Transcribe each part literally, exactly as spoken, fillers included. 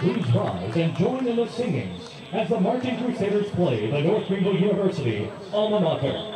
please rise and join in the singing as the Marching Crusaders play the North Greenville University alma mater.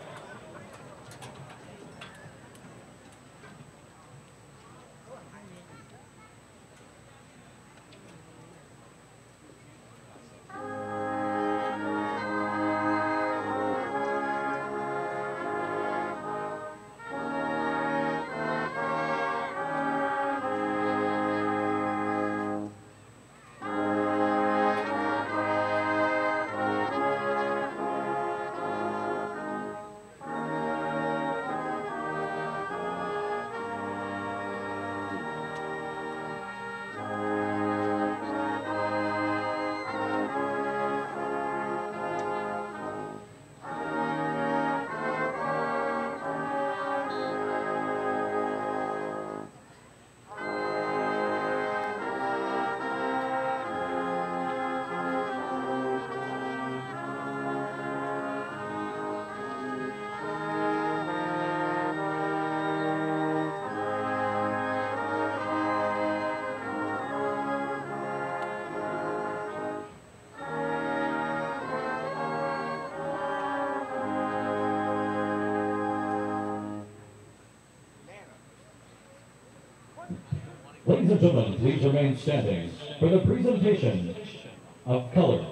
Ladies and gentlemen, please remain standing for the presentation of colors.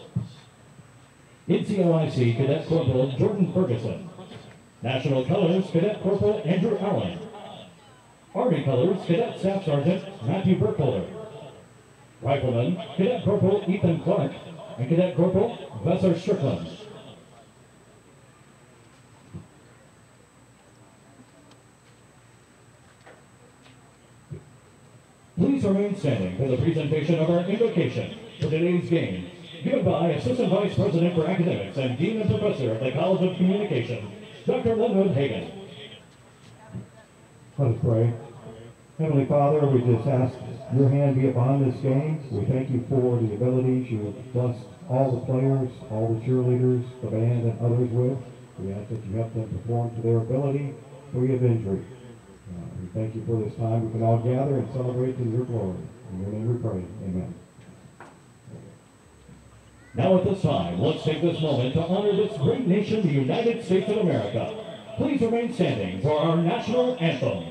N C O I C Cadet Corporal Jordan Ferguson. National Colors Cadet Corporal Andrew Allen. Army Colors Cadet Staff Sergeant Matthew Burkholder. Rifleman Cadet Corporal Ethan Clark and Cadet Corporal Vesser Strickland. Please remain standing for the presentation of our invocation for today's game, given by Assistant Vice President for Academics and Dean and Professor of the College of Communication, Doctor Linwood Hagan. Let us pray. Heavenly Father, we just ask your hand be upon this game. We thank you for the abilities you have blessed all the players, all the cheerleaders, the band, and others with. We ask that you help them perform to their ability, free of injury. Uh, we thank you for this time. We can all gather and celebrate in your glory. In your name we pray. Amen. Now at this time, let's take this moment to honor this great nation, the United States of America. Please remain standing for our national anthem.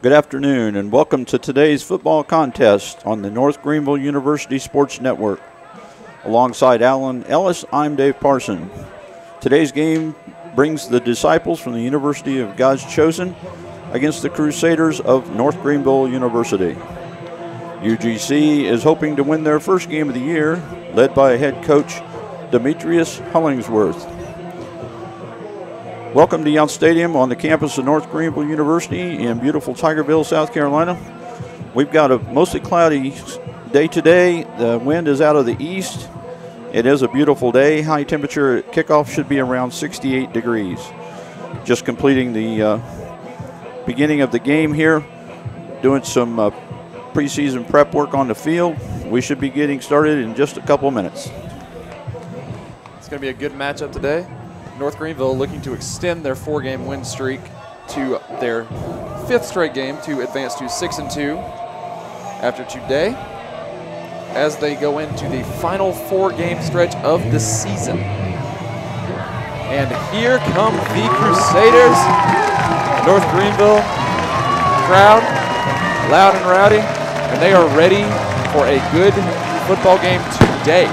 Good afternoon and welcome to today's football contest on the North Greenville University Sports Network. Alongside Alan Ellis, I'm Dave Parson. Today's game brings the disciples from the University of God's Chosen against the Crusaders of North Greenville University. U G C is hoping to win their first game of the year, led by head coach Demetrius Hollingsworth. Welcome to Yount Stadium on the campus of North Greenville University in beautiful Tigerville, South Carolina. We've got a mostly cloudy day today. The wind is out of the east. It is a beautiful day. High temperature at kickoff should be around sixty-eight degrees. Just completing the uh, beginning of the game here, doing some uh, preseason prep work on the field. We should be getting started in just a couple minutes. It's going to be a good matchup today. North Greenville looking to extend their four-game win streak to their fifth straight game to advance to six and two after today, as they go into the final four-game stretch of the season. And here come the Crusaders. North Greenville crowd, loud and rowdy, and they are ready for a good football game today.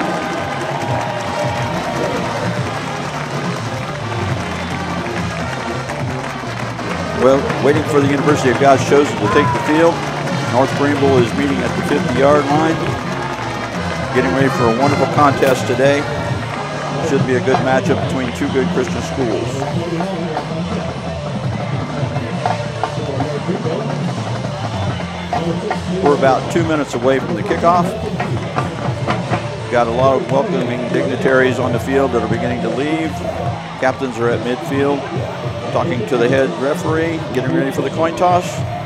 Well, waiting for the University of God's Chosen to take the field. North Greenville is meeting at the fifty-yard line. Getting ready for a wonderful contest today. Should be a good matchup between two good Christian schools. We're about two minutes away from the kickoff. Got a lot of welcoming dignitaries on the field that are beginning to leave. Captains are at midfield, talking to the head referee, getting ready for the coin toss.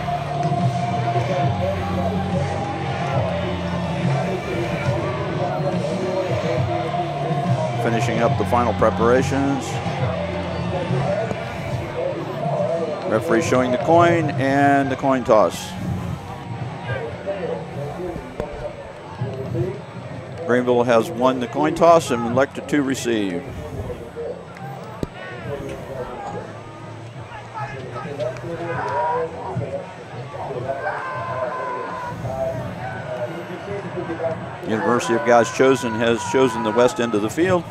Finishing up the final preparations. Referee showing the coin and the coin toss. Greenville has won the coin toss and elected to receive. University of God's Chosen has chosen the west end of the field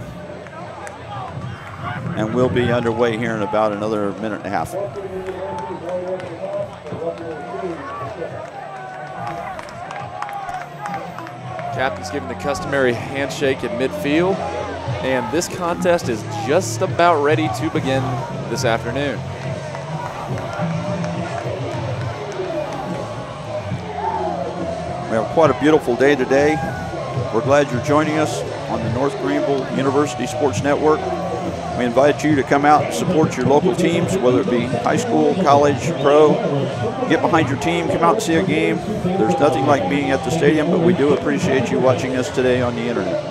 and will be underway here in about another minute and a half. Captain's giving the customary handshake at midfield, and this contest is just about ready to begin this afternoon. We have quite a beautiful day today. We're glad you're joining us on the North Greenville University Sports Network. We invite you to come out and support your local teams, whether it be high school, college, pro. Get behind your team, come out and see a game. There's nothing like being at the stadium, but we do appreciate you watching us today on the internet.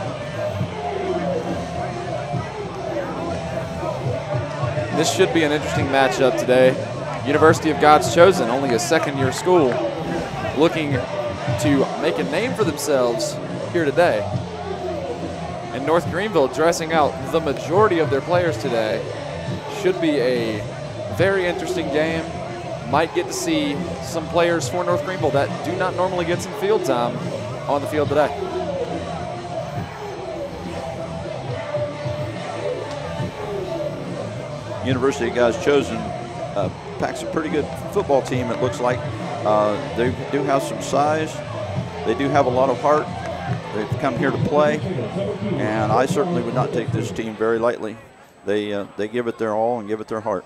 This should be an interesting matchup today. University of God's Chosen, only a second-year school, looking to make a name for themselves here today. And North Greenville dressing out the majority of their players today. Should be a very interesting game. Might get to see some players for North Greenville that do not normally get some field time on the field today. University of God's Chosen uh, packs a pretty good football team, it looks like. Uh, they do have some size. They do have a lot of heart. They've come here to play, and I certainly would not take this team very lightly. They, uh, they give it their all and give it their heart.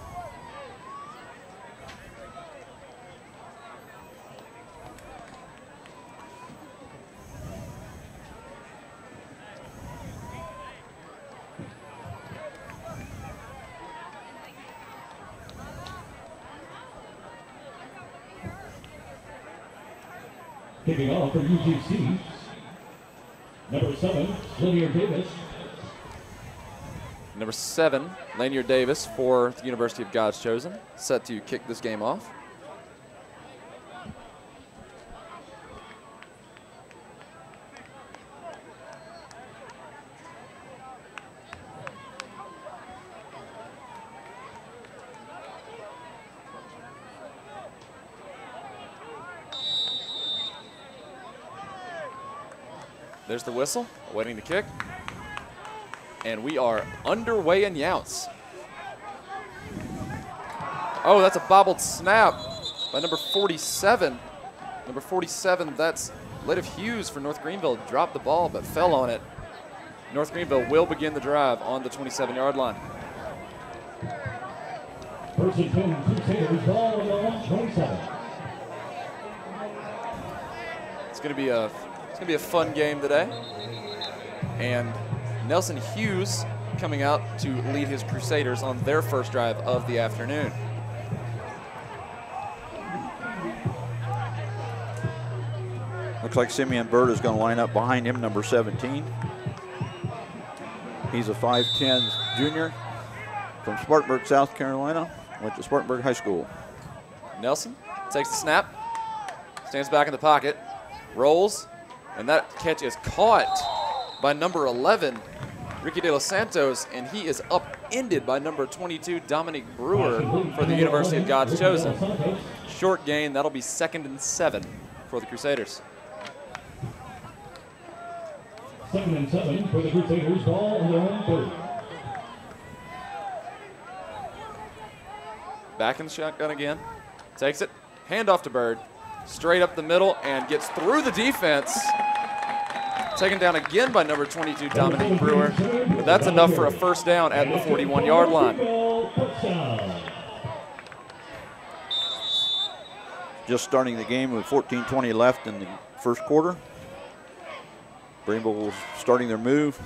Kicking off for U G C, number seven, Lanier Davis. Number seven, Lanier Davis for the University of God's Chosen, set to kick this game off. There's the whistle, awaiting the kick. And we are underway in Younts. Oh, that's a bobbled snap by number forty-seven. Number forty-seven, that's Liv Hughes for North Greenville. Dropped the ball but fell on it. North Greenville will begin the drive on the twenty-seven yard line. First and ten, Crusaders, ball on the line, twenty-seven. It's going to be a it's going to be a fun game today. And Nelson Hughes coming out to lead his Crusaders on their first drive of the afternoon. Looks like Simeon Bird is going to line up behind him, number seventeen. He's a five ten junior from Spartanburg, South Carolina. Went to Spartanburg High School. Nelson takes the snap, stands back in the pocket, rolls, and that catch is caught by number eleven, Ricky De Los Santos, and he is upended by number twenty-two, Dominic Brewer for the University of God's Chosen. Short gain, that'll be second and seven for the Crusaders. Second and seven for the Crusaders, ball on their own thirty. Back in the shotgun again, takes it, handoff to Bird, straight up the middle and gets through the defense. Taken down again by number twenty-two, Dominic Brewer, but that's enough for a first down at the forty-one yard line. Just starting the game with fourteen twenty left in the first quarter. Greenville starting their move.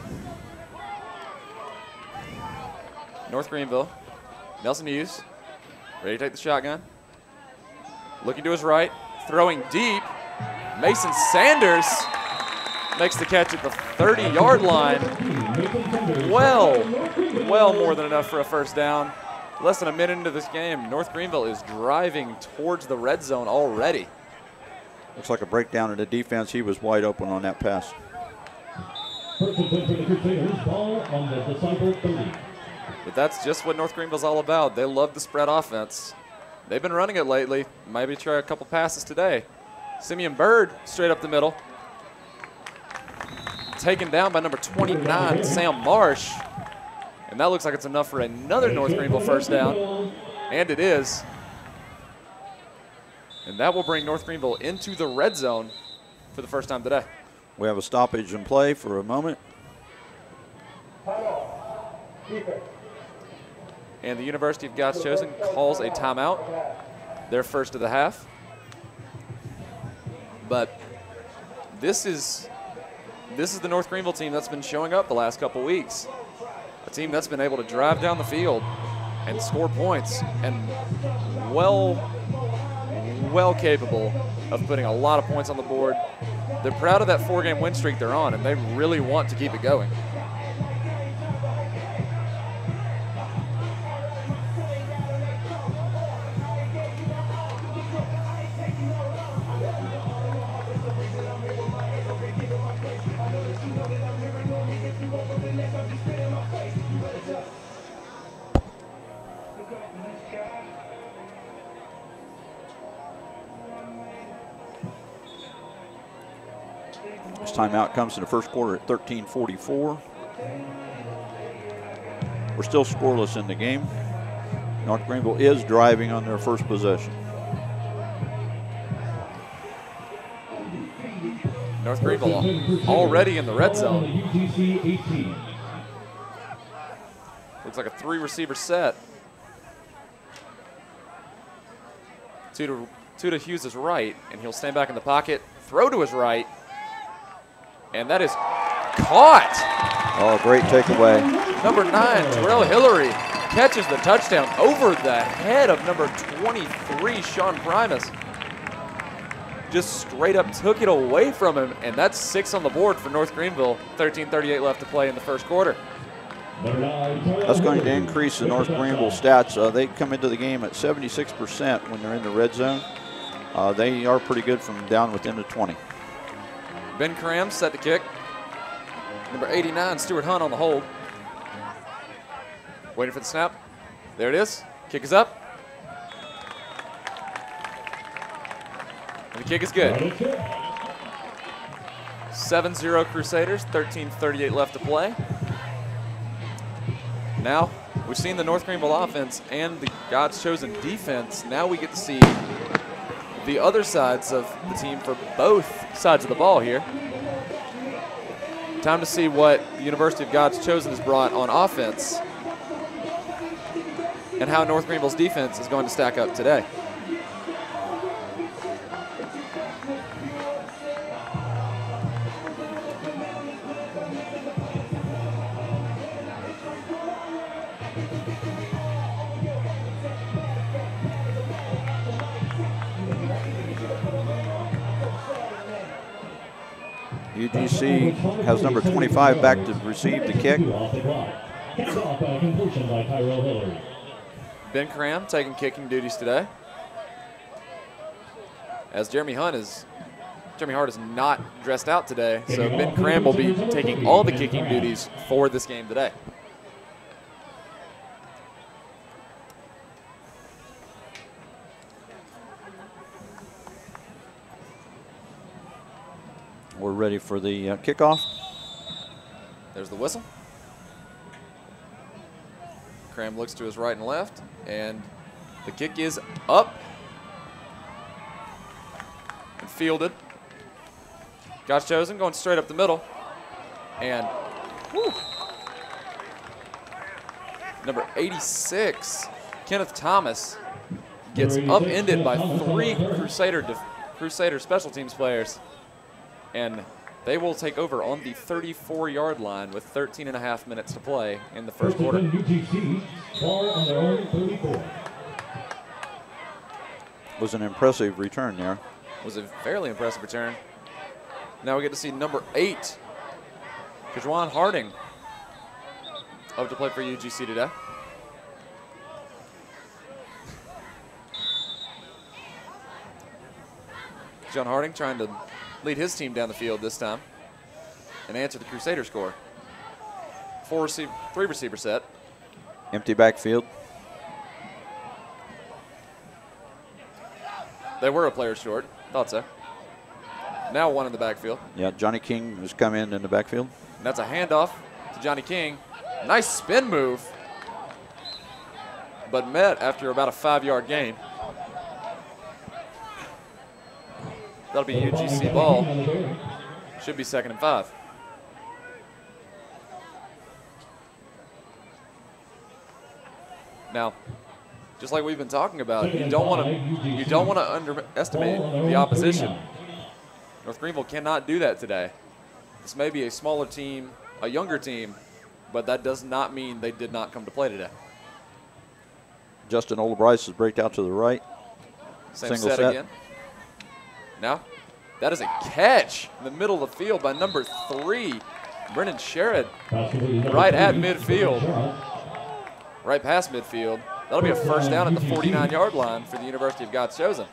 North Greenville, Nelson Hughes, ready to take the shotgun. Looking to his right, throwing deep. Mason Sanders makes the catch at the thirty yard line. Well, well more than enough for a first down. Less than a minute into this game, North Greenville is driving towards the red zone already. Looks like a breakdown in the defense. He was wide open on that pass. First and ten for the Crusaders, ball on the Disciple thirty. But that's just what North Greenville's all about. They love the spread offense. They've been running it lately. Maybe try a couple passes today. Simeon Bird straight up the middle. Taken down by number twenty-nine, Sam Marsh. And that looks like it's enough for another North Greenville first down. And it is. And that will bring North Greenville into the red zone for the first time today. We have a stoppage in play for a moment. And the University of God's Chosen calls a timeout, their first of the half. But this is this is the North Greenville team that's been showing up the last couple weeks. A team that's been able to drive down the field and score points and well, well capable of putting a lot of points on the board. They're proud of that four-game win streak they're on, and they really want to keep it going. This timeout comes in the first quarter at thirteen forty-four. We're still scoreless in the game. North Greenville is driving on their first possession. North Greenville already in the red zone. Looks like a three receiver set. Two to, two to Hughes' right, and he'll stand back in the pocket, throw to his right, and that is caught. Oh, great takeaway. Number nine, Terrell Hillary, catches the touchdown over the head of number twenty-three, Sean Primus. Just straight up took it away from him, and that's six on the board for North Greenville. thirteen thirty-eight left to play in the first quarter. That's going to increase the North Greenville stats. Uh, they come into the game at seventy-six percent when they're in the red zone. Uh, they are pretty good from down within the twenty. Ben Cram set the kick. Number eighty-nine, Stuart Hunt on the hold. Waiting for the snap. There it is. Kick is up. And the kick is good. seven zero Crusaders, thirteen thirty-eight left to play. Now, we've seen the North Greenville offense and the God's Chosen defense. Now we get to see the other sides of the team for both sides of the ball here. Time to see what the University of God's Chosen has brought on offense and how North Greenville's defense is going to stack up today. U G C has number twenty-five back to receive the kick. Ben Cram taking kicking duties today. As Jeremy Hunt is, Jeremy Hart is not dressed out today, so Ben Cram will be taking all the kicking duties for this game today. We're ready for the uh, kickoff. There's the whistle. Cram looks to his right and left, and the kick is up and fielded. God's Chosen going straight up the middle, and whew, number eighty-six, Kenneth Thomas, gets upended by three Crusader Crusader special teams players, and they will take over on the thirty-four yard line with thirteen and a half minutes to play in the first quarter. U G C, ball on their own thirty-four. Was an impressive return there. Was a fairly impressive return. Now we get to see number eight, Kajuan Harding, up to play for U G C today. John Harding trying to lead his team down the field this time and answer the Crusader score. Four receive, three receiver set. Empty backfield. They were a player short. Thought so. Now one in the backfield. Yeah, Johnny King has come in in the backfield. And that's a handoff to Johnny King. Nice spin move, but met after about a five yard gain. That'll be U G C ball. Should be second and five. Now, just like we've been talking about, you don't want to you don't want to underestimate the opposition. North Greenville cannot do that today. This may be a smaller team, a younger team, but that does not mean they did not come to play today. Justin Olabryce has breaked out to the right. Same Single set, set again. Now, that is a catch in the middle of the field by number three, Brennan Sherrod, right at midfield, right past midfield. That'll be a first down at the forty-nine yard line for the University of God's Chosen.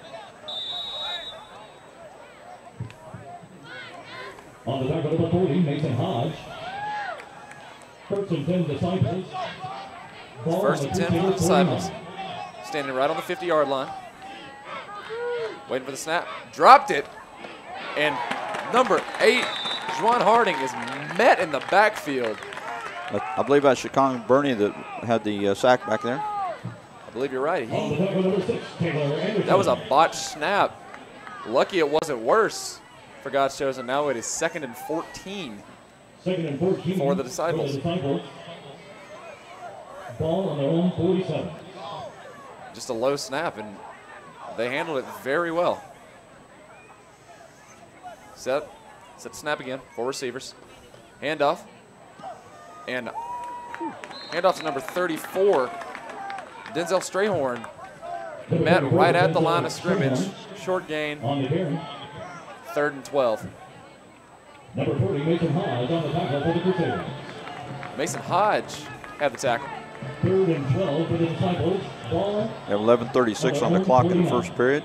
On the tackle number forty, Mason Hodge. First and ten Disciples. First and ten for the Disciples. Standing right on the fifty yard line. Waiting for the snap. Dropped it. And number eight, Juan Harding, is met in the backfield. I believe that's Shakong Burney that had the uh, sack back there. I believe you're right. He, that was a botched snap. Lucky it wasn't worse for God's Chosen. Now it is second and fourteen, second and fourteen for the Disciples. For the Disciples. Ball on their own forty-seven. Just a low snap, and they handled it very well. Set, set snap again, four receivers. Handoff, and whew, handoff to number thirty-four, Denzel Strayhorn. Met right at the line of scrimmage, short gain, third and twelve. Number forty, Mason Hodge on the tackle for the Crusaders. Mason Hodge had the tackle. Third and twelve for the Disciples. Ball. We have eleven thirty-six on the clock in the first period.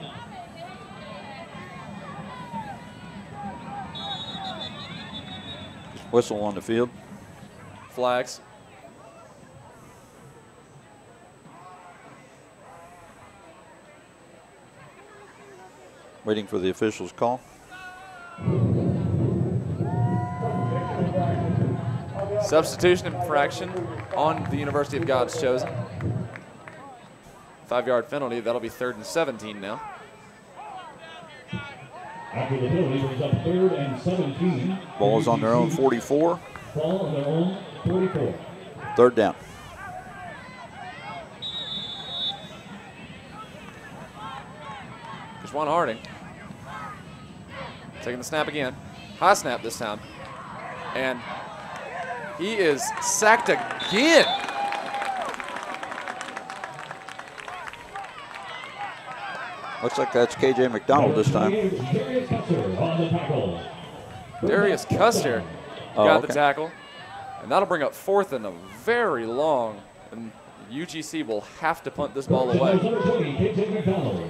Whistle on the field. Flags. Waiting for the official's call. Substitution infraction on the University of God's Chosen. Five-yard penalty. That'll be third and seventeen now. After the penalty, brings up third and seventeen. Ball is on their own forty-four. Ball on their own forty-four. Third down. There's Juan Harding. Taking the snap again. High snap this time. And he is sacked again. Looks like that's K J McDonald this time. Darius Custer on the tackle. Darius Custer Oh, got okay. the tackle. And that'll bring up fourth and a very long. And U G C will have to punt this ball away. Number twenty, K J McDonald.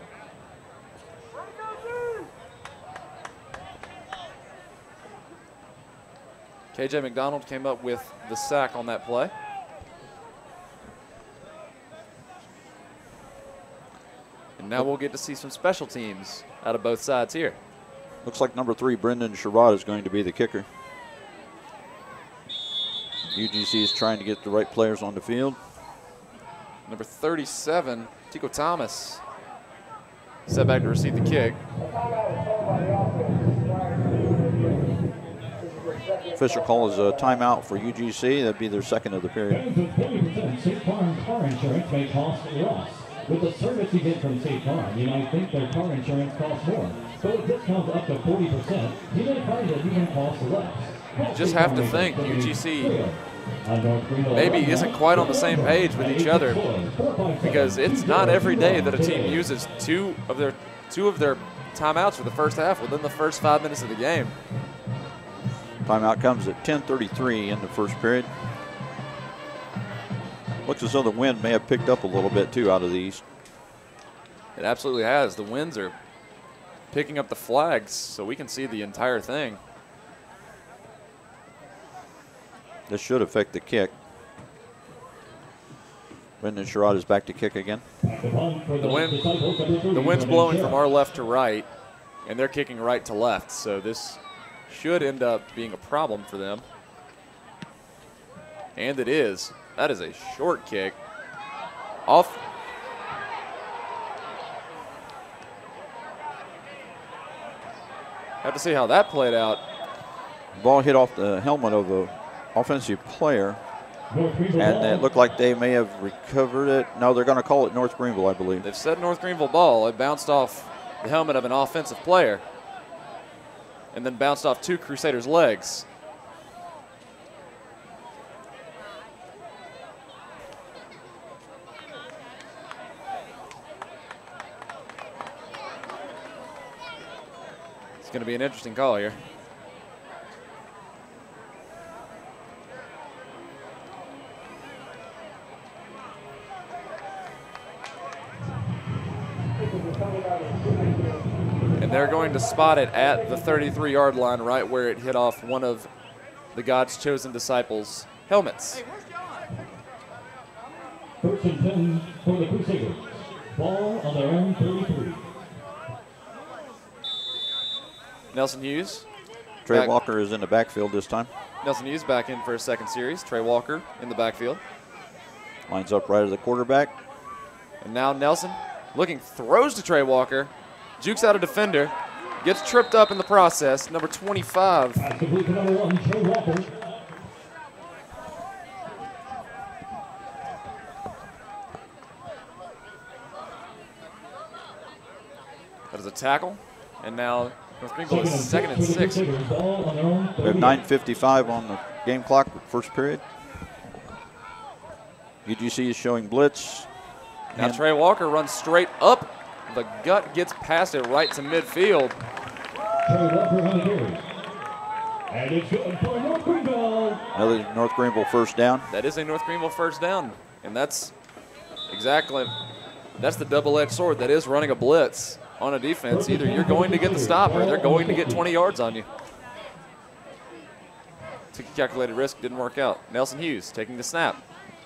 K J McDonald came up with the sack on that play. And now we'll get to see some special teams out of both sides here. Looks like number three, Brendan Sherrod, is going to be the kicker. U G C is trying to get the right players on the field. Number thirty-seven, Tico Thomas, set back to receive the kick. Official calls a timeout for U G C. That'd be their second of the period. Fans with forty percent State Farm car insurance may cost less. With the service you get from State Farm, you might think their car insurance costs more. But with discounts up to forty percent, you may find it even costs less. You just have to think U G C maybe isn't quite on the same page with each other, because it's not every day that a team uses two of their two of their timeouts for the first half within the first five minutes of the game. Timeout comes at ten thirty-three in the first period. Looks as though the wind may have picked up a little bit too out of the east. It absolutely has. The winds are picking up the flags so we can see the entire thing. This should affect the kick. Brendan Sherrod is back to kick again. The wind, the wind's blowing from our left to right, and they're kicking right to left, so this should end up being a problem for them. And it is. That is a short kick. Off. Have to see how that played out. Ball hit off the helmet of the offensive player, and it looked like they may have recovered it. No, they're going to call it North Greenville, I believe. They've said North Greenville ball. It bounced off the helmet of an offensive player and then bounced off two Crusaders' legs. It's going to be an interesting call here. And they're going to spot it at the thirty-three yard line, right where it hit off one of the God's chosen disciples' helmets. First and ten for the Crusaders. Ball on their own thirty-three. Nelson Hughes. Trey back. Walker is in the backfield this time. Nelson Hughes back in for a second series. Trey Walker in the backfield. Lines up right at the quarterback. And now Nelson looking, throws to Trey Walker. Jukes out a defender. Gets tripped up in the process. Number twenty-five. That's complete to number one, Trey Walker. That is a tackle. And now North Greenville is second and six. We have nine fifty-five on the game clock, first period. U G C is showing blitz. Now And Trey Walker runs straight up. The gut gets past it right to midfield. Trey Walker on the carry. And it's good for North Greenville. Another North Greenville first down. That is a North Greenville first down. And that's exactly, that's the double-edged sword. That is running a blitz on a defense. Either you're going to get the stop or they're going to get twenty yards on you. Took a calculated risk, didn't work out. Nelson Hughes taking the snap.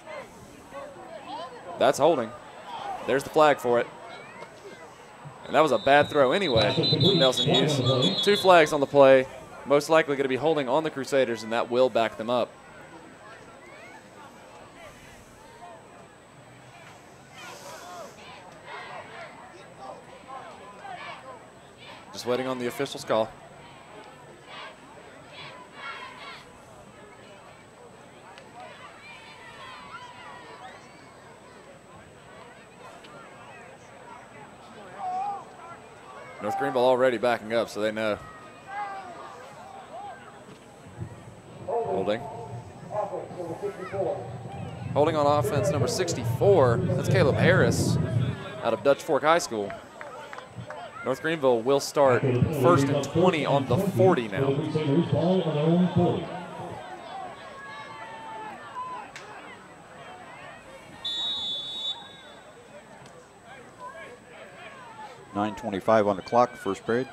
That's holding. There's the flag for it. And that was a bad throw anyway from Nelson Hughes. Two flags on the play. Most likely going to be holding on the Crusaders, and that will back them up. Just waiting on the official's call. North Greenville already backing up, so they know. Holding. Holding on offense, number sixty-four. That's Caleb Harris out of Dutch Fork High School. North Greenville will start first and twenty on the forty now. nine twenty-five on the clock, first period.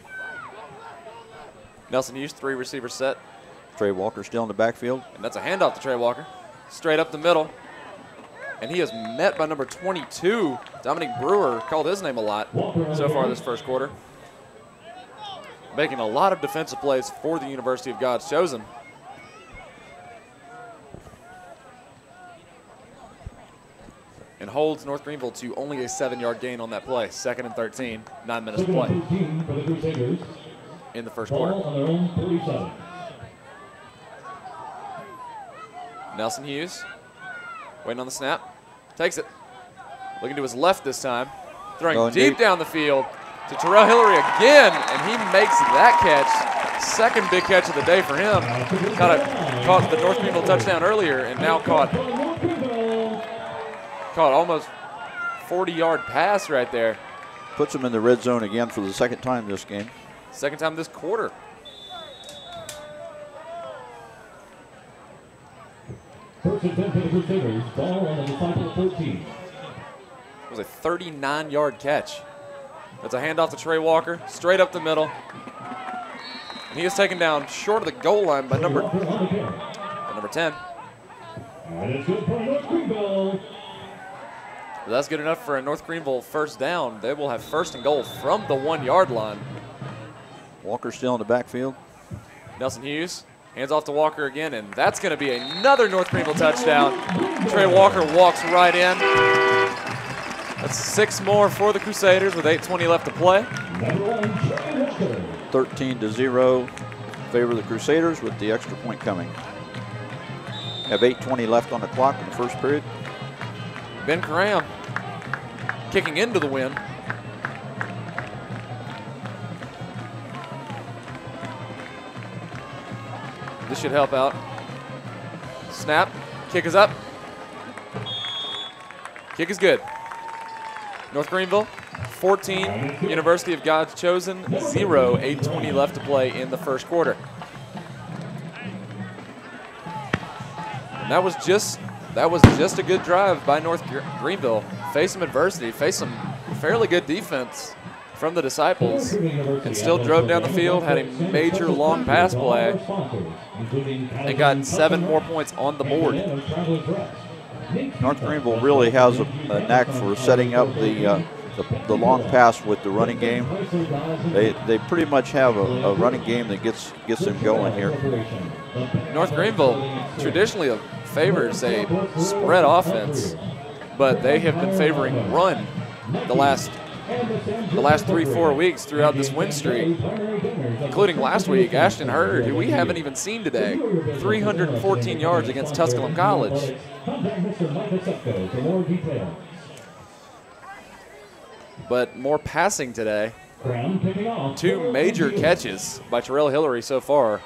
Nelson Hughes, three receiver set. Trey Walker still in the backfield. And that's a handoff to Trey Walker. Straight up the middle. And he is met by number twenty-two. Dominic Brewer called his name a lot so far this first quarter. Making a lot of defensive plays for the University of God's Chosen. And holds North Greenville to only a seven-yard gain on that play. Second and thirteen, nine minutes to play in the first quarter. Nelson Hughes, waiting on the snap, takes it. Looking to his left this time. Throwing Going deep, deep down the field to Terrell Hillary again, and he makes that catch. Second big catch of the day for him. Caught, a, caught the North Greenville touchdown earlier, and now caught Caught almost forty-yard pass right there. Puts him in the red zone again for the second time this game. Second time this quarter. First and ten for the Crusaders. Ball on the Disciple thirteen. It was a thirty-nine-yard catch. That's a handoff to Trey Walker, straight up the middle. And he is taken down short of the goal line by number, by number ten. And it's good for North Greenville. But that's good enough for a North Greenville first down. They will have first and goal from the one-yard line. Walker still in the backfield. Nelson Hughes hands off to Walker again, and that's going to be another North Greenville touchdown. Trey Walker walks right in. That's six more for the Crusaders with eight twenty left to play. thirteen to zero, favor the Crusaders with the extra point coming. Have eight twenty left on the clock in the first period. Ben Cram kicking into the win. This should help out. Snap, kick is up. Kick is good. North Greenville, fourteen, University of God's Chosen, zero, eight twenty left to play in the first quarter. And that was just that was just a good drive by North Greenville. Face some adversity, face some fairly good defense from the Disciples, and still drove down the field, had a major long pass play, and got seven more points on the board. North Greenville really has a, a knack for setting up the, uh, the the long pass with the running game. They they pretty much have a, a running game that gets gets them going here. North Greenville traditionally favors a spread offense, but they have been favoring run the last the last three, four weeks throughout this win streak, including last week, Ashton Hurd, who we haven't even seen today, three hundred fourteen yards against Tusculum College. But more passing today. Two major catches by Terrell Hillary so far.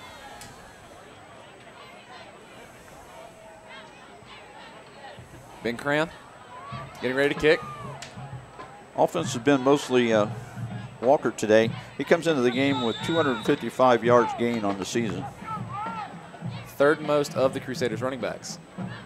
Ben Cram getting ready to kick. Offense has been mostly uh, Walker today. He comes into the game with two hundred fifty-five yards gain on the season. Third most of the Crusaders running backs.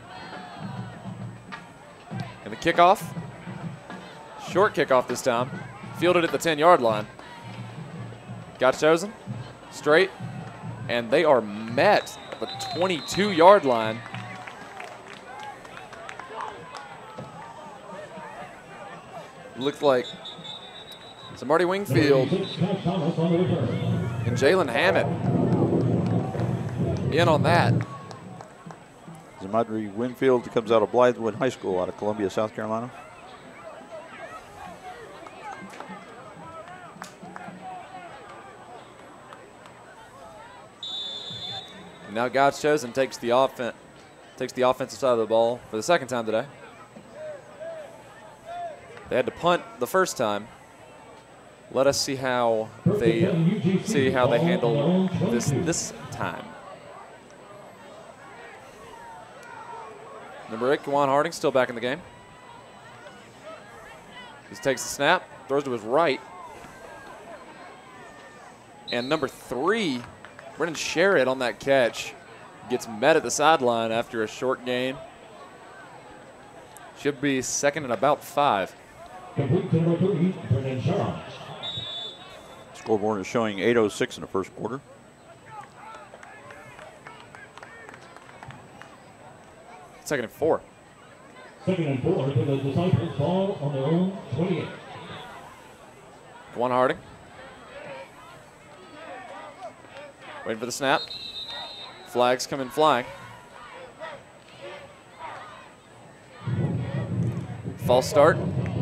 And the kickoff, short kickoff this time, fielded at the ten-yard line. Got chosen, straight, and they are met at the twenty-two-yard line. Looked like so Marty Wingfield and Jalen Hammett in on that. Zamadri Winfield comes out of Blythewood High School out of Columbia, South Carolina. Now God's Chosen takes the offense, takes the offensive side of the ball for the second time today. They had to punt the first time. Let us see how they see how they handle this this time. Number eight, Kawan Harding, still back in the game. He takes the snap, throws to his right. And number three, Brennan Sherritt on that catch, gets met at the sideline after a short gain. Should be second and about five. Complete to number three, Brennan Sherritt. Scoreboard is showing eight oh six in the first quarter. Second and four. Second and four for the Disciples, ball on their own twenty-eight. Kawan Harding. Waiting for the snap. Flags coming flying. False start.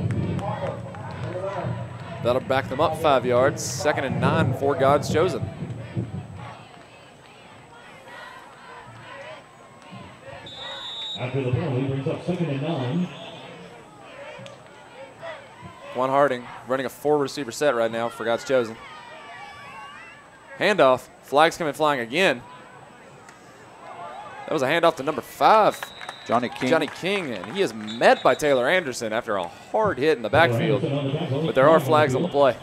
That'll back them up five yards. Second and nine for God's Chosen. After the penalty brings up second and nine. Kawan Harding running a four receiver set right now for God's Chosen. Handoff. Flags coming flying again. That was a handoff to number five, Johnny King. Johnny King, and he is met by Taylor Anderson after a hard hit in the backfield. But there are flags on the play.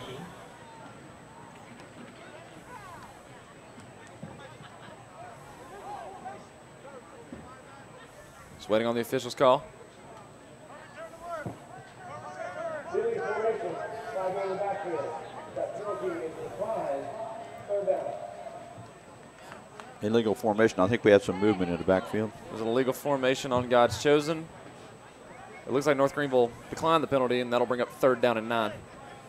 Just waiting on the official's call. Illegal formation. I think we had some movement in the backfield. There's an illegal formation on God's Chosen. It looks like North Greenville declined the penalty, and that'll bring up third down and nine.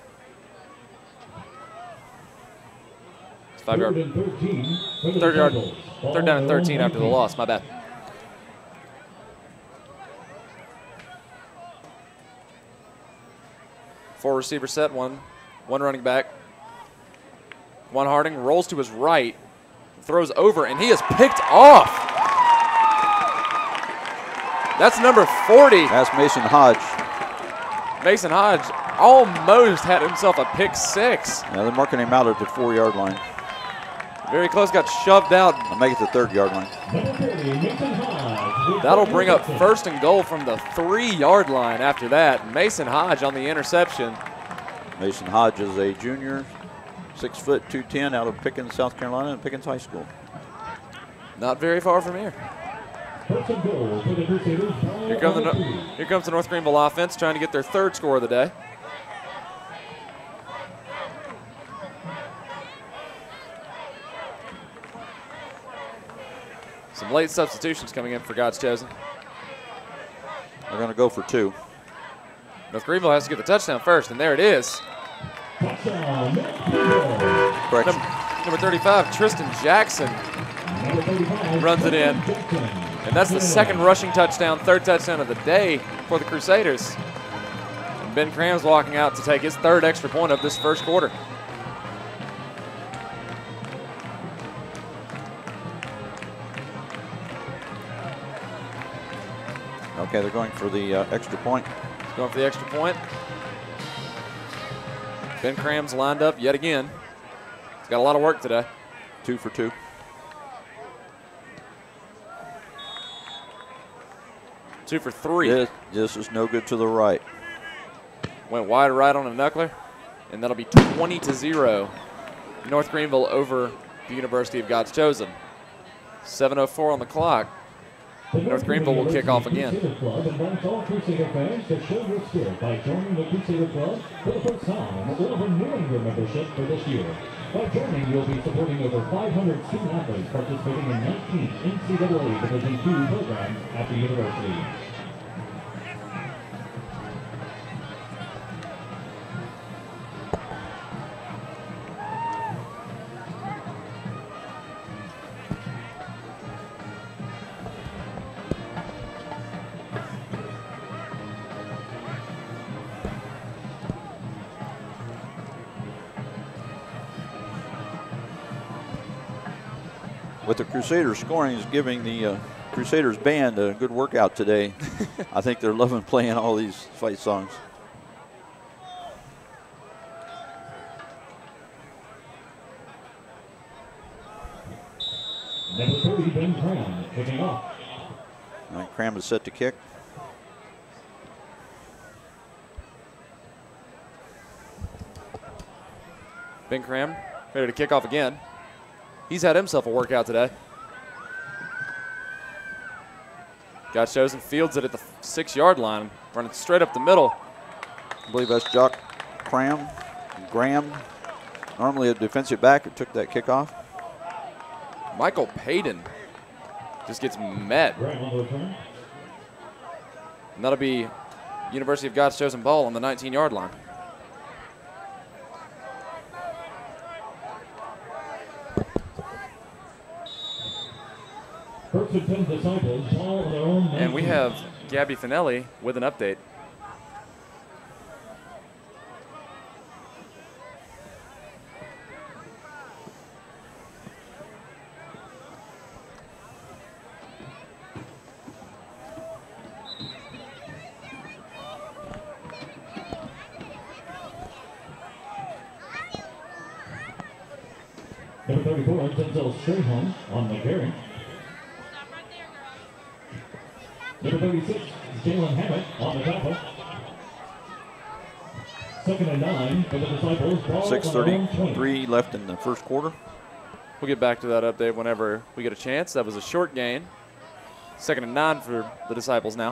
It's five yard. Third yard. Third down and thirteen after the loss. My bad. Four receiver set, one, one running back. Kawan Harding rolls to his right, throws over, and he is picked off. That's number forty. That's Mason Hodge. Mason Hodge almost had himself a pick six. Now they're marking him out at the four-yard line. Very close, got shoved out. I'll make it the third-yard line. That'll bring up first and goal from the three-yard line after that. Mason Hodge on the interception. Mason Hodge is a junior, six foot two ten, out of Pickens, South Carolina, and Pickens High School. Not very far from here. Here comes the, here comes the North Greenville offense trying to get their third score of the day. Some late substitutions coming in for God's Chosen. They're going to go for two. North Greenville has to get the touchdown first, and there it is. Correction. Number, number thirty-five, Tristan Jackson runs it in. And that's the second rushing touchdown, third touchdown of the day for the Crusaders. And Ben Cram's walking out to take his third extra point of this first quarter. Okay, they're going for the uh, extra point. Going for the extra point. Ben Cram's lined up yet again. He's got a lot of work today. Two for two. Two for three. This, this is no good to the right. Went wide right on a knuckler, and that'll be twenty to zero. North Greenville over the University of God's Chosen. seven oh four on the clock. North Greenville will kick off again. Club invites all Crusader fans to show your spirit by joining the Crusader Club for the first time or renewing your membership for this year. By joining, you'll be supporting over five hundred student athletes participating in nineteen N C double A Division two programs at the university. With the Crusaders scoring is giving the uh, Crusaders band a good workout today. I think they're loving playing all these fight songs. Number thirty, Ben Cram, kicking off. All right, Cram is set to kick. Ben Cram ready to kick off again. He's had himself a workout today. Got chosen, fields it at the six-yard line, running straight up the middle. I believe that's Jock Cram, Graham, normally a defensive back who took that kickoff. Michael Payton just gets met. And that'll be University of God's chosen ball on the nineteen-yard line. First and ten Disciples, all on their own. And we have Gabby Finelli with an update. Number thirty-four, Denzel Strahan on the carry. Number thirty-six, Jalen Hammett on the tackle. Second and nine for the Disciples. Ball six on their own thirty-three left in the first quarter. We'll get back to that update whenever we get a chance. That was a short gain. Second and nine for the Disciples now.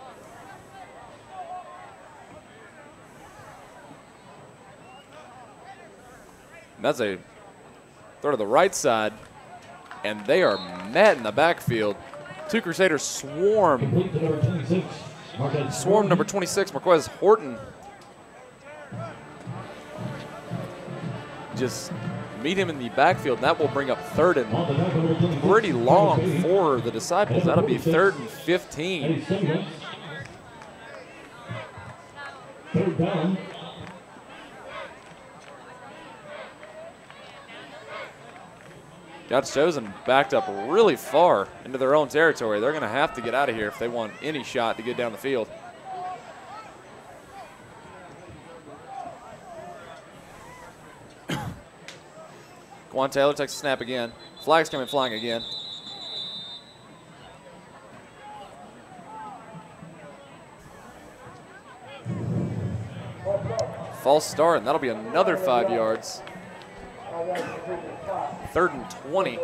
And that's a throw to the right side, and they are met in the backfield. Two Crusaders swarm. Complete to number twenty-six, Marquez Swarm number twenty-six, Marquez Horton. Just meet him in the backfield, and that will bring up third and on the tackle, number twenty-six, pretty long Marquez for the Disciples. That'll be third and fifteen. Eddie Simmons. Third down. God's chosen backed up really far into their own territory. They're going to have to get out of here if they want any shot to get down the field. Quan Taylor takes a snap again. Flag's coming flying again. False start, and that'll be another five yards. Third and twenty.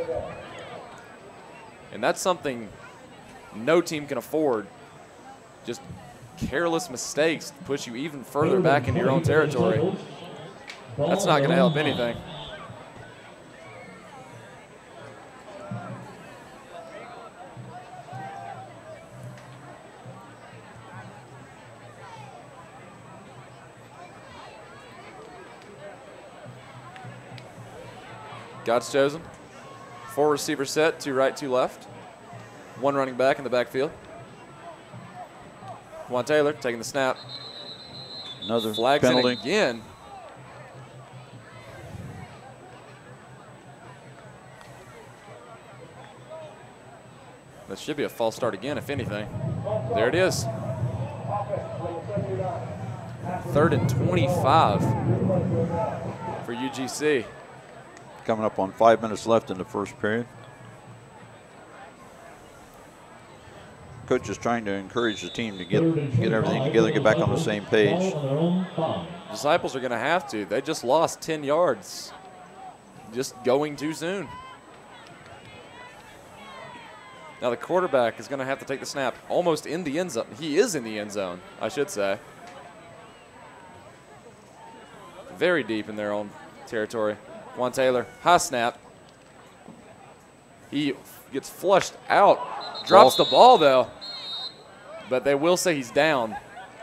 And that's something no team can afford. Just careless mistakes push you even further back into your own territory. That's not going to help anything. God's chosen. Four receiver set, two right, two left. One running back in the backfield. Juan Taylor taking the snap. Another Flags penalty. in again. That should be a false start again, if anything. There it is. Third and twenty-five for U G C. Coming up on five minutes left in the first period. Coach is trying to encourage the team to get, get everything together, get back on the same page. Disciples are going to have to. They just lost ten yards. Just going too soon. Now the quarterback is going to have to take the snap almost in the end zone. He is in the end zone, I should say. Very deep in their own territory. Juan Taylor, high snap. He gets flushed out. Drops the ball, though. But they will say he's down.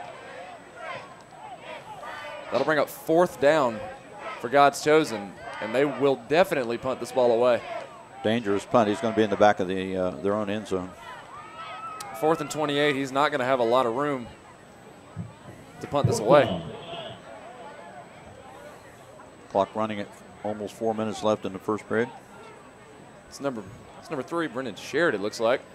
That'll bring up fourth down for God's chosen, and they will definitely punt this ball away. Dangerous punt. He's going to be in the back of the uh, their own end zone. Fourth and twenty-eight. He's not going to have a lot of room to punt this away. Clock running at almost four minutes left in the first period. It's number It's number three, Brendan Sherrod, it looks like.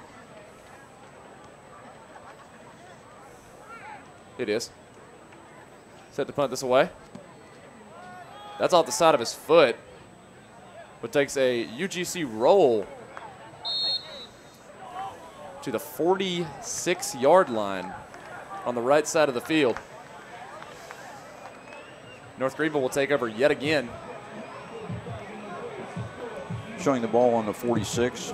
It is. Set to punt this away. That's off the side of his foot, but takes a U G C roll to the forty-six yard line on the right side of the field. North Greenville will take over yet again. Showing the ball on the forty-six.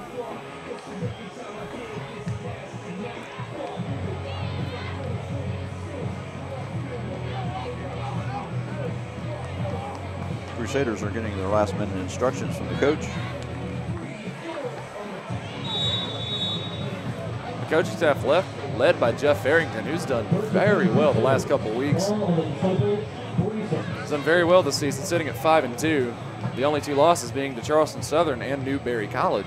Crusaders are getting their last minute instructions from the coach. The coaching staff left, led by Jeff Farrington, who's done very well the last couple of weeks. He's done very well this season, sitting at five and two. The only two losses being to Charleston Southern and Newberry College.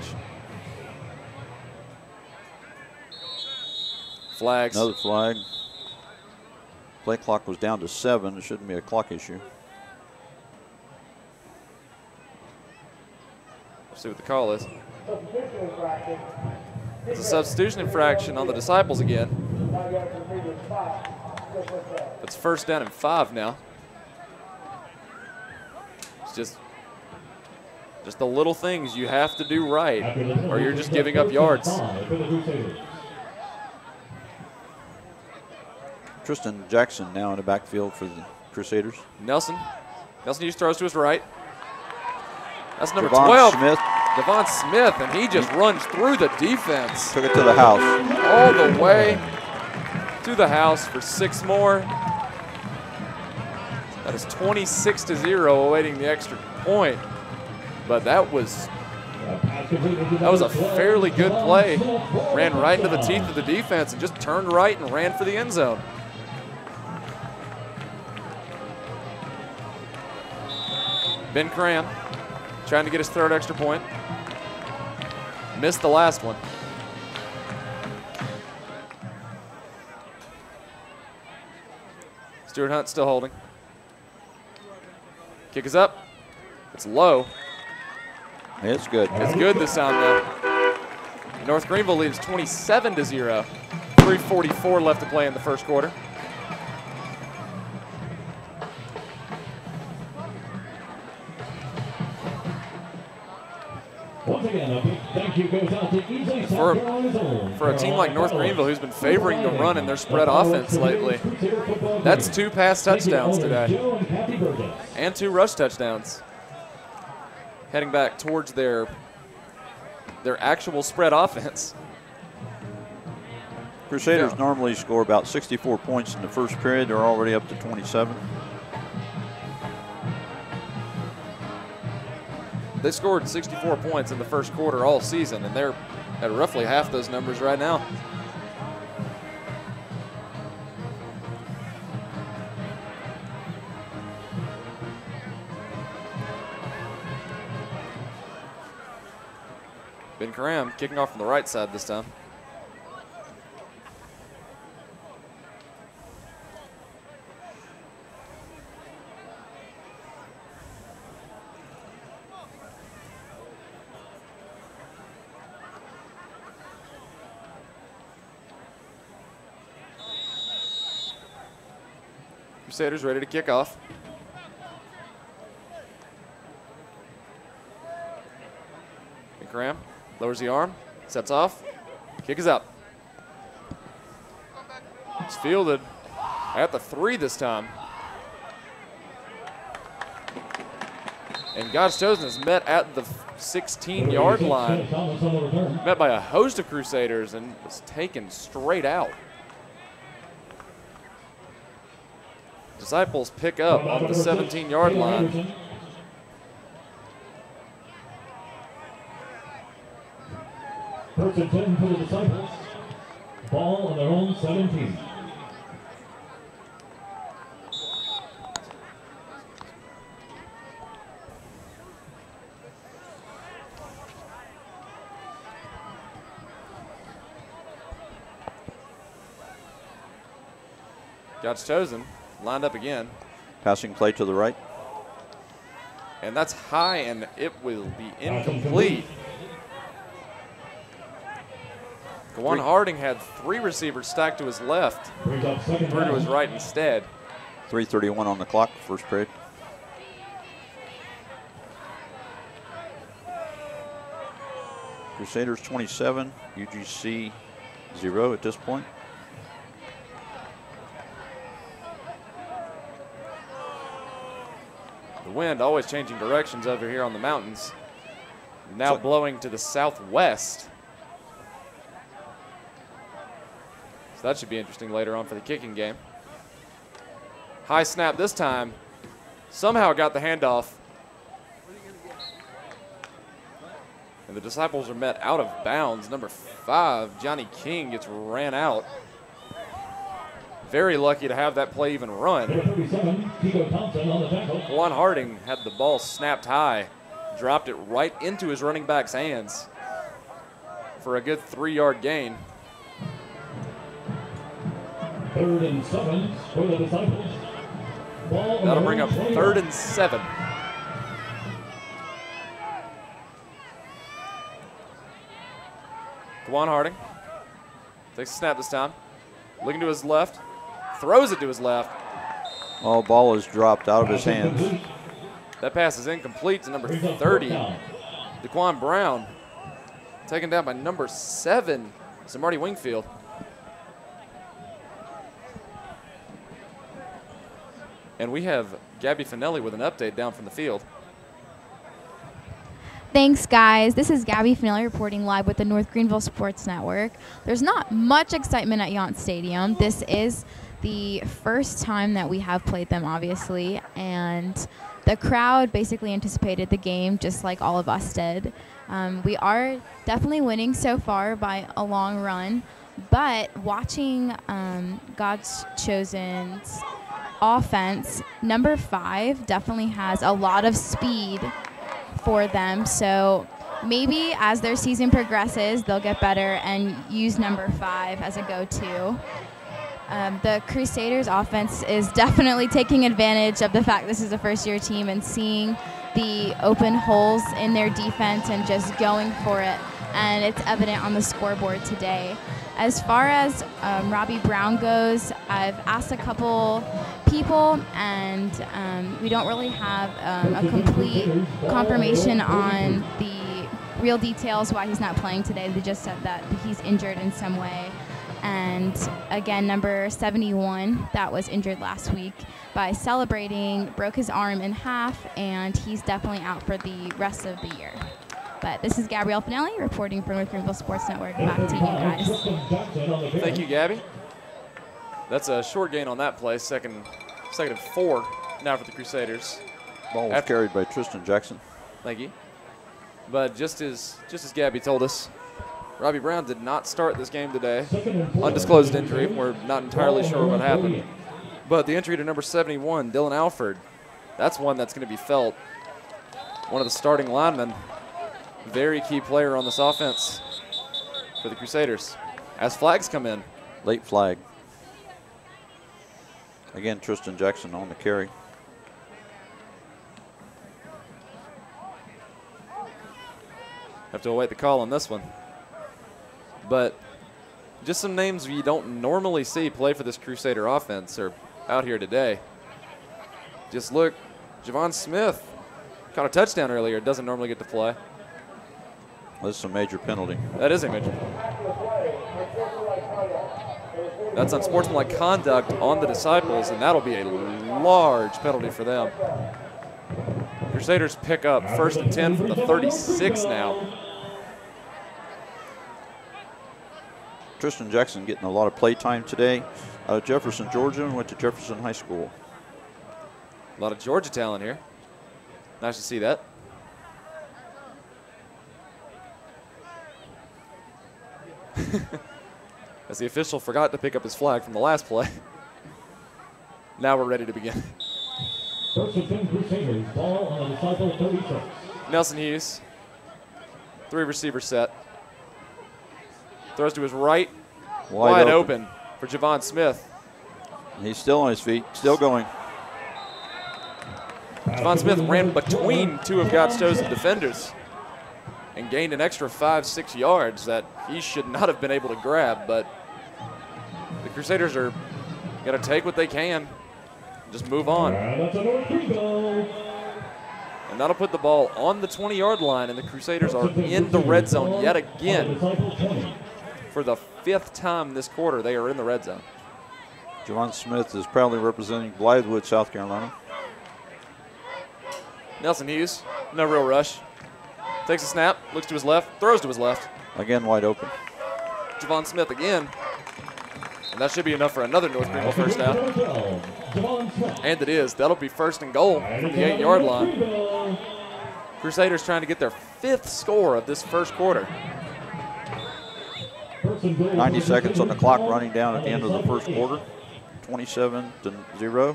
Flags. Another flag. Play clock was down to seven. It shouldn't be a clock issue. Let's see what the call is. It's a substitution infraction on the Disciples again. It's first down and five now. It's just, just the little things you have to do right, or you're just giving up yards. Tristan Jackson now in the backfield for the Crusaders. Nelson. Nelson Hughes throws to his right. That's number Devon twelve. Smith. Devon Smith, and he just runs through the defense. Took it to the house. All the way to the house for six more. That is twenty-six to zero awaiting the extra point. But that was that was a fairly good play. Ran right into the teeth of the defense and just turned right and ran for the end zone. Ben Cram trying to get his third extra point. Missed the last one. Stuart Hunt still holding. Kick is up. It's low. It's good. It's good this time, though. North Greenville leads twenty-seven to zero. three forty-four left to play in the first quarter. Once again, a big thank you goes out to Easily South For, Carolina's own for a team like North Greenville, who's been favoring the run in their spread offense lately, that's two pass touchdowns today and two rush touchdowns. Heading back towards their, their actual spread offense. Crusaders Yeah. normally score about sixty-four points in the first period. They're already up to twenty-seven. They scored sixty-four points in the first quarter all season, and they're at roughly half those numbers right now. Ben Karam kicking off from the right side this time. Crusaders ready to kick off. Ben Graham lowers the arm, sets off, kick is up. It's fielded at the three this time. And God's Chosen is met at the sixteen yard line. Met by a host of Crusaders and was taken straight out. Disciples pick up on the seventeen yard line. First and ten for the Disciples. Ball on their own seventeen. God's Chosen lined up again. Passing play to the right. And that's high, and it will be incomplete. Kawan Harding had three receivers stacked to his left, Brings up second threw to down. his right instead. three thirty-one on the clock, first period. Crusaders twenty-seven, U G C zero at this point. The wind always changing directions over here on the mountains. Now So- blowing to the southwest. So that should be interesting later on for the kicking game. High snap this time. Somehow got the handoff. And the Disciples are met out of bounds. Number five, Johnny King, gets ran out. Very lucky to have that play even run. Number thirty-seven, Tigo Thompson on the tackle. Juan Harding had the ball snapped high, dropped it right into his running back's hands for a good three-yard gain. Third and seven for the Disciples. Ball on That'll the bring up twenty-one. third and seven. Juan Harding takes a snap this time. Looking to his left, throws it to his left. Oh, ball is dropped out of his Pass hands. incomplete. That pass is incomplete to number Brings up thirty, fourth down. Daquan Brown. Taken down by number seven, Marty Wingfield. And we have Gabby Finelli with an update down from the field. Thanks, guys. This is Gabby Finelli reporting live with the North Greenville Sports Network. There's not much excitement at Yount Stadium. This is the first time that we have played them, obviously, and the crowd basically anticipated the game just like all of us did. Um, we are definitely winning so far by a long run, but watching um, God's Chosen's offense, number five definitely has a lot of speed for them, so maybe as their season progresses, they'll get better and use number five as a go-to. Um, the Crusaders offense is definitely taking advantage of the fact this is a first-year team and seeing the open holes in their defense and just going for it, and it's evident on the scoreboard today. As far as um, Robbie Brown goes, I've asked a couple people, and um, we don't really have um, a complete confirmation on the real details why he's not playing today. They just said that he's injured in some way. And again, number seventy-one, that was injured last week by celebrating, broke his arm in half, and he's definitely out for the rest of the year. But this is Gabrielle Finelli reporting for North Greenville Sports Network. Back to you guys. Thank you, Gabby. That's a short gain on that play. Second, second and four now for the Crusaders. Ball was After- carried by Tristan Jackson. Thank you. But just as just as Gabby told us, Robbie Brown did not start this game today. Undisclosed injury. We're not entirely sure what happened. But the injury to number seventy-one, Dylan Alford, that's one that's going to be felt. One of the starting linemen. Very key player on this offense for the Crusaders. As flags come in. Late flag. Again, Tristan Jackson on the carry. Have to await the call on this one. But just some names you don't normally see play for this Crusader offense are out here today. Just look, Javon Smith caught a touchdown earlier, doesn't normally get to play. That's a major penalty. That is a major. That's unsportsmanlike conduct on the Disciples, and that'll be a large penalty for them. Crusaders pick up first and ten from the thirty-six now. Tristan Jackson getting a lot of play time today. Out of Jefferson, Georgia, and went to Jefferson High School. A lot of Georgia talent here. Nice to see that. As the official forgot to pick up his flag from the last play. Now we're ready to begin. First and ten Crusaders, ball on the Disciple thirty-six. Nelson Hughes, three receiver set. Throws to his right, Wide, wide, open. open. for Javon Smith. He's still on his feet, still going. Javon Smith ran between two of God's chosen defenders. and gained an extra five, six yards that he should not have been able to grab, but the Crusaders are going to take what they can, just move on. And that's a North Greenville. And that'll put the ball on the twenty-yard line, and the Crusaders are in the red zone yet again. For the fifth time this quarter, they are in the red zone. Javon Smith is proudly representing Blythewood, South Carolina. Nelson Hughes, no real rush. Takes a snap, looks to his left, throws to his left. Again, wide open. Javon Smith again. And that should be enough for another North Greenville first down. And it is. That'll be first and goal from the eight-yard line. Crusaders trying to get their fifth score of this first quarter. ninety seconds on the clock running down at the end of the first quarter. twenty-seven to zero.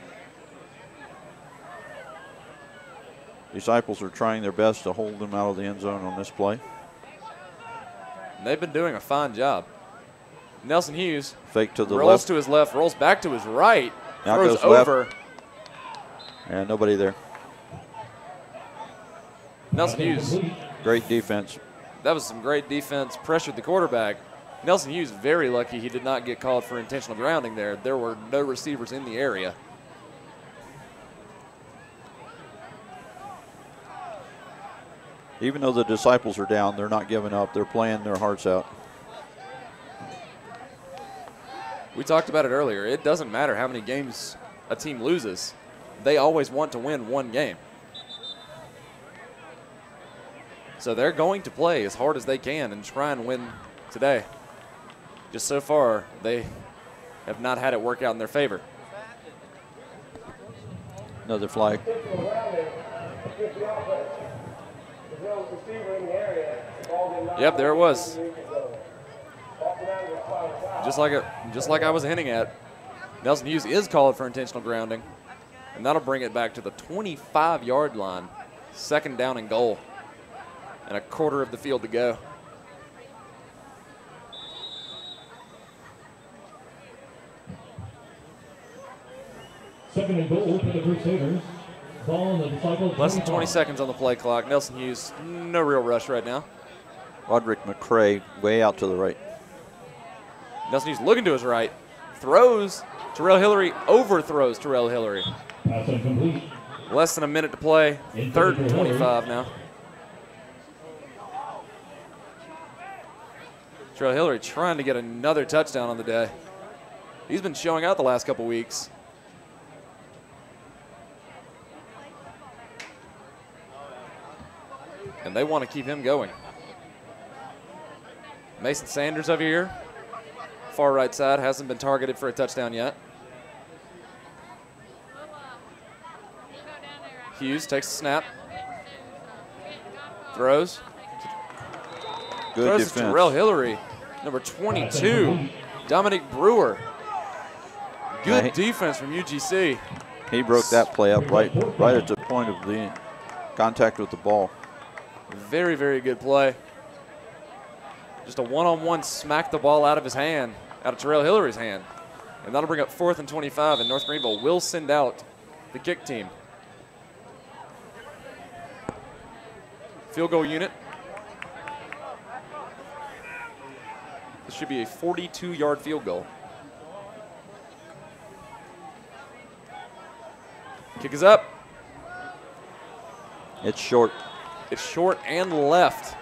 Disciples are trying their best to hold them out of the end zone on this play. And they've been doing a fine job. Nelson Hughes fake to the rolls left. to his left, rolls back to his right, Now throws goes left. over. And nobody there. Nelson Hughes, Great defense. that was some great defense, pressured the quarterback. Nelson Hughes very lucky he did not get called for intentional grounding there. There were no receivers in the area. Even though the Disciples are down, they're not giving up. They're playing their hearts out. We talked about it earlier. It doesn't matter how many games a team loses. They always want to win one game. So they're going to play as hard as they can and try and win today. Just so far, they have not had it work out in their favor. Another flag. Yep, there it was. Just like it, just like I was hinting at, Nelson Hughes is called for intentional grounding, and that'll bring it back to the twenty-five-yard line, second down and goal, and a quarter of the field to go. Second and goal for the Crusaders. Ball on the Disciples. Less than twenty seconds on the play clock. Nelson Hughes, no real rush right now. Roderick McCray way out to the right. Nelson Hughes looking to his right, throws. Terrell Hillary overthrows Terrell Hillary. Pass incomplete. Less than a minute to play. Third and twenty-five now. Terrell Hillary trying to get another touchdown on the day. He's been showing out the last couple weeks. And they want to keep him going. Mason Sanders over here, far right side, hasn't been targeted for a touchdown yet. Hughes takes the snap. Throws. Good Throws defense. to Terrell Hillary, number twenty-two, Dominic Brewer. Good Right. defense from U G C. He broke that play up right, right at the point of the contact with the ball. Very, very good play. Just a one-on-one smack the ball out of his hand, out of Terrell Hillary's hand. And that'll bring up fourth and twenty-five, and North Greenville will send out the kick team. Field goal unit. This should be a forty-two-yard field goal. Kick is up. It's short. It's short and left.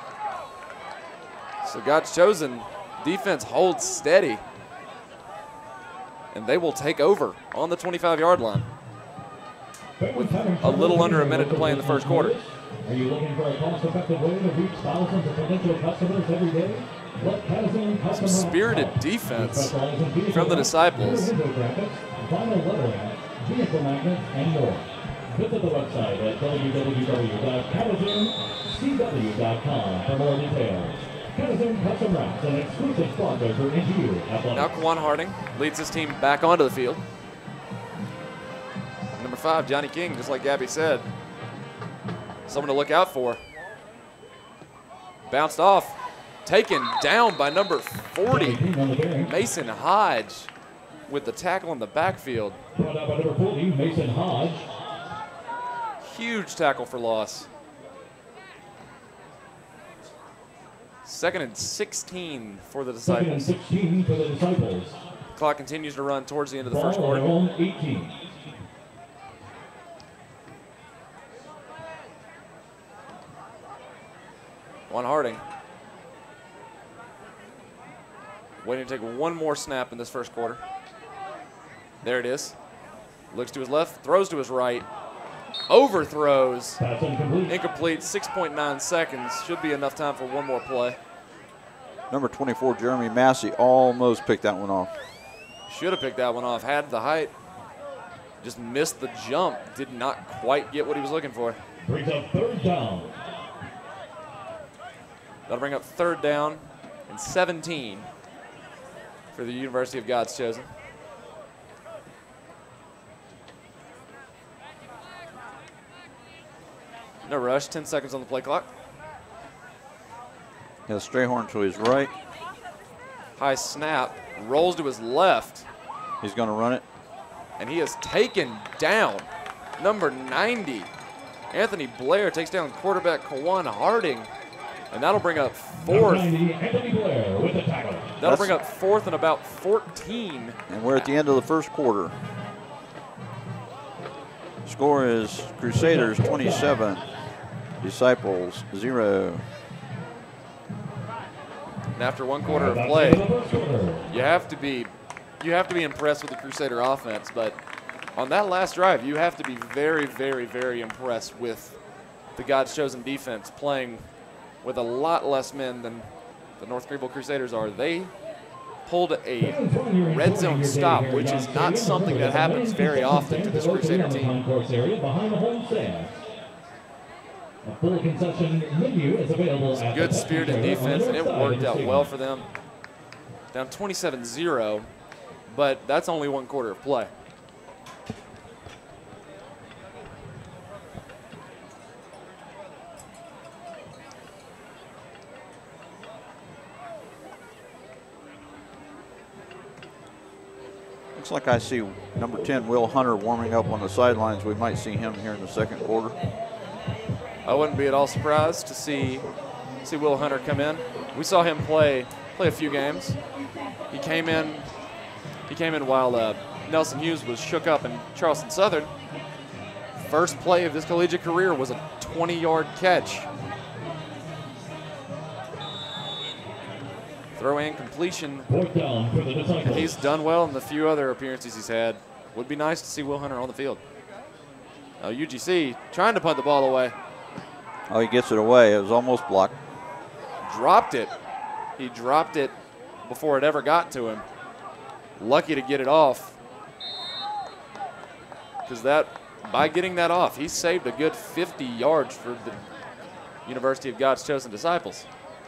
So God's chosen defense holds steady. And they will take over on the twenty-five-yard line with a little under a minute to play in the first quarter. Are you looking for a cost-effective way to reach thousands of potential customers every day? Let Patterson Some spirited defense from the Disciples. Vinyl lettering, vehicle magnets, and more. Visit the website at w w w dot patterson c w dot com for more details. Patterson Custom Wraps, an exclusive sponsor for N G U athletics. Now Kwan Harding leads his team back onto the field. Number five, Johnny King, just like Gabby said. Someone to look out for. Bounced off. Taken down by number forty, Mason Hodge, with the tackle in the backfield. Brought out by number forty, Mason Hodge. Huge tackle for loss. Second and sixteen for the Second and Disciples. sixteen for the Disciples. Clock continues to run towards the end of the Ball first on their quarter. own eighteen. Juan Harding waiting to take one more snap in this first quarter. There it is. Looks to his left, throws to his right, overthrows. Pass incomplete. Incomplete, six point nine seconds. Should be enough time for one more play. Number twenty-four, Jeremy Massey, almost picked that one off. Should have picked that one off, had the height. Just missed the jump, did not quite get what he was looking for. Brings up third down. That'll bring up third down and seventeen for the University of God's Chosen. No rush, ten seconds on the play clock. Has Strayhorn to his right. High snap, rolls to his left, He's going to run it. and he is taken down. Number ninety, Anthony Blair takes down quarterback Kawan Harding, and that'll bring up fourth. Number ninety, Anthony Blair with the tackle. That'll That's- bring up fourth and about fourteen. And we're at the end of the first quarter. Score is Crusaders twenty-seven, Disciples zero. And after one quarter of That's play, the end of the first quarter. you have to be you have to be impressed with the Crusader offense, but on that last drive, you have to be very, very, very impressed with the God's Chosen defense playing with a lot less men than the North Greenville Crusaders are. They pulled a red zone stop, which is not something that happens very often to this Crusader team. Concourse area behind the home stands. A full concession menu is available at Good the spirited area on the defense, and north it side of worked the out stadium. well for them. Down twenty-seven zero, but that's only one quarter of play. Looks like I see number ten, Will Hunter, warming up on the sidelines. We might see him here in the second quarter. I wouldn't be at all surprised to see see Will Hunter come in. We saw him play play a few games. He came in he came in while uh, Nelson Hughes was shook up in Charleston Southern. First play of his collegiate career was a twenty-yard catch. Throw and completion. Fourth down for the Disciples. And he's done well in the few other appearances he's had. Would be nice to see Will Hunter on the field. Now U G C trying to punt the ball away. Oh, he gets it away. It was almost blocked. Dropped it. He dropped it before it ever got to him. Lucky to get it off. Because that, by getting that off, he saved a good fifty yards for the University of God's Chosen Disciples.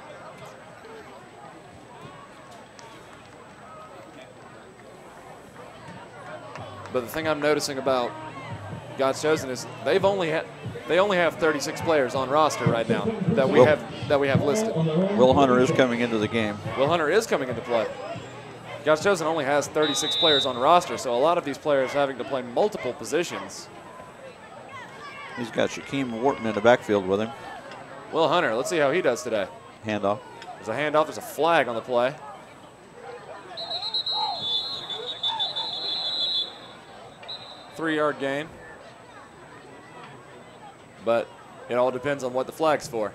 But the thing I'm noticing about God's Chosen is they've only had they only have thirty-six players on roster right now that we Will- have that we have listed. Will Hunter is coming into the game. Will Hunter is coming into play. God's Chosen only has thirty-six players on roster, so a lot of these players having to play multiple positions. He's got Shaquem Wharton in the backfield with him. Will Hunter, let's see how he does today. Handoff. There's a handoff, there's a flag on the play. Three-yard gain. But it all depends on what the flag's for.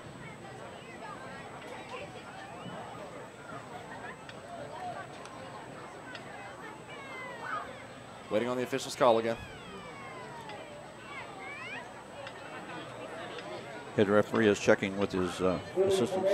Waiting on the official's call again. Head referee is checking with his uh, assistants.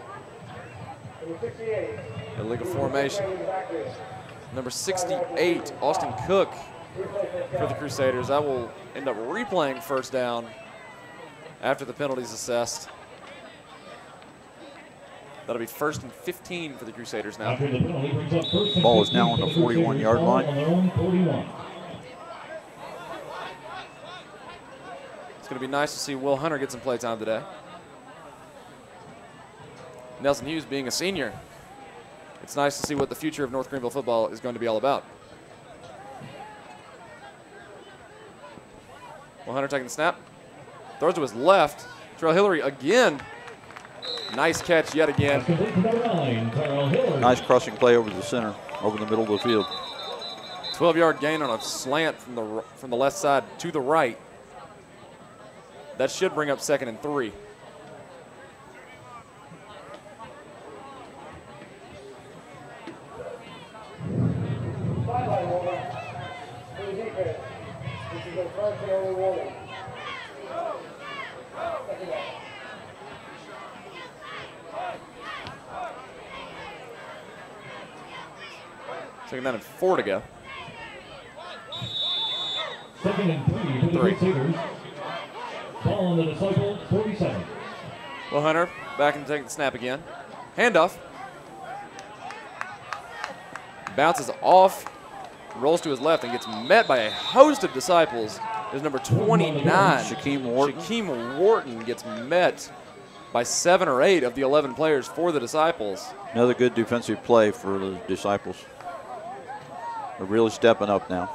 Illegal formation. Number sixty-eight, Austin Cook for the Crusaders. That will end up replaying first down after the penalties assessed. That'll be first and fifteen for the Crusaders now. After the penalty brings up first and Ball is now fifteen on the for Crusaders. forty-one-yard Ball line. on their own forty-one. It's going to be nice to see Will Hunter get some play time today. Nelson Hughes being a senior, it's nice to see what the future of North Greenville football is going to be all about. Will Hunter taking the snap. Throws to his left. Terrell Hillary again Nice catch yet again. Nice crossing play over the center, over the middle of the field. twelve-yard gain on a slant from the from the left side to the right. That should bring up second and three. Second down and four to go. Second and three for the Three. Crusaders. Ball on the Disciple, forty-seven. Will Hunter back and take the snap again. Handoff. Bounces off, rolls to his left, and gets met by a host of Disciples. There's number twenty-nine. Shaquem Wharton. Shaquem Wharton gets met by seven or eight of the eleven players for the Disciples. Another good defensive play for the Disciples. They're really stepping up now.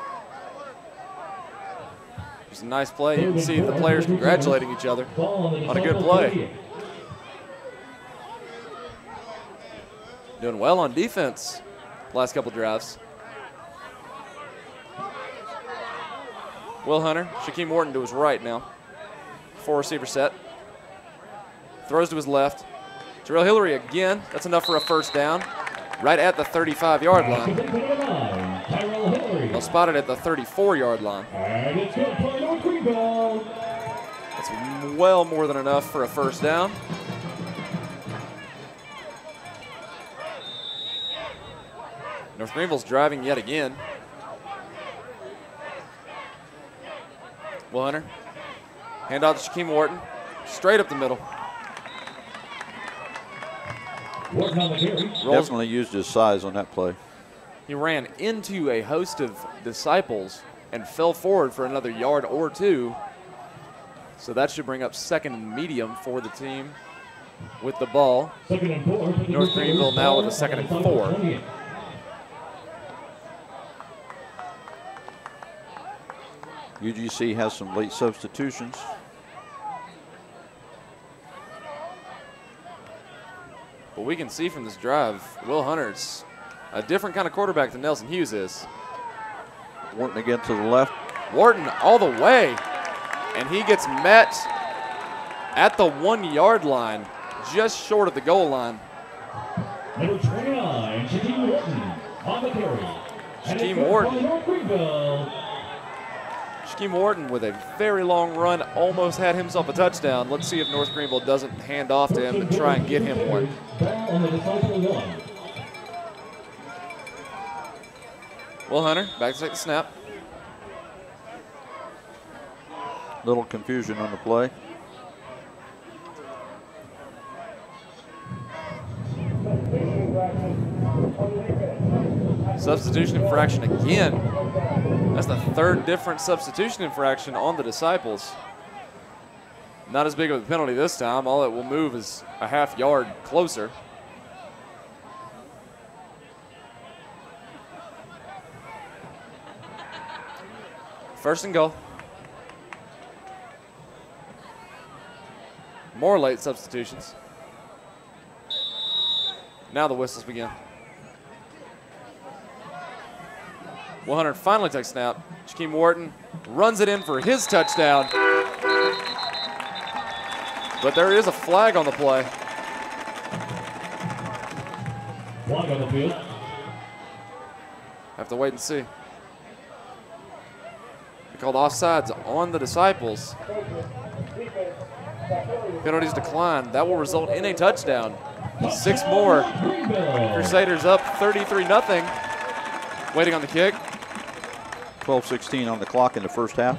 It's a nice play. You can see the players congratulating each other on a good play. Doing well on defense last couple drives. Will Hunter, Shaquem Wharton to his right now. Four receiver set. Throws to his left. Terrell Hillary again. That's enough for a first down. Right at the thirty-five-yard line. They'll spot it at the thirty-four-yard line. And it's good for North Greenville. That's well more than enough for a first down. North Greenville's driving yet again. Will Hunter. Hand off to Shaquem Wharton. Straight up the middle. Wharton on the carry. Rolls. Definitely used his size on that play. He ran into a host of Disciples and fell forward for another yard or two. So that should bring up second and medium for the team with the ball. Second and four. for the North Crusaders. Greenville now with a Ball second on and the Disciple, four. twenty-eight. U G C has some late substitutions. But we can see from this drive, Will Hunter's a different kind of quarterback than Nelson Hughes is. Wharton again to the left. Wharton all the way, and he gets met at the one-yard line, just short of the goal line. Number twenty-nine, Shaquem Wharton on the carry. And Shaquem it's good Wharton. for North Greenville. Shaquem Wharton with a very long run almost had himself a touchdown. Let's see if North Greenville doesn't hand off to him and try and get him one. Ball on the Disciple one. Will Hunter back to take the snap. Little confusion on the play. Substitution infraction again. That's the third different substitution infraction on the Disciples. Not as big of a penalty this time. All it will move is a half yard closer. First and goal. More late substitutions. Now the whistles begin. Will Hunter finally takes snap. Shaquem Wharton runs it in for his touchdown. But there is a flag on the play. Flag on the field. Have to wait and see. They called offsides on the Disciples. Penalties decline. That will result in a touchdown. Six more. Greenville. Crusaders up thirty-three nothing. Waiting on the kick. twelve sixteen on the clock in the first half.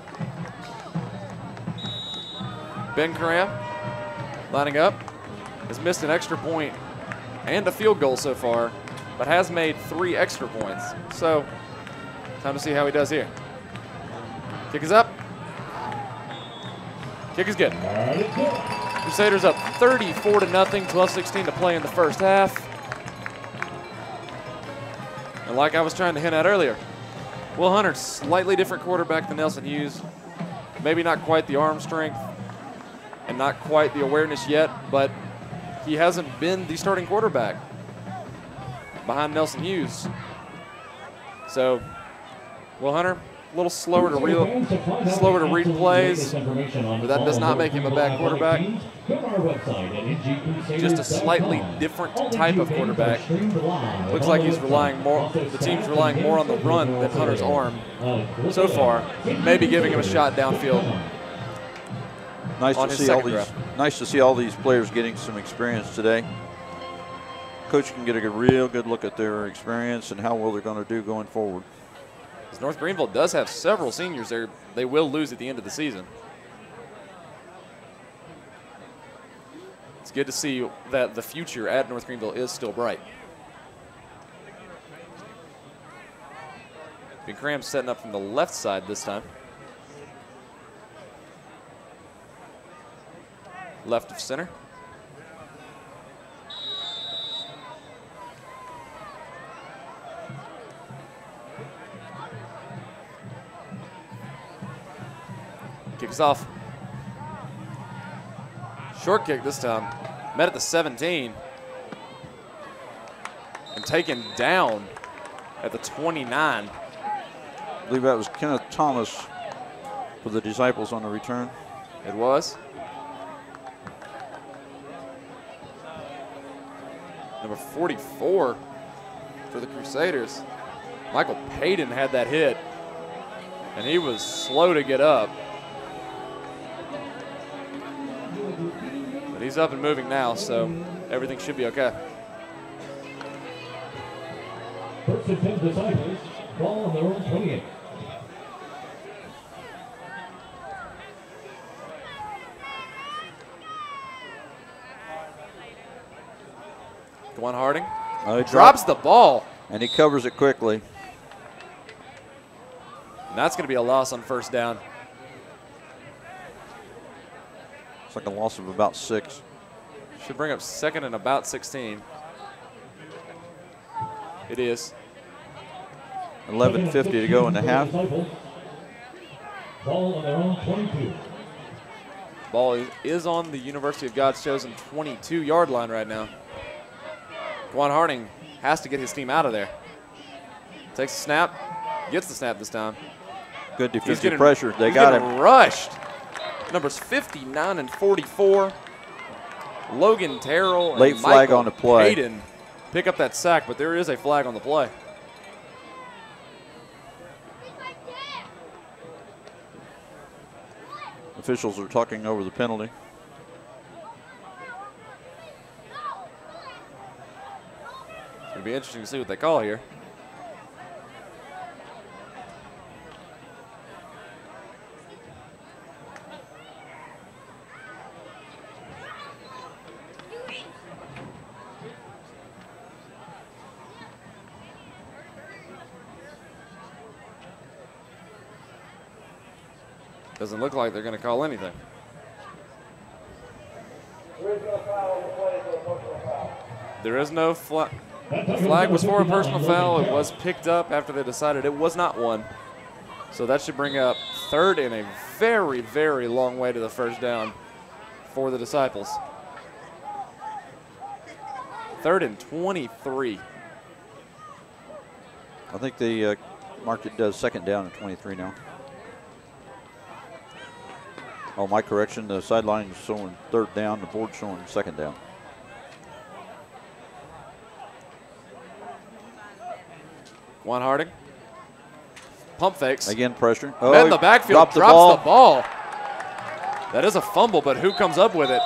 Ben Cram lining up. Has missed an extra point and a field goal so far, but has made three extra points. So, time to see how he does here. Kick is up. Kick is good. And it's good. Crusaders up thirty-four to nothing, twelve sixteen to play in the first half. And like I was trying to hint at earlier, Will Hunter, slightly different quarterback than Nelson Hughes. Maybe not quite the arm strength, and not quite the awareness yet, but he hasn't been the starting quarterback behind Nelson Hughes. So, Will Hunter, a little slower to real, slower to read plays, but that does not make him a bad quarterback. Just a slightly different type of quarterback. Looks like he's relying more, the team's relying more on the run than Hunter's arm so far, maybe giving him a shot downfield. Nice on to his see all second these. draft. Nice to see all these players getting some experience today. Coach can get a good, real good look at their experience and how well they're going to do going forward. Because North Greenville does have several seniors there. They will lose at the end of the season. It's good to see that the future at North Greenville is still bright. Big Cram setting up from the left side this time. Left of center. Kicks off. Short kick this time. Met at the seventeen. And taken down at the twenty-nine. I believe that was Kenneth Thomas for the Disciples on the return. It was. Number forty-four for the Crusaders. Michael Payton had that hit, and he was slow to get up. But he's up and moving now, so everything should be okay. First and ten Disciples, ball on their own twenty-eight. Dwan Harding Oh, he drops dropped, the ball. and he covers it quickly. And that's going to be a loss on first down. It's like a loss of about six. Should bring up second and about sixteen. It is. eleven fifty to go in the half. Ball on their own twenty-two. Ball is, is on the University of God's Chosen twenty-two yard line right now. Dwan Harding has to get his team out of there. Takes the snap, gets the snap this time. Good He's defensive getting, pressure. They he's got getting him. rushed. Numbers fifty-nine and forty-four. Logan Terrell and Late flag Michael on the play. Payton pick up that sack, but there is a flag on the play. Officials are talking over the penalty. It'll be interesting to see what they call here. Doesn't look like they're going to call anything. There is no flag. The flag was for a personal foul. It was picked up after they decided it was not one. So that should bring up third and a very, very long way to the first down for the Disciples. Third and twenty-three. I think the uh, market does second down at twenty-three now. Oh, my correction. The sideline is showing third down. The board showing second down. Juan Harding. Pump fakes. Again, pressure. Oh, in the he backfield, dropped the drops ball. the ball. That is a fumble, but who comes up with it?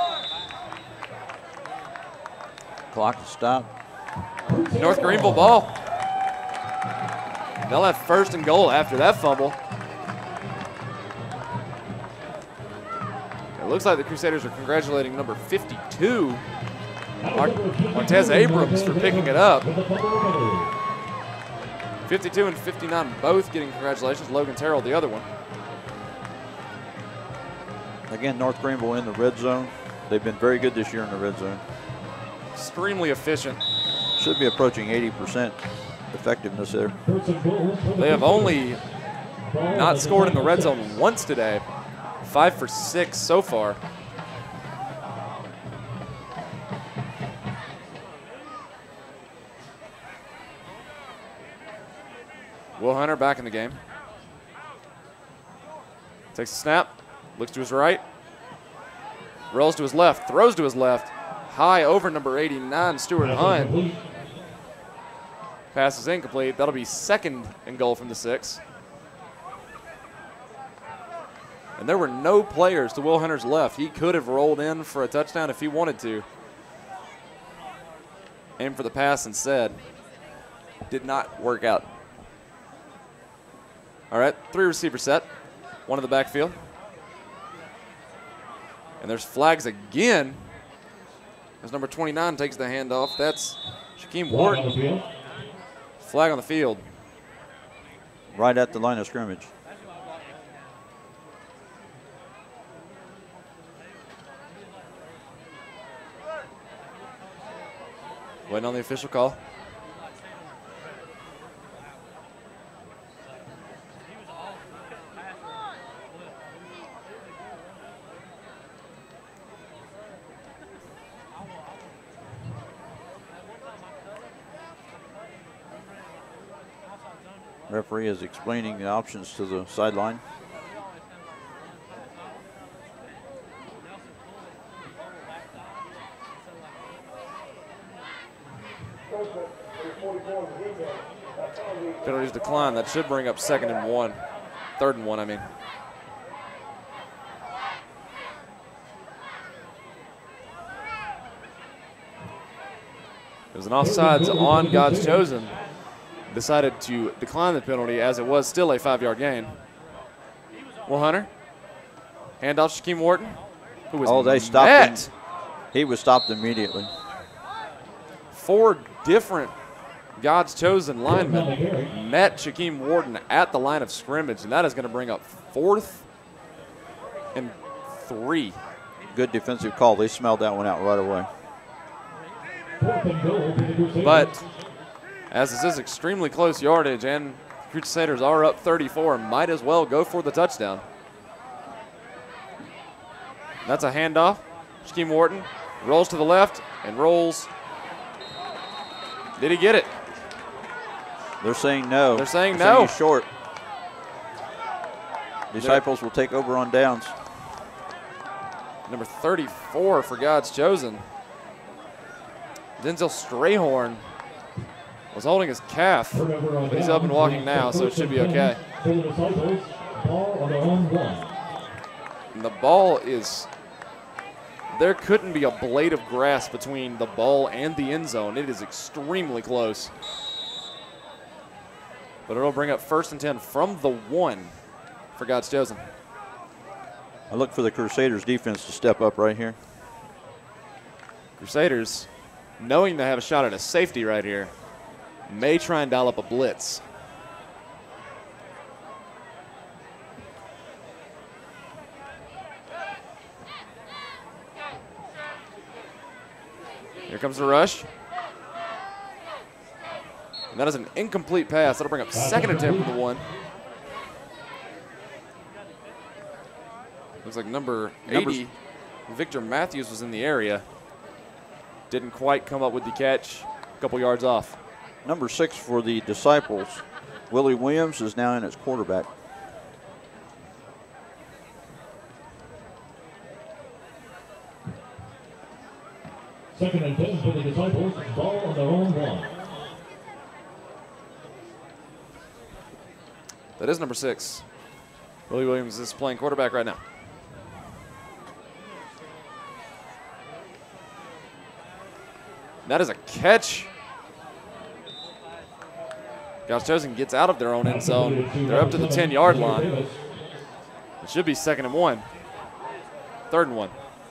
Clock to stop. North Greenville ball. They'll have first and goal after that fumble. It looks like the Crusaders are congratulating number fifty-two, Mar Martez Abrams, for picking it up. fifty-two and fifty-nine both getting congratulations. Logan Terrell, the other one. Again, North Greenville in the red zone. They've been very good this year in the red zone. Extremely efficient. Should be approaching eighty percent effectiveness there. They have only not scored in the red zone once today. Five for six so far. Will Hunter back in the game. Takes a snap, looks to his right, rolls to his left, throws to his left, high over number eighty-nine, Stuart Hunt. Pass is incomplete. That'll be second and goal from the six. And there were no players to Will Hunter's left. He could have rolled in for a touchdown if he wanted to. Aimed for the pass instead. Did not work out. All right, three receiver set. One in the backfield. And there's flags again as number twenty-nine takes the handoff. That's Shaquem Wharton. Flag on the field. Right at the line of scrimmage. Waiting on the official call. Referee is explaining the options to the sideline. Penalties decline. That should bring up second and one. Third and one, I mean. It was an offsides on God's Chosen. Decided to decline the penalty as it was still a five-yard gain. Will Hunter. Handoff Shaquem Wharton, who was Oh, they stopped met. him. He was stopped immediately. Four different God's Chosen linemen met Shaquem Wharton at the line of scrimmage, and that is going to bring up fourth and three. Good defensive call. They smelled that one out right away. But as this is extremely close yardage and Crusaders are up thirty-four, might as well go for the touchdown. That's a handoff. Shaquem Wharton rolls to the left and rolls. Did he get it? They're saying no. They're saying They're no. Saying he's short. Disciples will take over on downs. Number thirty-four for God's Chosen. Denzel Strayhorn was holding his calf, but he's up and walking now, so it should be okay. And the ball is, there couldn't be a blade of grass between the ball and the end zone. It is extremely close. But it'll bring up first and ten from the one for God's Chosen. I look for the Crusaders defense to step up right here. Crusaders, knowing they have a shot at a safety right here, may try and dial up a blitz. Here comes the rush. And that is an incomplete pass. That'll bring up second and ten for the one. Looks like number eighty, Victor Matthews, was in the area. Didn't quite come up with the catch. A couple yards off. Number six for the Disciples, Willie Williams, is now in as quarterback. Second and ten for the Disciples. Ball on their own one. That is number six. Willie Williams is playing quarterback right now. That is a catch. God's Chosen gets out of their own end zone. They're up to the ten-yard line. It should be second and one. Third and one.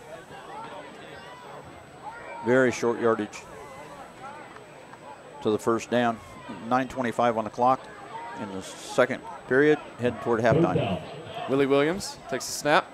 Very short yardage to the first down. nine twenty-five on the clock in the second period, heading toward halftime. Willie Williams takes a snap.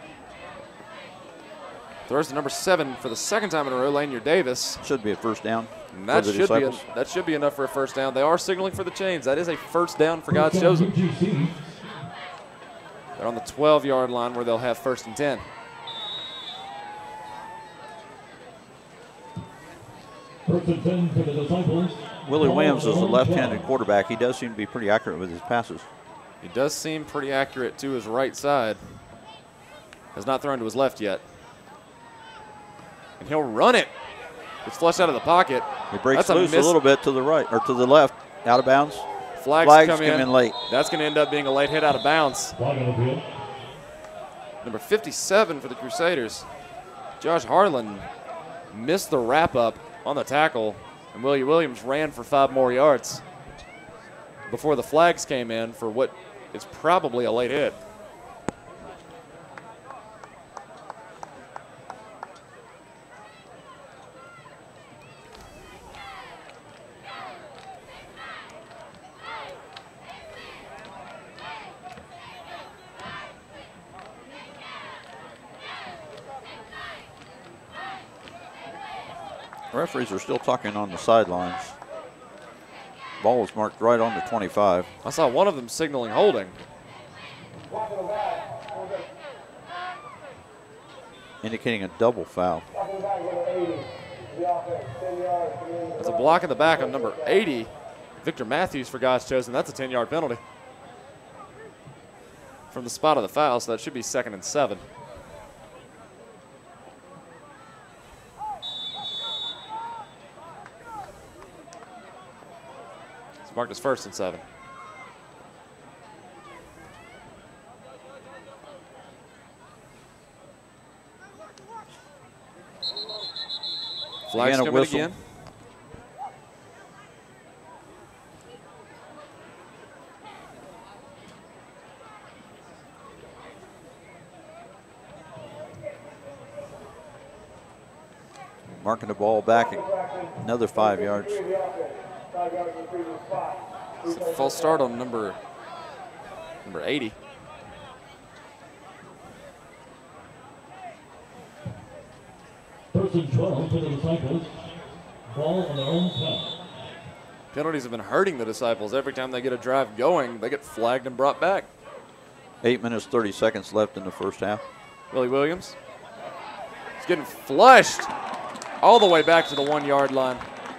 Throws to number seven for the second time in a row, Lanier Davis. Should be a first down. And that for the should be Disciples. a, that should be enough for a first down. They are signaling for the chains. That is a first down for God's Chosen. They're on the twelve-yard line where they'll have first and ten. First and ten for the Disciples. Willie Ball Williams on is a their own left-handed twelve. quarterback. He does seem to be pretty accurate with his passes. He does seem pretty accurate to his right side. Has not thrown to his left yet. And he'll run it. It's flushed out of the pocket. He breaks That's a loose a, miss. little bit to the right, or to the left, out of bounds. Flags, Flags come, come in. in late. That's going to end up being a late hit out of bounds. Flag on the field. Number fifty-seven for the Crusaders. Josh Harlan missed the wrap-up on the tackle, and Willie Williams ran for five more yards before the flags came in for what is probably a late hit. Referees are still talking on the sidelines. Ball was marked right on the twenty-five. I saw one of them signaling holding. Indicating a double foul. That's a block in the back on number eighty. Victor Matthews for God's chosen. That's a ten-yard penalty from the spot of the foul, so that should be second and seven. It's marked as first and seven. Flags Again, a coming whistle. again. Marking the ball back another five yards. It's a false start on number number eighty. First and twelve for the Disciples. Ball on their own ten. Penalties have been hurting the Disciples. Every time they get a drive going, they get flagged and brought back. Eight minutes, thirty seconds left in the first half. Willie Williams. He's getting flushed all the way back to the one-yard line.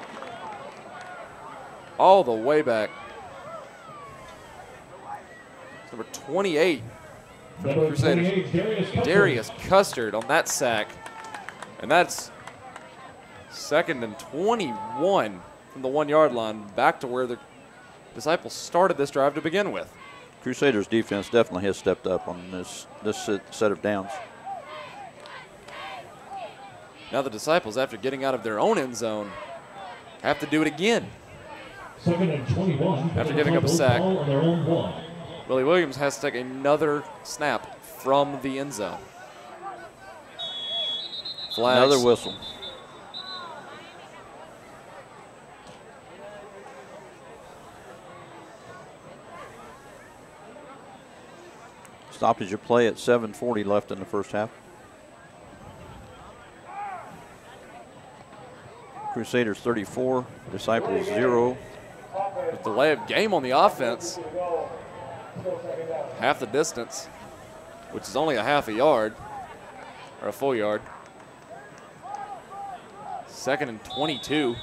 All the way back. It's number twenty-eight for the Number Crusaders. twenty-eight, Darius Custard. Darius Custard on that sack. And that's second and twenty-one from the one-yard line back to where the Disciples started this drive to begin with. Crusaders defense definitely has stepped up on this, this set of downs. Now the Disciples, after getting out of their own end zone, have to do it again. Second and twenty-one. for After the giving up a Disciples. sack. Ball on their own one. Willie Williams has to take another snap from the end zone. Flags. Another whistle. Stoppage of play at seven forty left in the first half. Crusaders thirty-four, Disciples zero. With delay of game on the offense. Half the distance, which is only a half a yard, or a full yard. Second and twenty-two.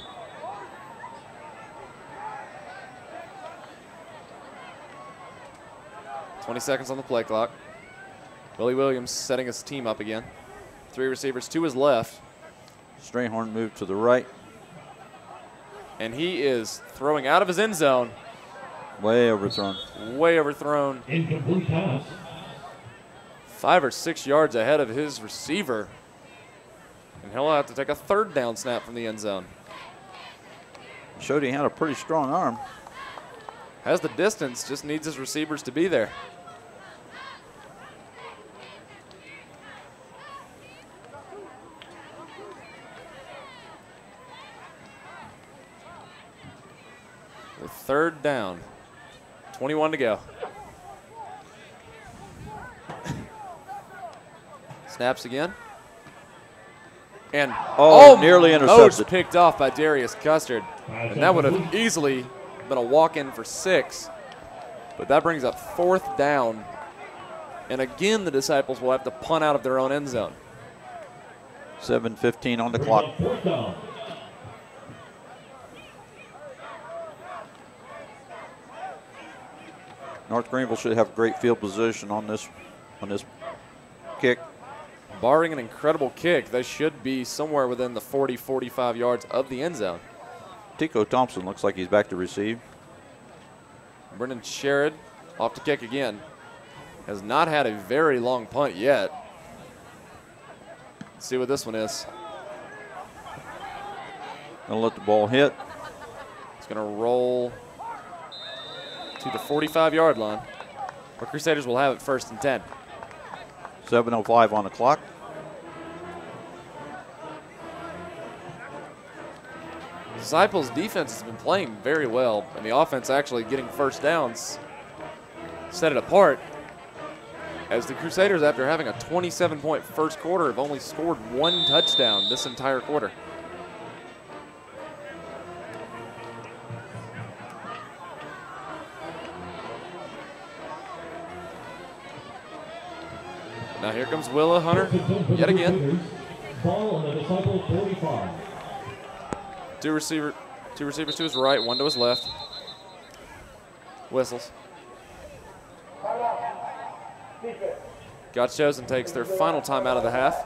twenty seconds on the play clock. Willie Williams setting his team up again. Three receivers to his left. Strayhorn moved to the right. And he is throwing out of his end zone. Way overthrown. Way overthrown. Incomplete pass. Five or six yards ahead of his receiver. And he'll have to take a third down snap from the end zone. Showed he had a pretty strong arm. Has the distance, just needs his receivers to be there. The third down. twenty-one to go. Snaps again. And Oh, nearly intercepted. picked off by Darius Custard. And that would have easily been a walk-in for six. But that brings up fourth down. And again, the Disciples will have to punt out of their own end zone. seven fifteen on the Brings clock. up fourth down. North Greenville should have great field position on this on this kick. Barring an incredible kick, they should be somewhere within the forty, forty-five yards of the end zone. Tico Thompson looks like he's back to receive. Brendan Sherrod off to kick again. Has not had a very long punt yet. Let's see what this one is. Gonna let the ball hit. It's gonna roll to the forty-five yard line, where Crusaders will have it first and ten. seven oh five on the clock. Disciples' defense has been playing very well, and the offense actually getting first downs set it apart. As the Crusaders, after having a twenty-seven point first quarter, have only scored one touchdown this entire quarter. Now here comes Willa Hunter yet again. Ball on the Disciple forty-five. Two receiver, two receivers to his right, one to his left. Whistles. God's Chosen takes their final time out of the half.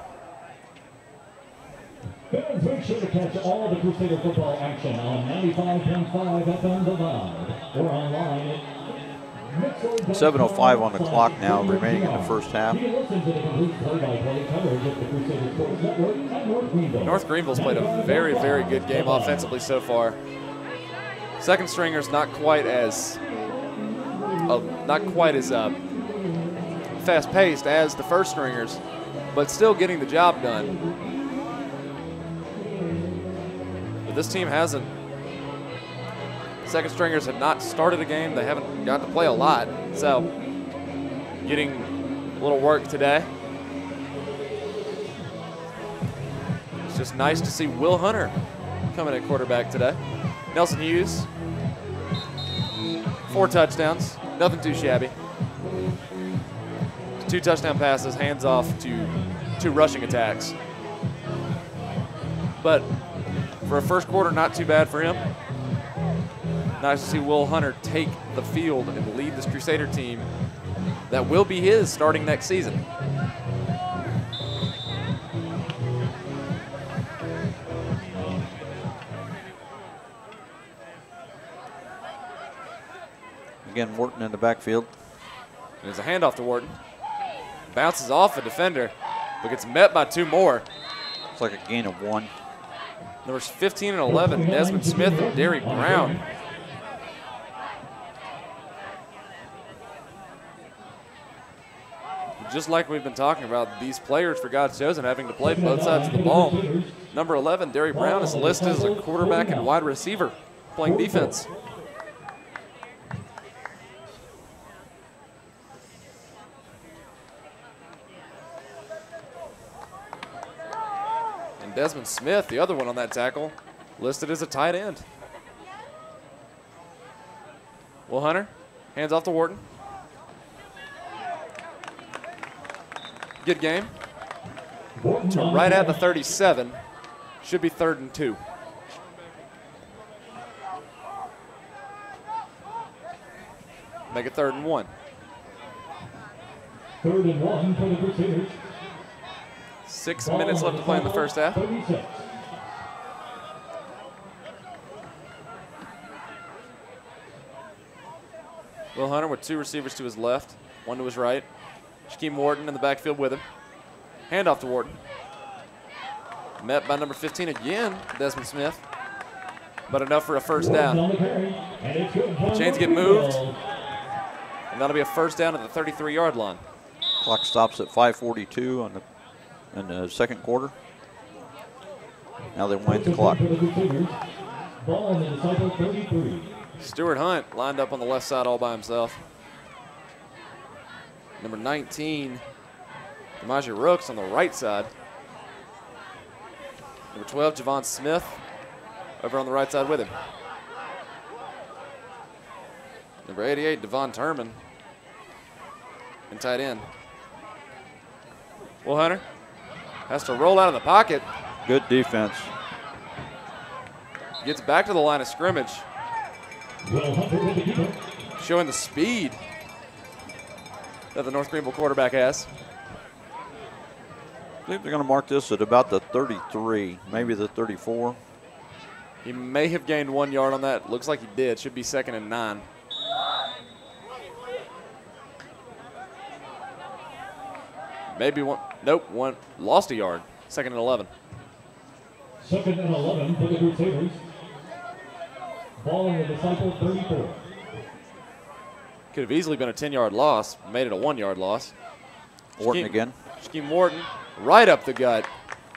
Fans, make sure to catch all the Crusader football action on ninety-five point five F M The Vibe or online at seven oh five on the clock now, remaining in the first half. North Greenville's played a very, very good game offensively so far. Second stringers not quite as, uh, not quite as uh, fast-paced as the first stringers, but still getting the job done. But this team hasn't. Second stringers have not started a game. They haven't got to play a lot. So getting a little work today. It's just nice to see Will Hunter coming at quarterback today. Nelson Hughes, four touchdowns, nothing too shabby. Two touchdown passes, hands off to two rushing attacks. But for a first quarter, not too bad for him. Nice to see Will Hunter take the field and lead this Crusader team that will be his starting next season. Again, Wharton in the backfield. There's a handoff to Wharton. Bounces off a defender, but gets met by two more. It's like a gain of one. Numbers fifteen and eleven, Desmond Smith and Derry Brown. Just like we've been talking about, these players for God's Chosen having to play both sides of the ball. Number eleven, Derry Brown, is listed as a quarterback and wide receiver playing defense. And Desmond Smith, the other one on that tackle, listed as a tight end. Will Hunter, hands off to Wharton. Good game. To right at the thirty-seven. Should be third and two. Make it third and one. Third and one for the Crusaders. Six minutes left to play in the first half. Will Hunter with two receivers to his left, one to his right. Shaquem Wharton in the backfield with him. Handoff to Wharton. Met by number fifteen again, Desmond Smith. But enough for a first down. Chains get moved. And that'll be a first down at the thirty-three yard line. Clock stops at five forty-two on the, in the second quarter. Now they wind the clock. Ball on the Disciple thirty-three. Stuart Hunt lined up on the left side all by himself. Number nineteen, Demaja Rooks on the right side. Number twelve, Javon Smith over on the right side with him. Number eighty-eight, Devon Turman, and tight end. Will Hunter has to roll out of the pocket. Good defense. Gets back to the line of scrimmage. Will Hunter with the keeper. Showing the speed that the North Greenville quarterback has. I believe they're going to mark this at about the thirty-three, maybe the thirty-four. He may have gained one yard on that. Looks like he did. Should be second and nine. Maybe one. Nope, one. Lost a yard. Second and eleven. Second and eleven for the Crusaders. Ball on the Disciple thirty-four. Could have easily been a ten-yard loss. Made it a one-yard loss. Wharton Shaquem, again. Shaquem Wharton right up the gut.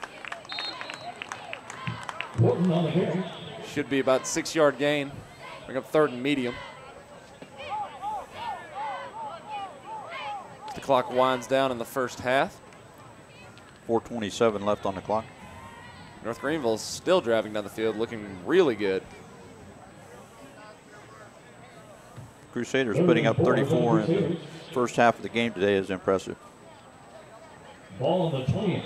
Wharton on the carry. Should be about six-yard gain. Bring up third and medium. The clock winds down in the first half. four twenty-seven left on the clock. North Greenville's still driving down the field, looking really good. Crusaders putting up thirty-four in the first half of the game today is impressive. Ball on the twenty.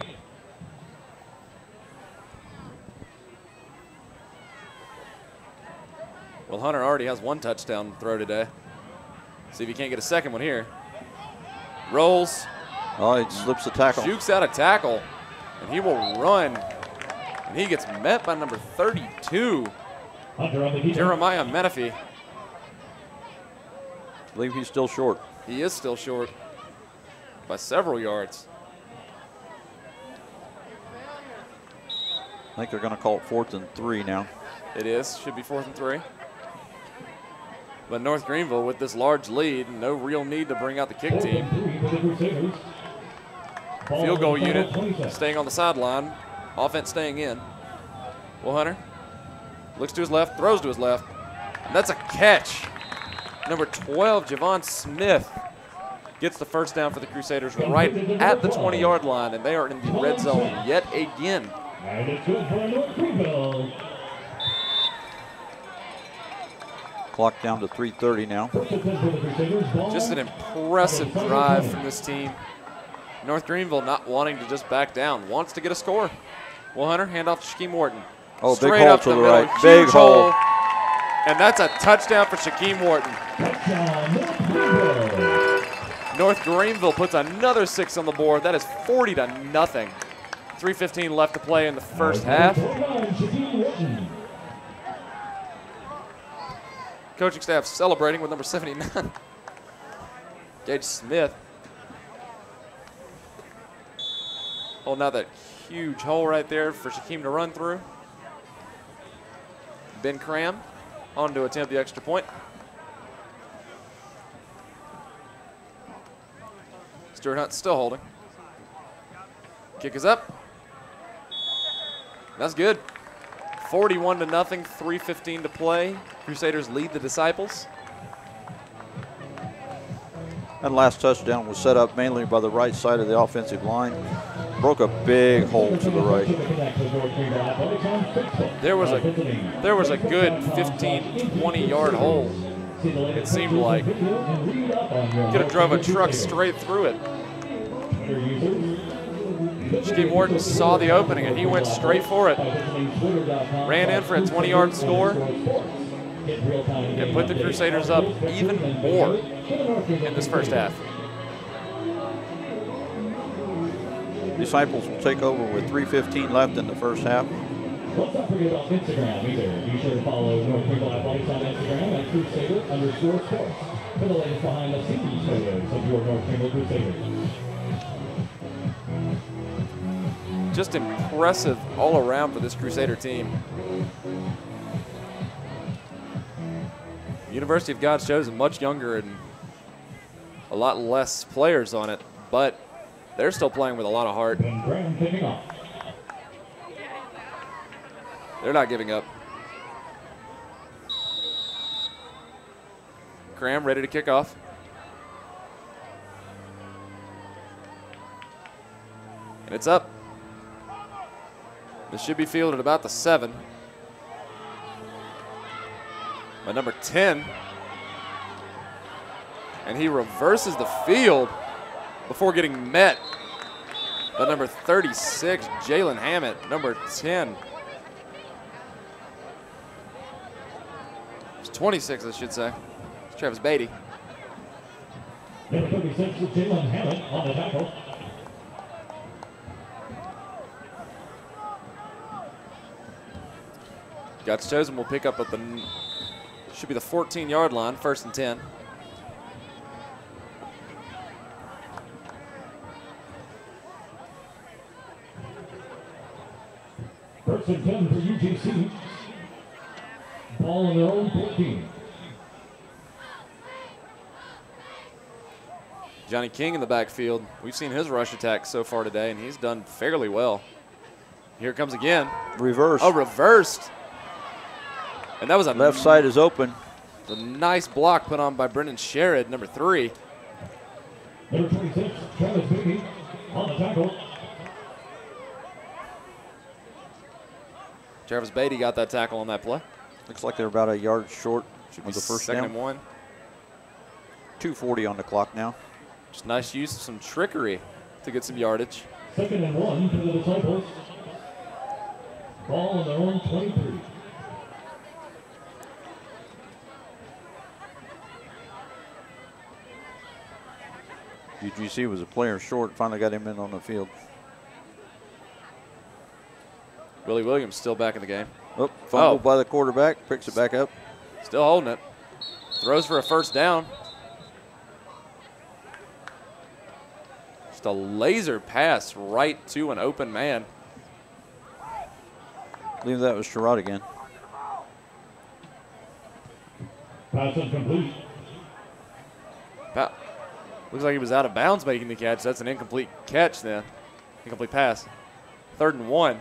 Well, Hunter already has one touchdown throw today. See if he can't get a second one here. Rolls. Oh, he slips the tackle. Jukes out a tackle, and he will run. And he gets met by number thirty-two, Hunter on the keeper. Jeremiah Menifee. I believe he's still short. He is still short by several yards. I think they're going to call it fourth and three now. It is. Should be fourth and three. But North Greenville with this large lead, no real need to bring out the kick Fourth team. and three for the Crusaders. Ball Field goal on the unit twenty-seven. staying on the sideline. Offense staying in. Will Hunter looks to his left, throws to his left. And that's a catch. Number twelve, Javon Smith, gets the first down for the Crusaders right at the twenty-yard line, and they are in the red zone yet again. And it's good for North Greenville. Clock down to three thirty now. First and ten for the Crusaders. Ball Just an impressive drive from this team. North Greenville not wanting to just back down, wants to get a score. Will Hunter hand off to Shaquem Wharton. Oh, Straight big hole up to the the middle, right. Big huge hole. And that's a touchdown for Shaquem Wharton. Touchdown, North Greenville. North Greenville puts another six on the board. That is forty to nothing. three fifteen left to play in the first half. forty-nine, Shaquem Wharton. Coaching staff celebrating with number seventy-nine, Gage Smith. Holding out that huge hole right there for Shaquem to run through. Ben Cram on to attempt the extra point. Stuart Hunt still holding. Kick is up. That's good. forty-one to nothing, three fifteen to play. Crusaders lead the Disciples. That last touchdown was set up mainly by the right side of the offensive line. Broke a big hole to the right. There was a there was a good fifteen, twenty yard hole. It seemed like could have drove a truck straight through it. Shaquem Wharton saw the opening and he went straight for it. Ran in for a twenty yard score and put the Crusaders up even more in this first half. Disciples will take over with three fifteen left in the first half. Let's not forget about Instagram either. Be sure to follow North Greenville Athletics on Instagram at Crusader underscore sports for the latest behind the scenes photos of your North Greenville Crusaders. Just impressive all around for this Crusader team. University of God's Chosen much younger and a lot less players on it, but they're still playing with a lot of heart. And Graham kicking off. They're not giving up. Graham ready to kick off. And it's up. This should be fielded about the seven. By number ten. And he reverses the field before getting met by number thirty-six, Jalen Hammett, number ten. It's twenty-six, I should say. It's Travis Beatty. Number thirty-six, twenty-six, Jalen Hammond on the tackle. God's Chosen will pick up at the, should be the fourteen yard line, first and ten. First and ten for U G C. Ball on their own fourteen. Johnny King in the backfield. We've seen his rush attack so far today, and he's done fairly well. Here it comes again. Reverse. Oh, reversed. And that was a Left side is open. A nice block put on by Brendan Sherrod, number three. Number twenty-six, Travis Beatty on the tackle. Travis Beatty got that tackle on that play. Looks like they're about a yard short Should of be the first second down. and one. two forty on the clock now. Just nice use of some trickery to get some yardage. Second and one for the Disciples. Ball on their own twenty-three. U G C was a player short, finally got him in on the field. Willie Williams still back in the game. Oh, fumbled Oh. by the quarterback, picks it back up. Still holding it. Throws for a first down. Just a laser pass right to an open man. I believe that was Sherrod again. Pass incomplete. Pa- Looks like he was out of bounds making the catch. That's an incomplete catch then. Incomplete pass. Third and one.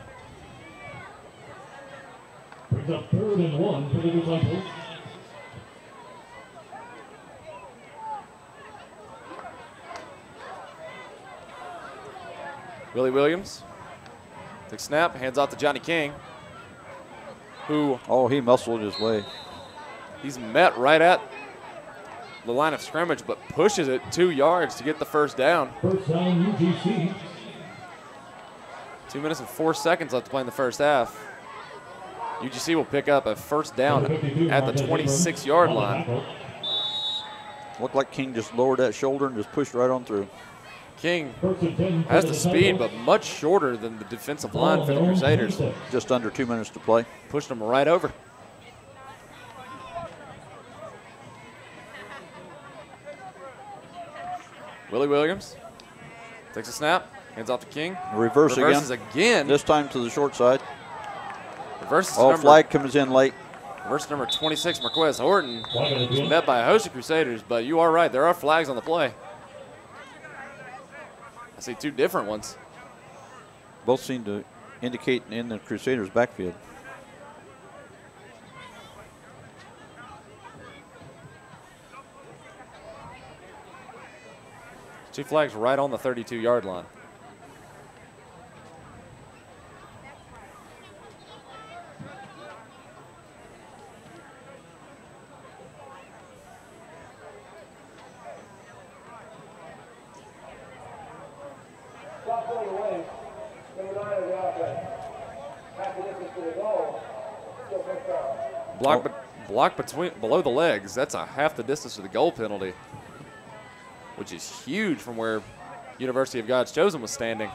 Brings up third and one for the Disciples. Willie Williams. Takes snap, hands off to Johnny King, who Oh, he muscled his way. he's met right at the line of scrimmage, but pushes it two yards to get the first down. First down, U G C. Two minutes and four seconds left to play in the first half. U G C will pick up a first down at the twenty-six yard line. Looked like King just lowered that shoulder and just pushed right on through. King First and ten for has the the speed, Disciples. but much shorter than the defensive Ball line on for the their own Crusaders. twenty-six. Just under two minutes to play. Pushed him right over. Willie Williams takes a snap, hands off to King. Reverse Reverses again. again. This time to the short side. Reverses Oh, number, flag comes in late. reverse number twenty-six, Marquez Horton. Flag on the Was field. met by a host of Crusaders, but you are right. There are flags on the play. I see two different ones. Both seem to indicate in the Crusaders' backfield. Two flags right on the thirty-two yard line. Block, be- block between below the legs. That's a half the distance to the goal penalty, which is huge from where University of God's Chosen was standing.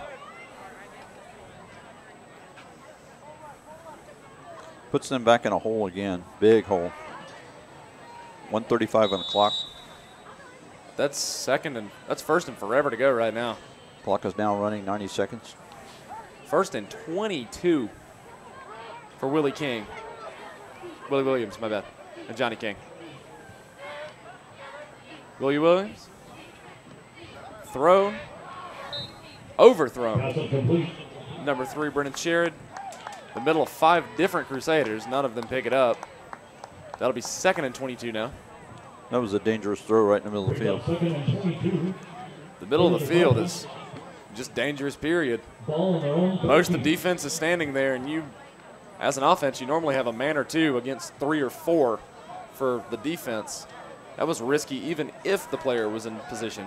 Puts them back in a hole again. Big hole. one thirty-five on the clock. That's second and that's first and forever to go right now. Clock is now running ninety seconds. First and twenty-two for Willie King. Willie Williams, my bad. And Johnny King. Willie Williams. Thrown. Overthrown. Pass incomplete. Number three, Brennan Sherrod. The middle of five different Crusaders. None of them pick it up. That'll be second and twenty-two now. That was a dangerous throw right in the middle of the Brings field. up second and twenty-two. The middle of the field is just dangerous, period. Ball on their own Most of the thirteen. defense is standing there, and you, as an offense, you normally have a man or two against three or four for the defense. That was risky even if the player was in position.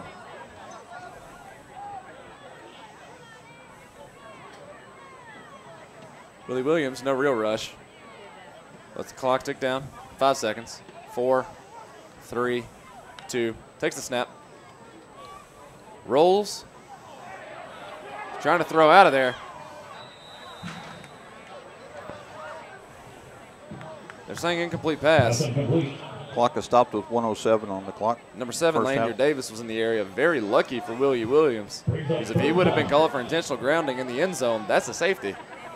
Willie Williams, no real rush. Lets the clock tick down. Five seconds. Four, three, two. Takes the snap. Rolls. Trying to throw out of there. They're saying incomplete pass. Clock is stopped with one oh seven on the clock. Number seven, First Lanier half. Davis, was in the area. Very lucky for Willie Williams. Because if he would have been called for intentional grounding in the end zone, that's a safety.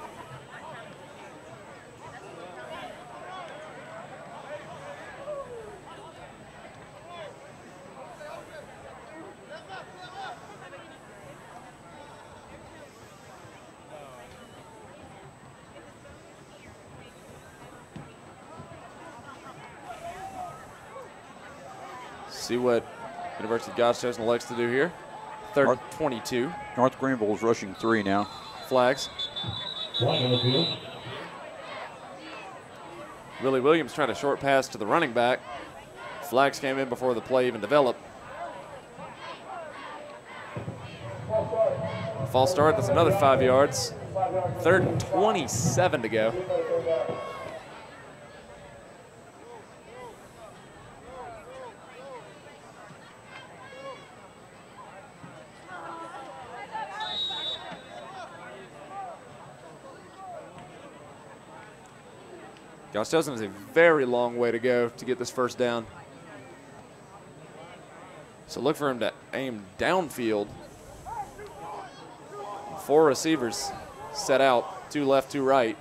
See what University of God's Chosen elects to do here. Third and twenty-two. North Greenville is rushing three now. Flags. Flag on the field. Willie Williams trying to short pass to the running back. Flags came in before the play even developed. False start, that's another five yards. Third and twenty-seven to go. God's Chosen is a very long way to go to get this first down. So look for him to aim downfield. Four receivers set out, two left, two right.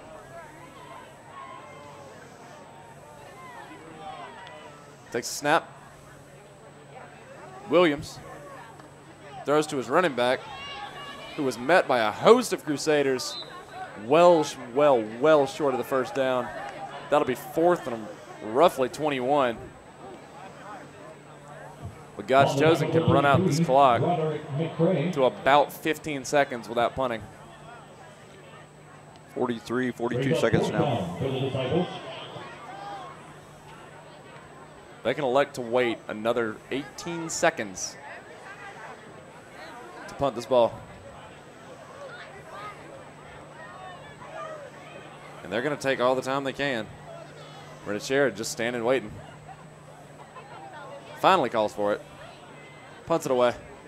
Takes a snap. Williams throws to his running back, who was met by a host of Crusaders, well, well, well short of the first down. That'll be fourth and roughly twenty-one. But God's Chosen can run out this clock to about fifteen seconds without punting. forty-three, forty-two seconds now. They can elect to wait another eighteen seconds to punt this ball. And they're going to take all the time they can. Brenda Sherrod just standing waiting. Finally calls for it. Punts it away.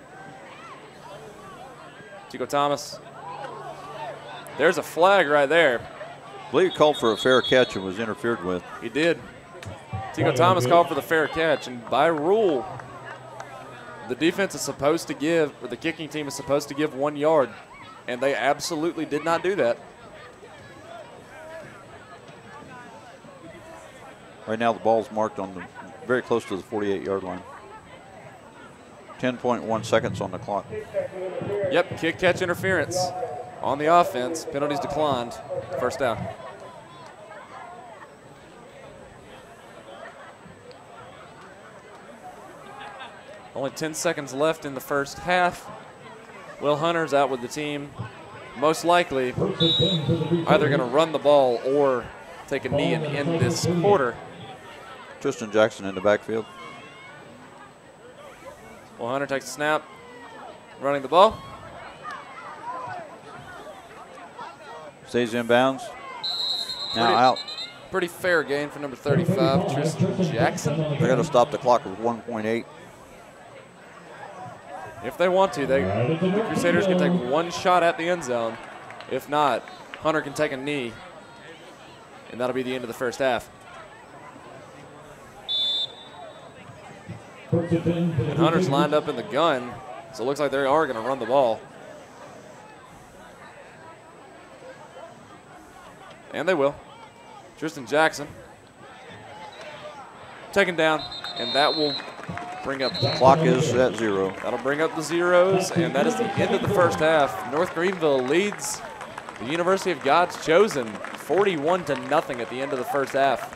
Chico Thomas. There's a flag right there. I believe he called for a fair catch and was interfered with. He did. Chico Thomas called for the fair catch, and by rule, the defense is supposed to give, or the kicking team is supposed to give one yard, and they absolutely did not do that. Right now the ball's marked on the very close to the forty-eight yard line. ten point one seconds on the clock. Yep, kick catch interference on the offense. Penalties declined. First down. Only ten seconds left in the first half. Will Hunter's out with the team. Most likely either going to run the ball or take a knee and end this quarter. Tristan Jackson in the backfield. Well, Hunter takes a snap, running the ball. Stays in bounds. Now Pretty- out. Pretty fair gain for number thirty-five, Tristan Jackson. They're going to stop the clock with one point eight. If they want to, they, the Crusaders can take one shot at the end zone. If not, Hunter can take a knee, and that'll be the end of the first half. And Hunter's lined up in the gun, so it looks like they are going to run the ball. And they will. Tristan Jackson taken down, and that will bring up The clock is at zero. That'll bring up the zeros, and that is the end of the first half. North Greenville leads the University of God's Chosen forty-one to nothing at the end of the first half.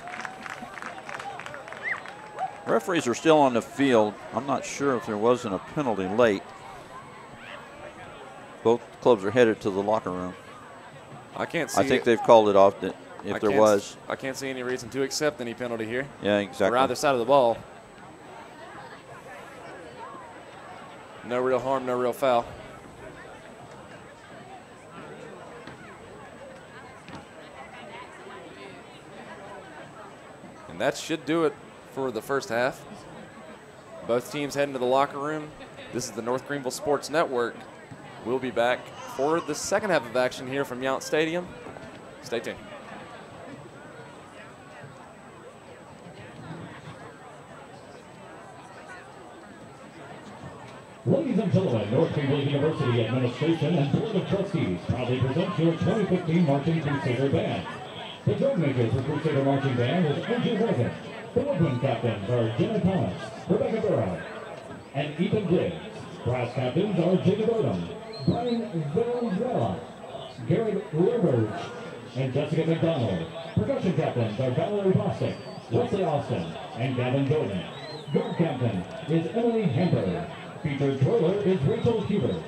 Referees are still on the field. I'm not sure if there wasn't a penalty late. Both clubs are headed to the locker room. I can't see I think it. they've called it off that if I there can't- was. I can't see any reason to accept any penalty here Yeah, for exactly. either side of the ball. No real harm, no real foul. And that should do it for the first half. Both teams heading to the locker room. This is the North Greenville Sports Network. We'll be back for the second half of action here from Yount Stadium. Stay tuned. Ladies and gentlemen, North Greenville University Administration and Board of Trustees proudly present your twenty fifteen Marching Crusader Band. The drum makers for Crusader Marching Band is Andrew Morgan. The woodwind captains are Jenna Thomas, Rebecca Burrow, and Ethan Diggs. Brass captains are Jacob Odom, Brian Valenzuela, Gary Rivers, and Jessica McDonald. Percussion captains are Valerie Bostic, Wesley Austin, and Gavin Jordan. Guard captain is Emily Hamburg. Featured twirler is Rachel Hubert.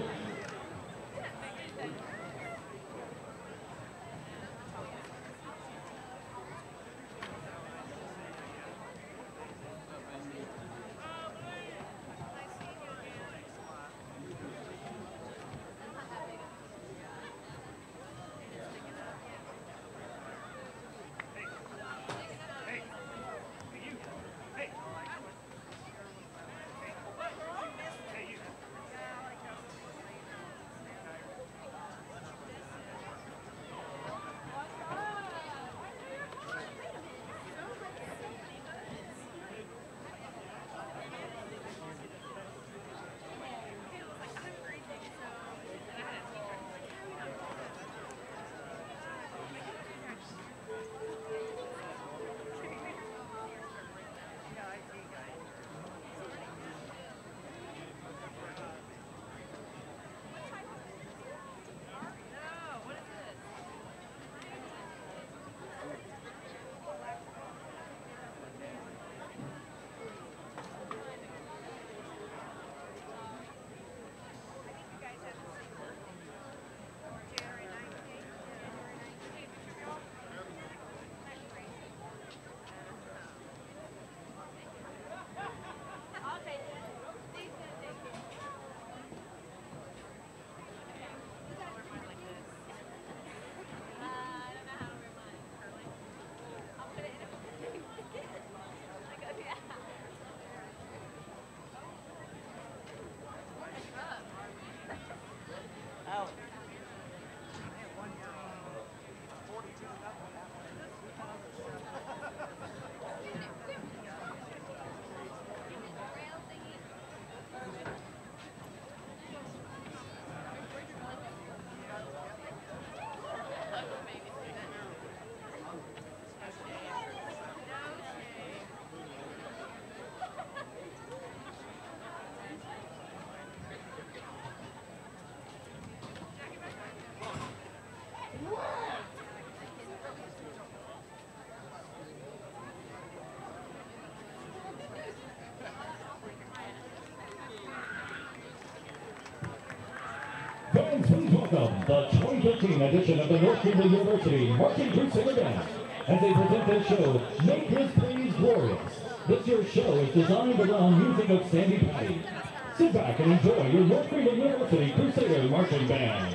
Fans, please welcome the twenty fifteen edition of the North Greenville University Marching Crusader Band as they present their show, Make His Praise Glorious. This year's show is designed around music of Sandy Patty. Sit back and enjoy your North Greenville University Crusader Marching Band.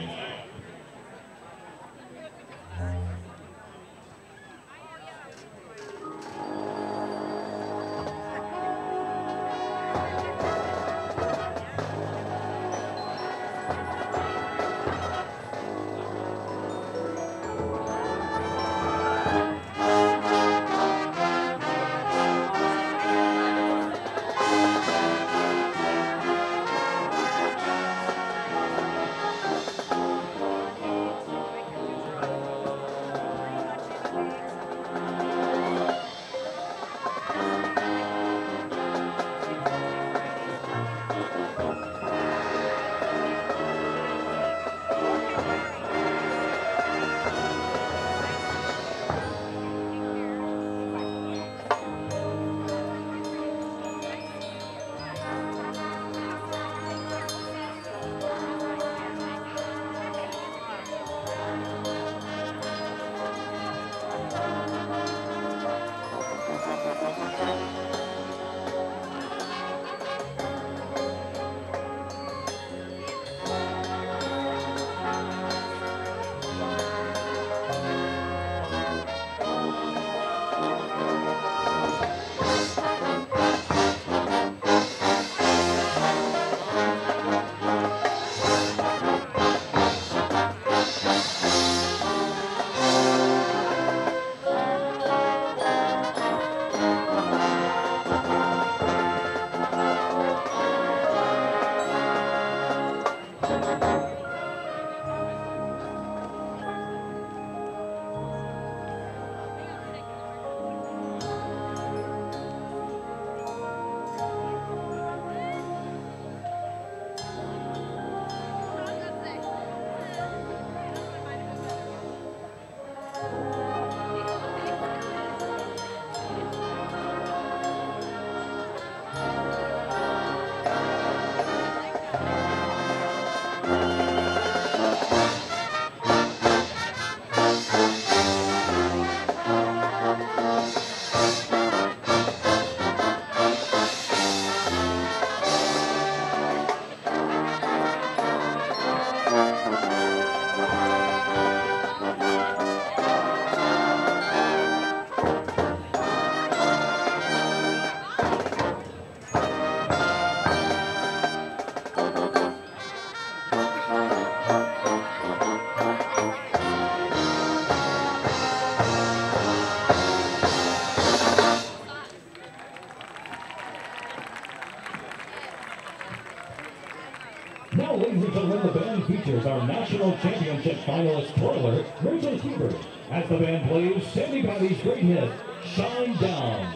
features our national championship finalist twirler, Rachel Huber, as the band plays Sandy Valley's great hit, Shine Down.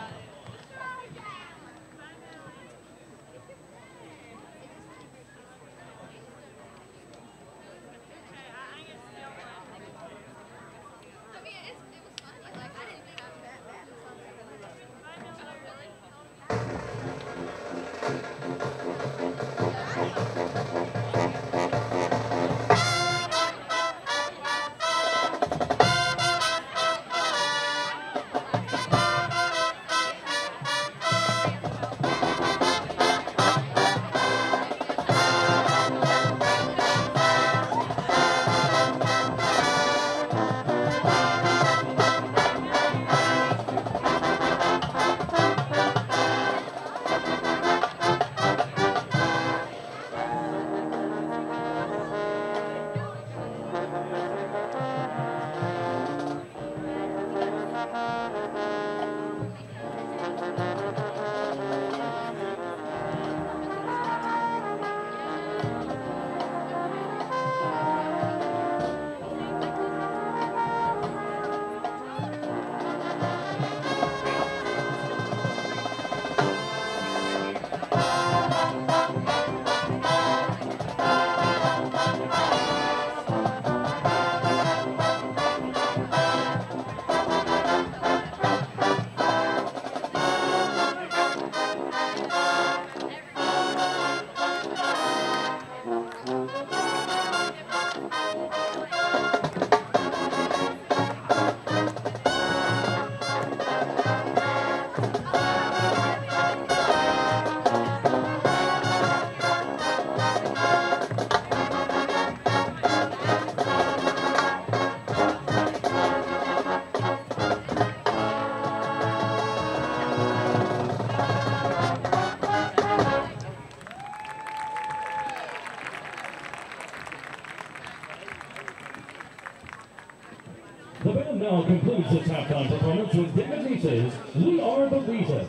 The band now concludes its halftime performance with David Nietzsche's We Are the Reason.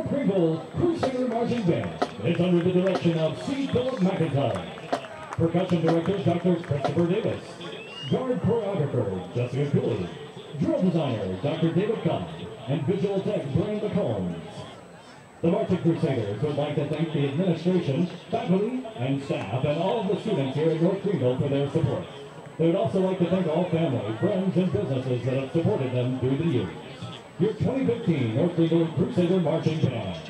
Greenville Crusader Marching Band is under the direction of C. Philip McIntyre. Percussion Director Doctor Christopher Davis. Guard Choreographer Jessica Cooley. Drill Designer Doctor David Cobb. And Visual Tech Brian McCollums. The Marching Crusaders would like to thank the administration, faculty, and staff, and all of the students here at North Greenville for their support. They would also like to thank all family, friends, and businesses that have supported them through the years. Your twenty fifteen North Greenville Crusader Marching Band.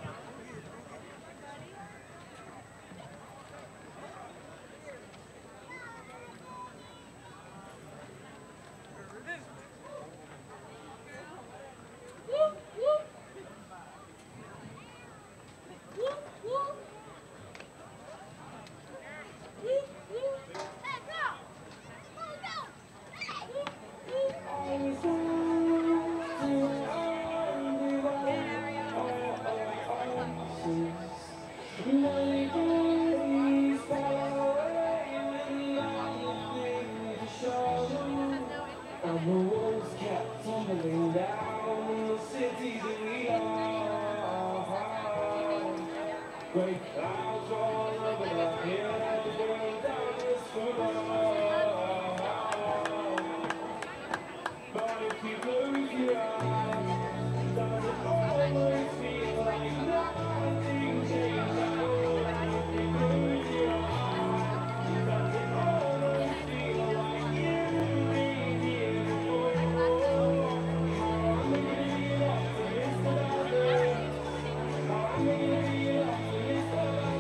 And the walls kept tumbling down in the city that we love. Great clouds all over the hills, going down this road. But if you close your eyes, does it always feel like nothing changed at all? If you close your eyes, does it always feel like you've been here before? I'm gonna be an optimist about this. I'm gonna be an optimist about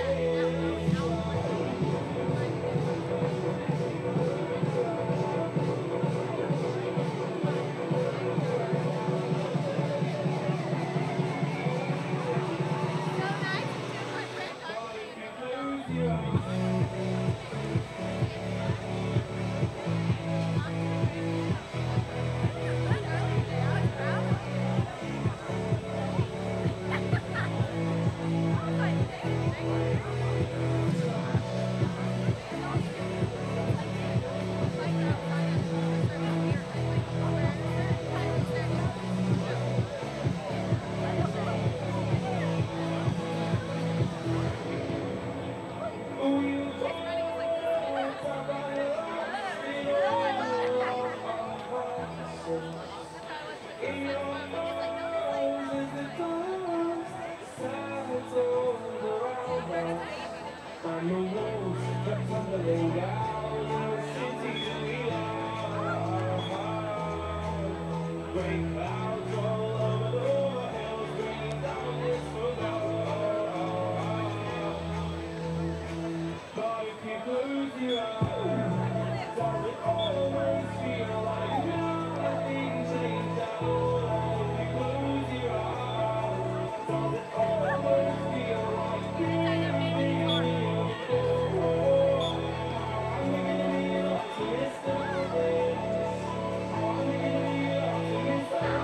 and the walls kept tumbling down in the city that we love. Great clouds all over the hills, bringing down this road. But if you close your eyes, does it always feel like nothing changed at all? If you close your eyes, does it always feel like you've been here before? I'm gonna be an optimist about this. I'm gonna be an optimist about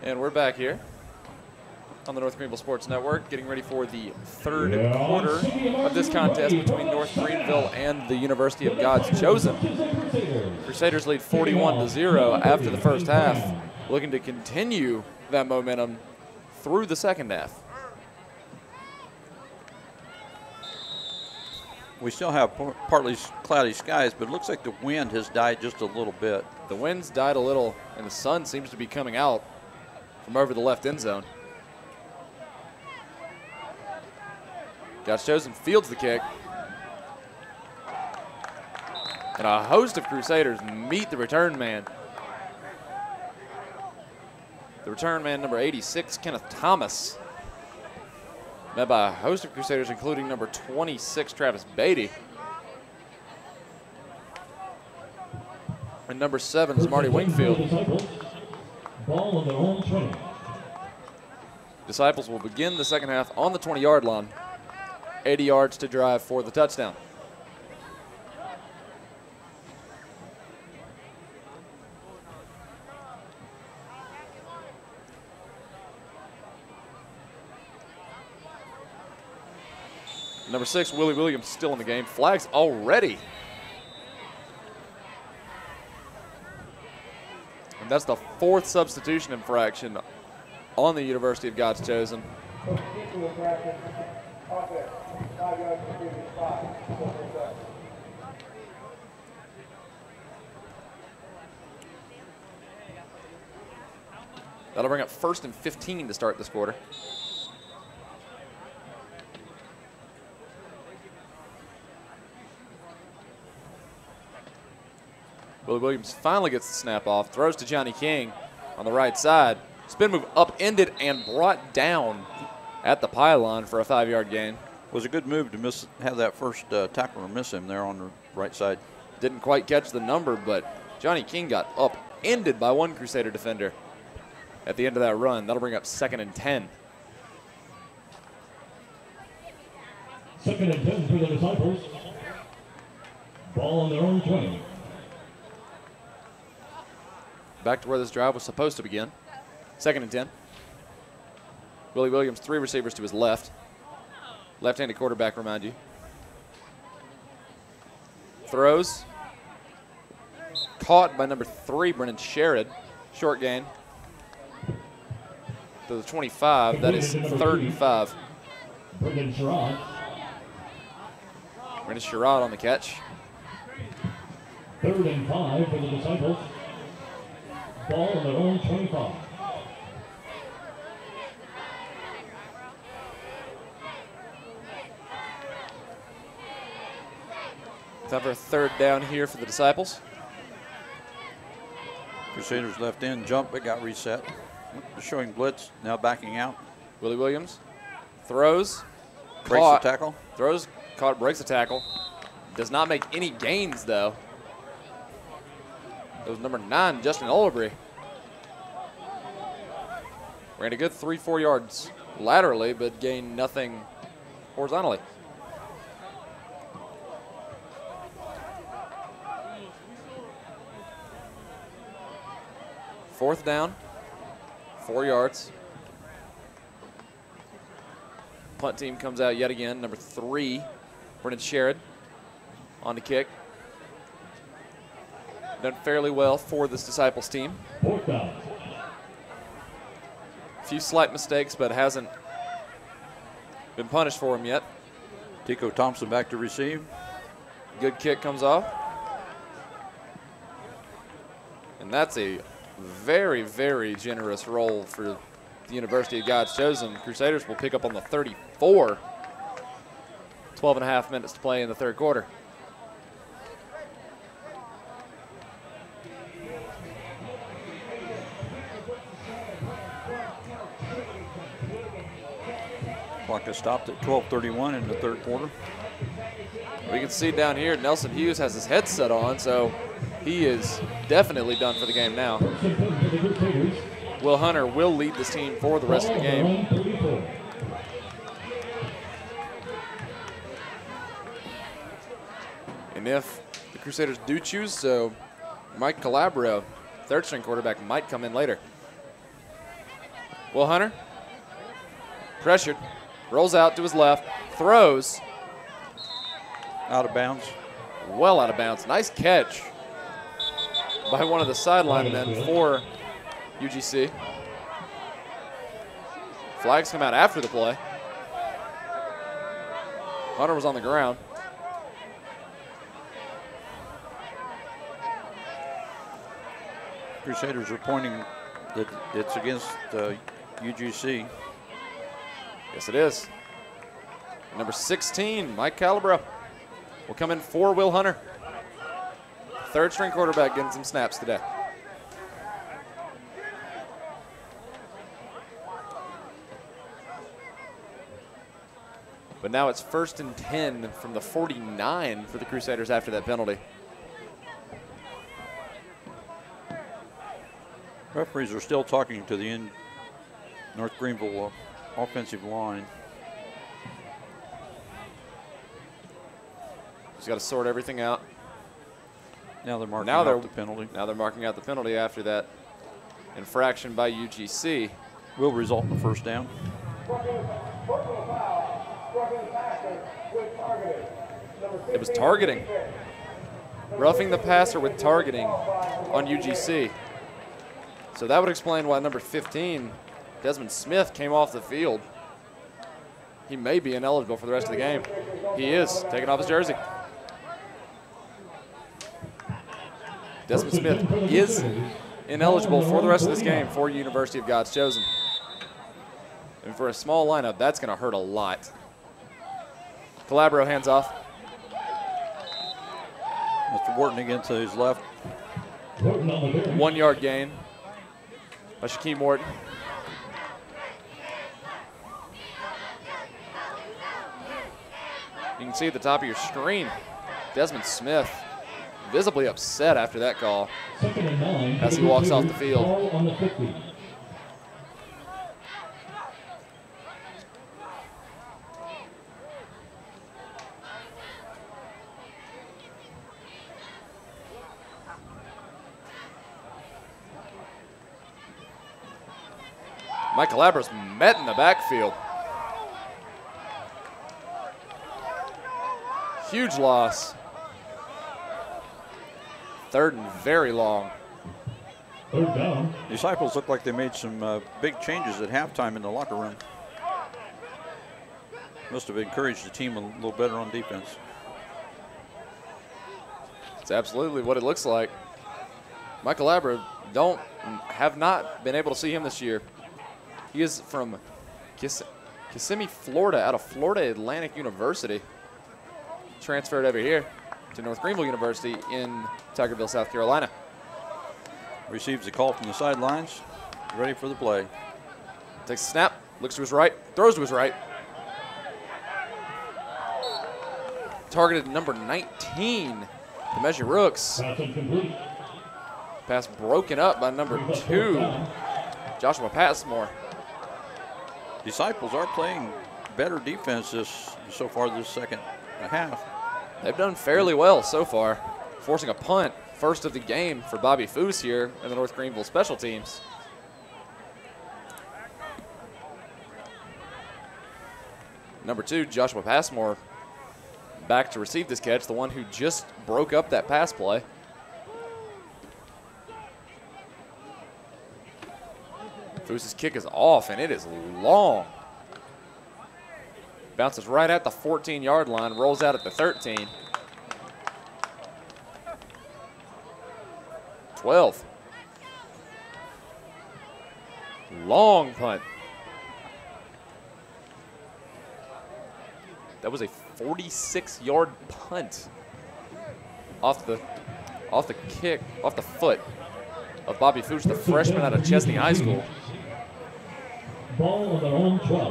And we're back here on the North Greenville Sports Network, getting ready for the third Yeah. quarter of this contest between North Greenville and the University of God's Chosen. Crusaders lead forty-one to zero after the first half, looking to continue that momentum through the second half. We still have par- partly s- cloudy skies, but it looks like the wind has died just a little bit. The wind's died a little, and the sun seems to be coming out from over the left end zone. God's Chosen fields the kick. And a host of Crusaders meet the return man. The return man, number eighty-six, Kenneth Thomas. Met by a host of Crusaders, including number twenty-six, Travis Beatty. And number seven is Marty Wingfield. Ball on their own twenty. Disciples will begin the second half on the twenty-yard line. eighty yards to drive for the touchdown. Number six, Willie Williams, still in the game. Flags already. And that's the fourth substitution infraction on the University of God's Chosen. That'll bring up first and fifteen to start this quarter. Willie Williams finally gets the snap off, throws to Johnny King on the right side. Spin move upended and brought down at the pylon for a five-yard gain. Was a good move to miss, have that first uh, tackler miss him there on the right side. Didn't quite catch the number, but Johnny King got upended by one Crusader defender at the end of that run. That'll bring up second and ten. Second and ten for the Disciples. Ball on their own twenty. Back to where this drive was supposed to begin. Second and ten. Willie Williams, three receivers to his left. Left-handed quarterback, remind you. Throws. Caught by number three, Brennan Sherrod. Short gain. To the twenty-five. That is third and five. Brendan Sherrod. Brennan Sherrod on the catch. Third and five for the Disciples. Ball on their own twenty-five. Time for a third down here for the Disciples. Crusaders left in, jump, it got reset. Showing blitz, now backing out. Willie Williams throws. Breaks caught, the tackle. Throws, caught, breaks the tackle. Does not make any gains, though. It was number nine, Justin Olabry. Ran a good three, four yards laterally, but gained nothing horizontally. Fourth down, four yards. Punt team comes out yet again. Number three, Brennan Sherrod on the kick. Done fairly well for this Disciples team. Fourth down. A few slight mistakes, but hasn't been punished for them yet. Tico Thompson back to receive. Good kick comes off. And that's a very, very generous roll for the University of God's Chosen. Crusaders will pick up on the thirty-four. twelve and a half minutes to play in the third quarter. Clock has stopped at twelve thirty-one in the third quarter. We can see down here, Nelson Hughes has his headset on, so he is definitely done for the game now. Will Hunter will lead this team for the rest of the game. And if the Crusaders do choose so, Mike Calabro, third string quarterback, might come in later. Will Hunter, pressured, rolls out to his left, throws. Out of bounds. Well out of bounds. Nice catch by one of the sideline men for U G C. Flags come out after the play. Hunter was on the ground. Crusaders are pointing that it's against uh, U G C. Yes, it is. Number sixteen, Mike Calabro, will come in for Will Hunter. Third string quarterback getting some snaps today. But now it's first and ten from the forty-nine for the Crusaders after that penalty. Referees are still talking to the in North Greenville uh, offensive line. Just got to sort everything out. Now they're marking Now they're out the penalty. Now they're marking out the penalty after that infraction by U G C. Will result in a first down. It was targeting. Roughing the passer with targeting on U G C. So that would explain why number fifteen, Desmond Smith, came off the field. He may be ineligible for the rest of the game. He is, taking off his jersey. Desmond Smith is ineligible for the rest of this game for University of God's Chosen. And for a small lineup, that's going to hurt a lot. Calabro hands off. Mister Wharton again to his left. One yard gain by Shaquem Wharton. You can see at the top of your screen, Desmond Smith visibly upset after that call as he walks off the field. Mike Calabro's met in the backfield. Huge loss. Third and very long. Third down. Disciples look like they made some uh, big changes at halftime in the locker room. Must have encouraged the team a little better on defense. It's absolutely what it looks like. Mike Calabro, don't have not been able to see him this year. He is from Kiss Kissimmee, Florida, out of Florida Atlantic University. Transferred over here to North Greenville University in Tigerville, South Carolina. Receives a call from the sidelines. Ready for the play. Takes a snap, looks to his right, throws to his right. Targeted number nineteen, the Measure Rooks. Pass incomplete. Pass broken up by number two, Joshua Passmore. Disciples are playing better defense this so far this second half. They've done fairly well so far, forcing a punt, first of the game for Bobby Foose here in the North Greenville special teams. Number two, Joshua Passmore, back to receive this catch, the one who just broke up that pass play. Foose's kick is off, and it is long. Bounces right at the fourteen yard line, rolls out at the thirteen. twelve. Long punt. That was a forty-six yard punt off the off the kick, off the foot of Bobby Foose, the freshman out of Chesney High School. Ball on their own twelve.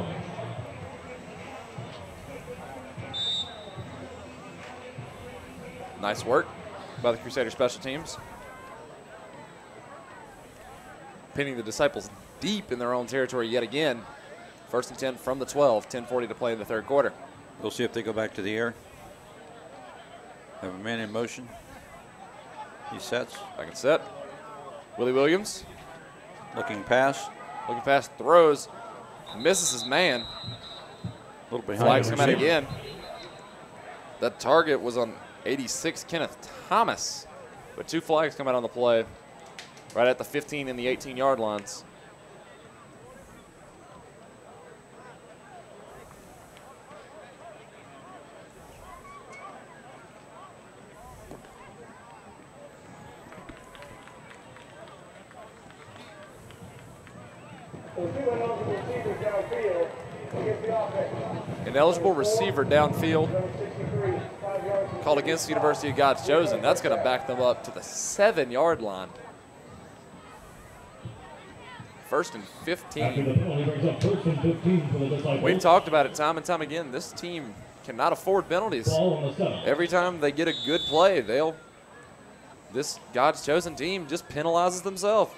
Nice work by the Crusader special teams. Pinning the Disciples deep in their own territory yet again. First and ten from the twelve, ten forty to play in the third quarter. We'll see if they go back to the air. Have a man in motion. He sets. Back and set. Willie Williams. Looking pass. Looking past, throws, misses his man. A little behind. Flags the come out receiver. again. That target was on eighty-six, Kenneth Thomas. But two flags come out on the play, right at the fifteen and the eighteen-yard lines. Ineligible receiver downfield called against the University of God's Chosen. That's going to back them up to the seven-yard line. First and After fifteen. the penalty brings up first and fifteen for the Disciples. We've talked about it time and time again. This team cannot afford penalties. Ball on the seven. Every time they get a good play, they'll this God's Chosen team just penalizes themselves.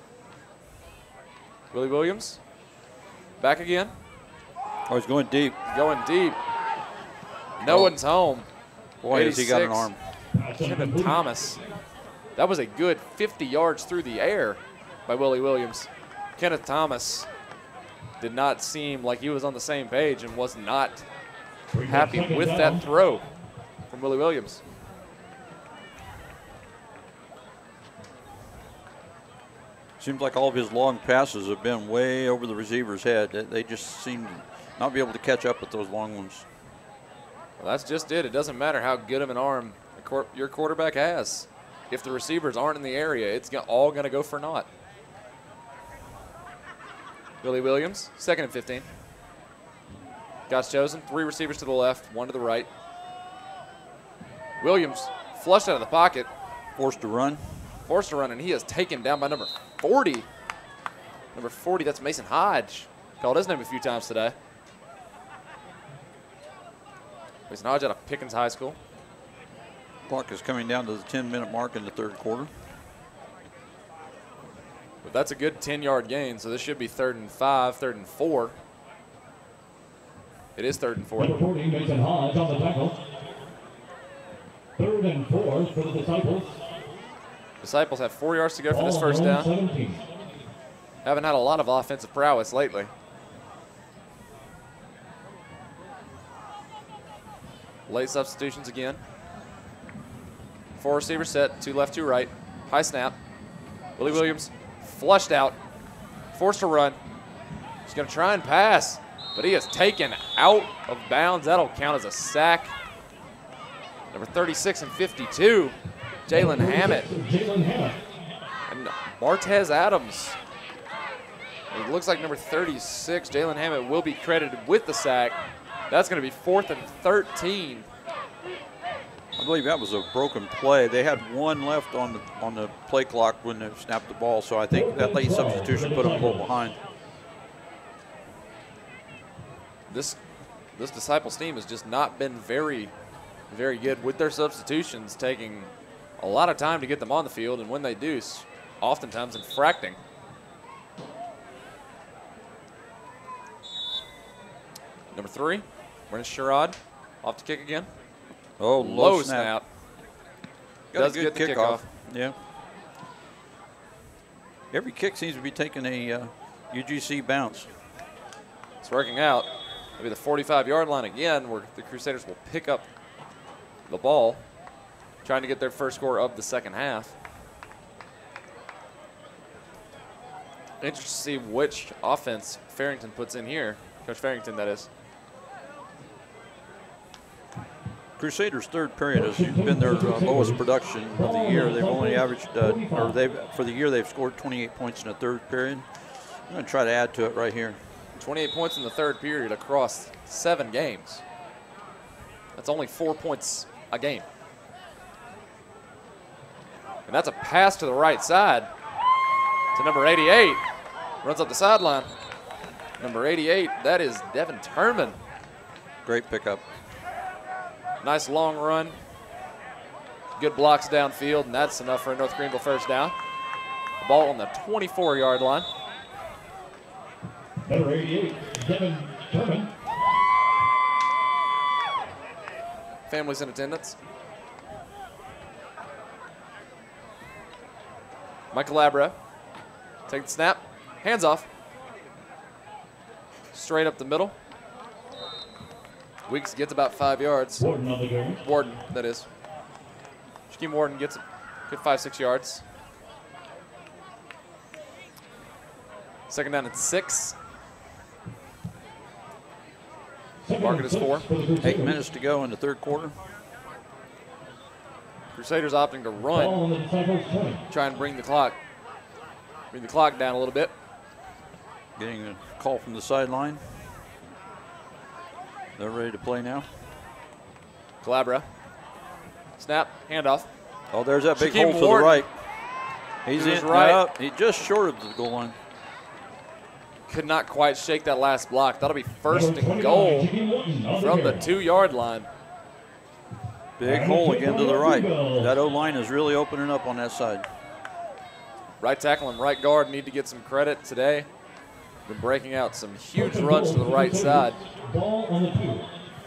Willie Williams back again, Oh, he's going deep. going deep. No Oh. one's home. Boy, has he got an eighty-six. arm. Pass Kenneth incomplete. Thomas. That was a good fifty yards through the air by Willie Williams. Kenneth Thomas did not seem like he was on the same page and was not Brings up happy second with down. that throw from Willie Williams. Seems like all of his long passes have been way over the receiver's head. They- They just seem to not be able to catch up with those long ones. Well, that's just it. It doesn't matter how good of an arm the quar- your quarterback has. If the receivers aren't in the area, it's go- all going to go for naught. Willie Williams, second and fifteen. God's Chosen, three receivers to the left, one to the right. Williams flushed out of the pocket, Forced to run. forced to run, and he is taken down by number forty. Number forty, that's Mason Hodge. Called his name a few times today. Mason Hodge out of Pickens High School. Clock is coming down to the ten-minute mark in the third quarter. But that's a good ten-yard gain, so this should be third and five, third and four. It is third and four. Number forty, Mason Hodge on the tackle. Third and four for the Disciples. Disciples have four yards to go for Ball this on first their own down. seventeen. Haven't had a lot of offensive prowess lately. Late substitutions again. Four receiver set, two left, two right. High snap. Willie Williams flushed out, forced to run. He's going to try and pass, but he is taken out of bounds. That'll count as a sack. Number thirty-six and fifty-two, Jalen Hammett. Jalen Hammett. And Martez Adams. It looks like number thirty-six, Jalen Hammett, will be credited with the sack. That's going to be fourth and thirteen. I believe that was a broken play. They had one left on the on the play clock when they snapped the ball, so I think that late substitution put them a little behind. This this Disciples team has just not been very, very good with their substitutions, taking a lot of time to get them on the field, and when they do, s- oftentimes infracting. Number three, Brennan Sherrod, off to kick again. Oh, Low snap. Got Does a good get the kickoff. kickoff. Yeah. Every kick seems to be taking a uh, U G C bounce. It's working out. Maybe the forty-five-yard line again, where the Crusaders will pick up the ball, trying to get their first score of the second half. Interested to see which offense Farrington puts in here. Coach Farrington, that is. Crusaders' third period has been their uh, lowest production of the year. They've only averaged, uh, or they've for the year they've scored twenty-eight points in the third period. I'm going to try to add to it right here. twenty-eight points in the third period across seven games. That's only four points a game. And that's a pass to the right side to number eighty-eight. Runs up the sideline. Number eighty-eight, that is Devin Turman. Great pickup. Nice long run. Good blocks downfield, and that's enough for a North Greenville first down. The ball on the twenty-four-yard line. Number eighty-eight, Devin Turman. Families in attendance. Michael Labra. Take the snap. Hands off. straight up the middle. Weeks gets about five yards. Warden on the carry. Warden, that is. Shaquem Warden gets a good five, six yards. Second down and six. Market is four. Eight minutes to go in the third quarter. Crusaders opting to Ball run, on the Disciples twenty. try and bring the clock, bring the clock down a little bit. Getting a call from the sideline. They're ready to play now. Calabria. Snap, handoff. Oh, there's that big Shaquem hole to Warden. the right. He's He was in, right. uh, he just short of the goal line. Could not quite shake that last block. That'll be first Number and twenty-nine, goal Shaquem Warden on from the carry. two-yard line. Big hole again to the right. That O-line is really opening up on that side. Right tackle and right guard need to get some credit today. Been breaking out some huge runs to the right side. Ball on the two.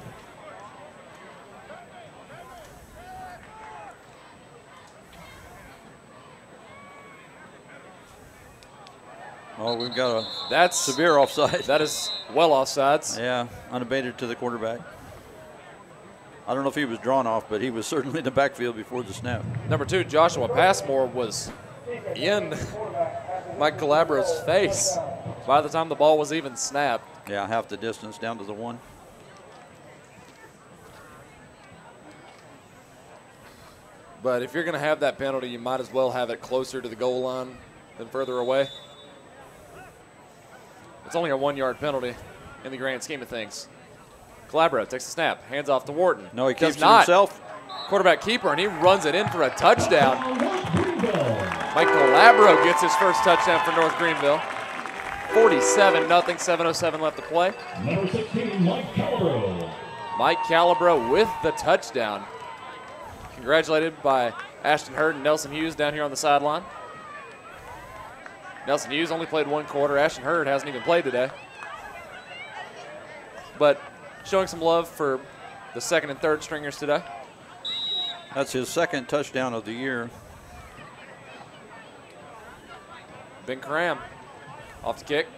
Oh, we've got a That's severe offside. That is well offsides. Yeah, unabated to the quarterback. I don't know if he was drawn off, but he was certainly in the backfield before the snap. Number two, Joshua Passmore was in Mike Calabra's face by the time the ball was even snapped. Yeah, half the distance down to the one. But if you're going to have that penalty, you might as well have it closer to the goal line than further away. It's only a one-yard penalty in the grand scheme of things. Calabria takes the snap, hands off to Wharton. No, he Does keeps it not. himself. Quarterback keeper, and he runs it in for a touchdown. Mike Calabro gets his first touchdown for North Greenville. forty-seven nothing, seven oh seven left to play. Number sixteen, Mike Calabro. Mike Calabro with the touchdown. Congratulated by Ashton Hurd and Nelson Hughes down here on the sideline. Nelson Hughes only played one quarter. Ashton Hurd hasn't even played today. But showing some love for the second and third stringers today. That's his second touchdown of the year. Ben Cram off the kick.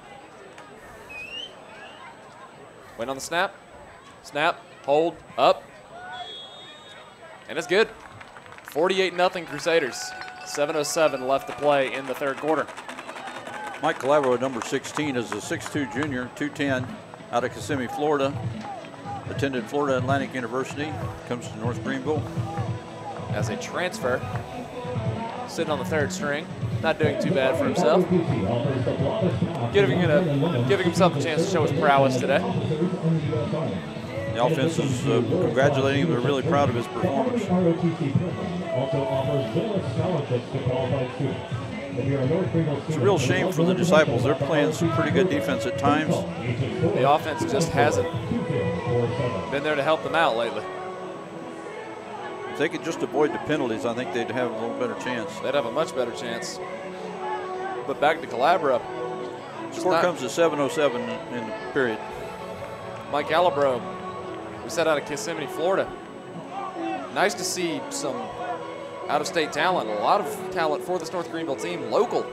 Wait on the snap. Snap, hold, up. And it's good. forty-eight nothing Crusaders. seven oh seven left to play in the third quarter. Mike Calabro, number sixteen, is a six two junior, two ten, out of Kissimmee, Florida. Attended Florida Atlantic University, comes to North Greenville. As a transfer, sitting on the third string, not doing too bad for himself. Giving, it a, giving himself a chance to show his prowess today. The offense is uh, congratulating him. They're really proud of his performance. Also offers generous scholarships to qualified students. If you're a North Greenville It's a real shame for the Disciples. They're playing some pretty good defense at times. The offense just hasn't been there to help them out lately. If they could just avoid the penalties, I think they'd have a little better chance. They'd have a much better chance. But back to Calabria. Score not- comes to seven oh seven in the period. Mike Calabro, we set out of Kissimmee, Florida. Nice to see some out-of-state talent, a lot of talent for this North Greenville team, local.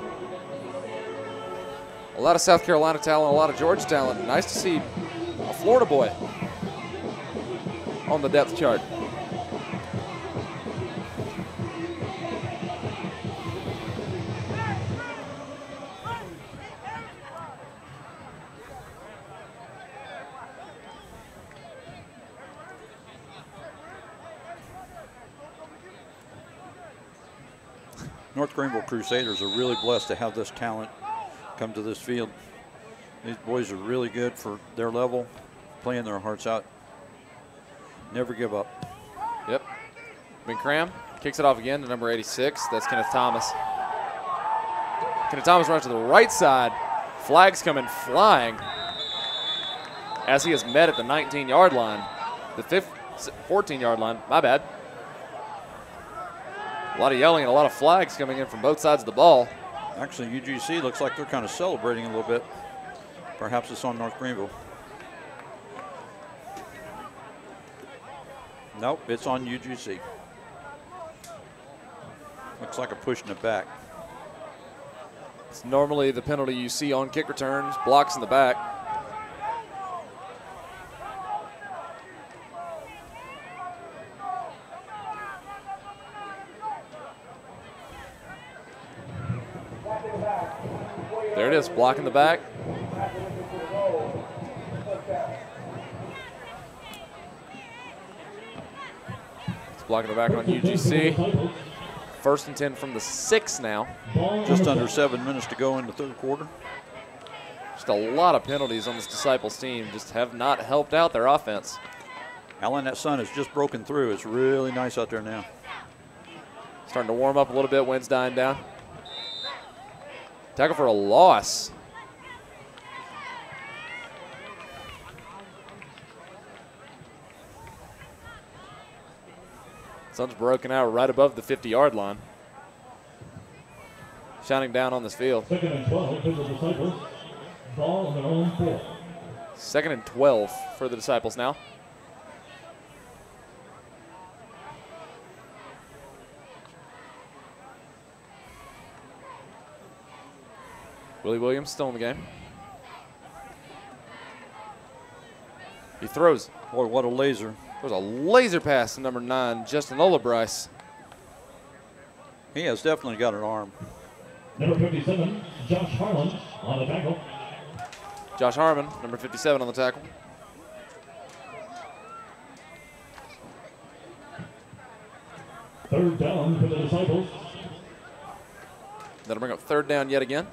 A lot of South Carolina talent, a lot of Georgia talent. Nice to see a Florida boy on the depth chart. North Greenville Crusaders are really blessed to have this talent come to this field. These boys are really good for their level, playing their hearts out. Never give up. Yep. Ben Cram kicks it off again to number eighty-six. That's Kenneth Thomas. Kenneth Thomas runs to the right side. Flags coming flying as he is met at the nineteen-yard line. The fourteen-yard line, my bad. A lot of yelling and a lot of flags coming in from both sides of the ball. Actually, U G C looks like they're kind of celebrating a little bit. Perhaps it's on North Greenville. Nope, it's on U G C. Looks like a push in the back. It's normally the penalty you see on kick returns, blocks in the back. it is, blocking the back. It's blocking the back on U G C. First and ten from the six now. Just under seven minutes to go in the third quarter. Just a lot of penalties on this Disciples team. Just have not helped out their offense. Alan, that sun has just broken through. It's really nice out there now. Starting to warm up a little bit. Wind's dying down. Tackle for a loss. Sun's broken out right above the fifty-yard line. Shining down on this field. Second and twelve for the Disciples. Ball on their own four. Second and twelve for the Disciples now. Willie Williams still in the game. He throws. Boy, what a laser. There's a laser pass to number nine, Justin Olabryce. He has definitely got an arm. Number fifty-seven, Josh Harlan on the tackle. Josh Harmon, number fifty-seven on the tackle. Third down for the Disciples. That'll bring up third down yet again.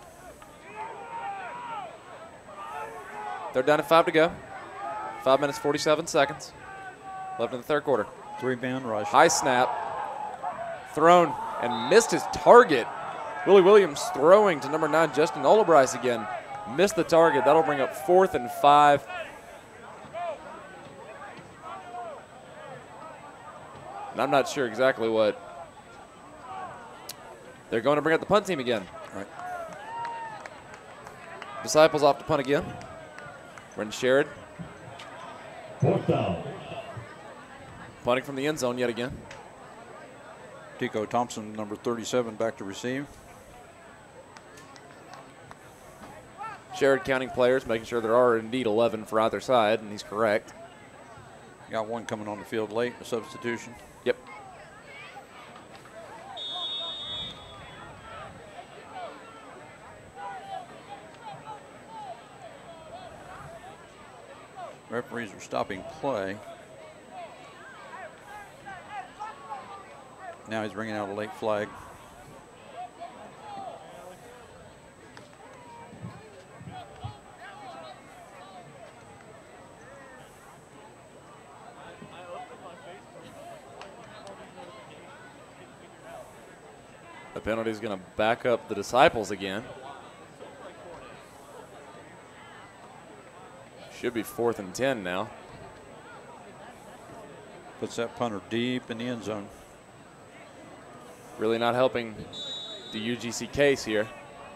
Third down and five to go. Five minutes, forty-seven seconds. Left in the third quarter. Three-man rush. High snap. Thrown and missed his target. Willie Williams throwing to number nine, Justin Olabryce again. Missed the target. That'll bring up fourth and five. And I'm not sure exactly what. They're going to bring up the punt team again. All right. Disciples off to punt again. Brendan Sherrod Fourth down. punting from the end zone yet again. Tico Thompson, number thirty-seven, back to receive. Sherrod counting players, making sure there are indeed eleven for either side, and he's correct. Got one coming on the field late, a substitution. Yep. Referees are stopping play. Now he's bringing out a late flag. The penalty is going to back up the Disciples again. Should be fourth and ten now. Puts that punter deep in the end zone. Really not helping the U G C case here.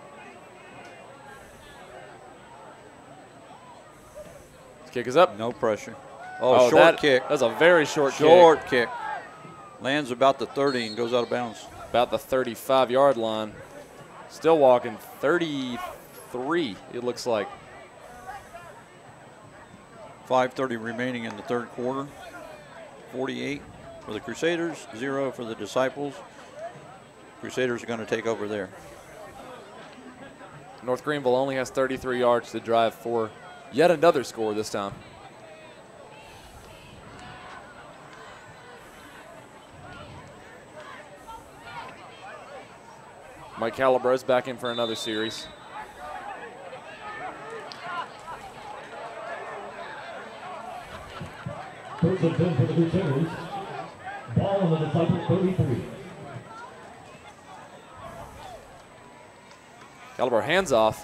This kick is up. No pressure. Oh, Oh, short that- kick. That's a very short, Short kick. kick. Lands about the thirty and goes out of bounds. About the thirty-five yard line. Still walking thirty-three, it looks like. five thirty remaining in the third quarter. forty-eight for the Crusaders, zero for the Disciples. Crusaders are going to take over there. North Greenville only has thirty-three yards to drive for yet another score this time. Mike Calabro's back in for another series. First and ten for the Crusaders. Ball on the Disciples thirty-three. Calabro hands off.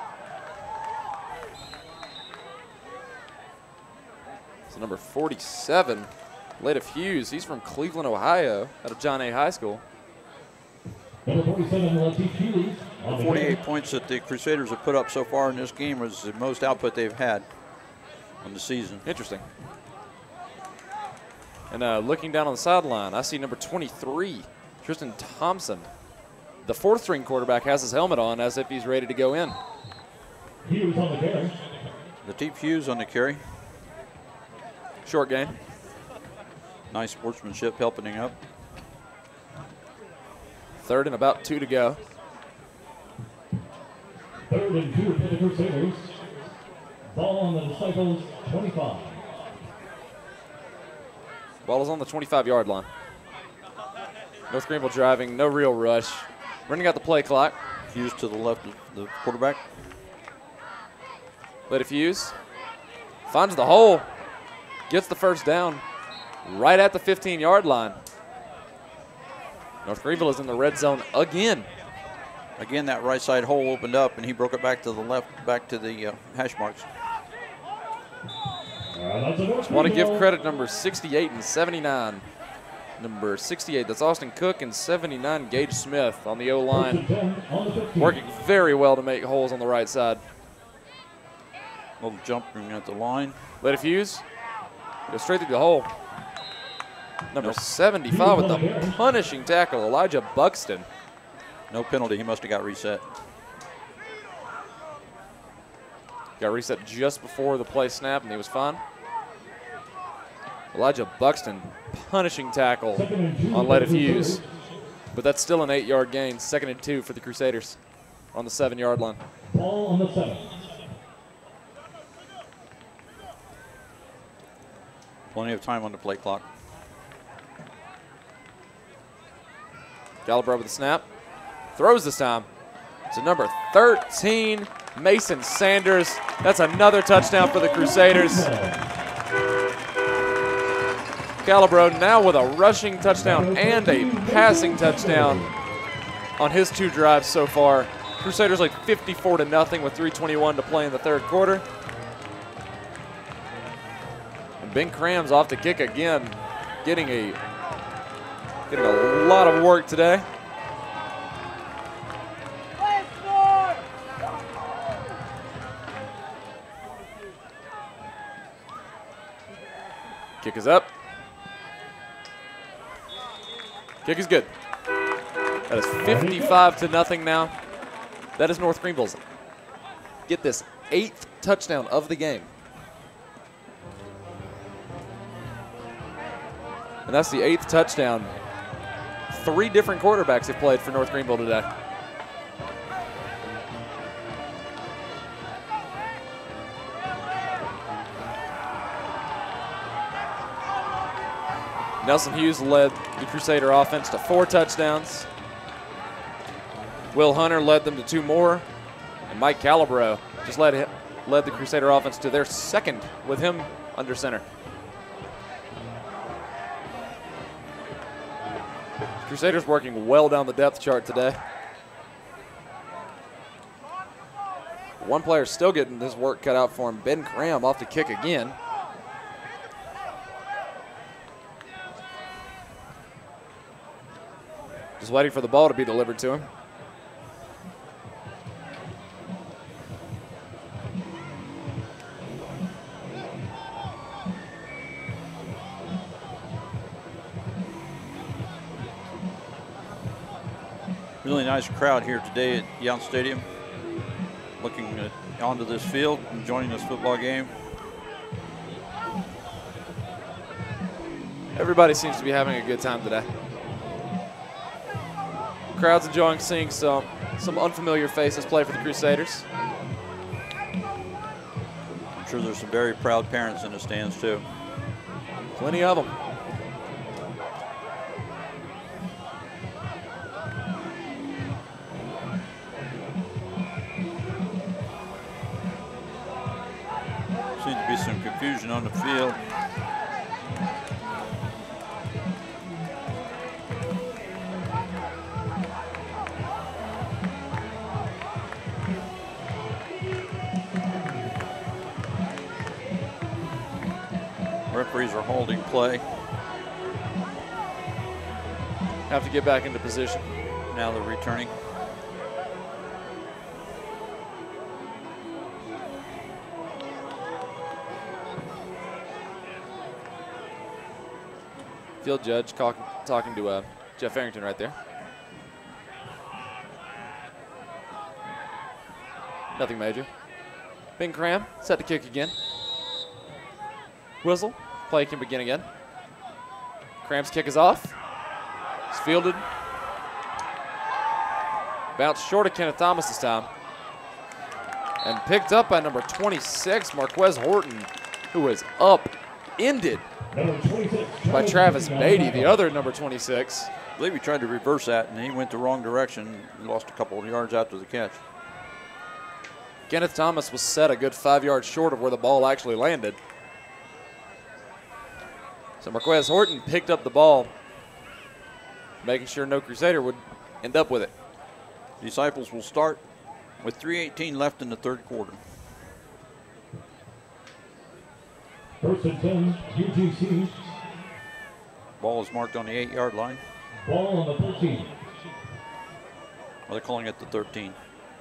So number forty-seven, Leda Hughes. He's from Cleveland, Ohio, out of John A. High School. Number forty-seven, Latif Hughes. on the forty-eight carry. points that the Crusaders have put up so far in this game was the most output they've had on the season. Interesting. And uh, looking down on the sideline, I see number twenty-three, Tristan Thompson. The fourth string quarterback has his helmet on as if he's ready to go in. Hughes on the carry. Latif Hughes on the carry. Short gain. Nice sportsmanship helping him up. Third and about two to go. Third and two for the Crusaders. Ball on the Disciples, twenty-five. Ball is on the twenty-five yard line. North Greenville driving, no real rush. Running out the play clock. Fuse to the left of the quarterback. Let it fuse. Finds the hole. Gets the first down right at the fifteen yard line. North Greenville is in the red zone again. Again, that right side hole opened up, and he broke it back to the left, back to the uh, hash marks. Just want to give credit number sixty-eight and seventy-nine. Number sixty-eight, that's Austin Cook, and seventy-nine, Gage Smith on the O-line. Working very well to make holes on the right side. Little jumping at the line. Let it fuse. Go straight through the hole. Number Nope. seventy-five with the punishing tackle, Elijah Buxton. No penalty. He must have got reset. Got reset just before the play snap, and he was fine. Elijah Buxton, punishing tackle on let it fuse. But that's still an eight yard gain. Second and two for the Crusaders on the seven yard line. Ball on the seven. Plenty of time on the play clock. Galbraith with the snap. Throws this time to number thirteen, Mason Sanders. That's another touchdown for the Crusaders. Calabro now with a rushing touchdown and a passing touchdown on his two drives so far. Crusaders like fifty-four to nothing with three twenty-one to play in the third quarter. And Ben Cram's off the kick again, getting a getting a lot of work today. Kick is up. Kick is good. That is fifty-five to nothing now. That is North Greenville's, get this, eighth touchdown of the game. And that's the eighth touchdown. Three different quarterbacks have played for North Greenville today. Nelson Hughes led the Crusader offense to four touchdowns. Will Hunter led them to two more. And Mike Calabro just led, led the Crusader offense to their second with him under center. Crusaders working well down the depth chart today. One player still getting his work cut out for him. Ben Cram off the kick again. Just waiting for the ball to be delivered to him. Really nice crowd here today at Yount Stadium, looking at, onto this field, enjoying this football game. Everybody seems to be having a good time today. Crowd's enjoying seeing some, some unfamiliar faces play for the Crusaders. I'm sure there's some very proud parents in the stands too. Plenty of them. Seems to be some confusion on the field. Referees are holding play. Have to get back into position. Now they're returning. Field judge talking, talking to uh, Jeff Arrington right there. Nothing major. Ben Cram set to kick again. Whistle. Play can begin again. Cram's kick is off. It's fielded. Bounce short of Kenneth Thomas this time. and picked up by number twenty-six, Marquez Horton, who was upended by Travis Beatty, the other number twenty-six. I believe he tried to reverse that, and he went the wrong direction and lost a couple of yards after the catch. Kenneth Thomas was set a good five yards short of where the ball actually landed. So Marquez Horton picked up the ball, making sure no Crusader would end up with it. Disciples will start with three eighteen left in the third quarter. First and ten, U G C. Ball is marked on the eight-yard line. Ball on the thirteen. Well, they're calling it the thirteen.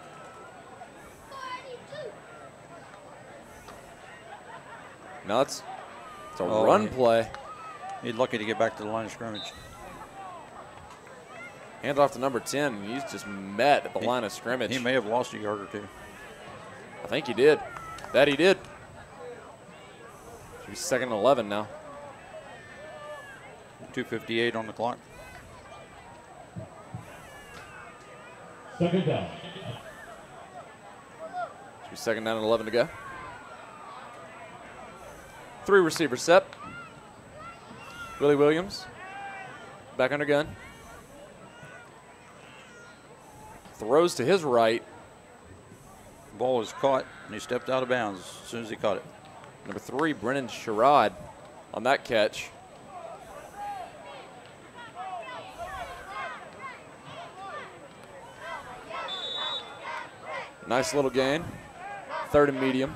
Now it's, it's a Oh, run yeah. play. He's lucky to get back to the line of scrimmage. Hand off to number ten, and he's just met at the He- line of scrimmage. He may have lost a yard or two. I think he did. That he did. Should be second and eleven now. two fifty-eight on the clock. Second down. Should be second down and eleven to go. Three receivers set. Willie Williams back under gun. Throws to his right. Ball is caught, and he stepped out of bounds as soon as he caught it. Number three, Brennan Sherrod on that catch. Nice little gain. Third and medium.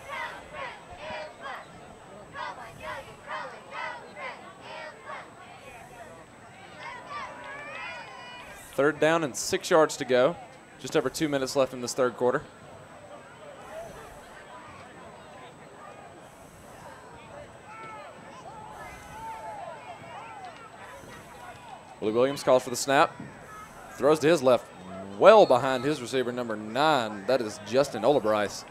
Third down and six yards to go. Just over two minutes left in this third quarter. Willie Williams calls for the snap. Throws to his left, well behind his receiver, number nine. That is Justin Olabryce.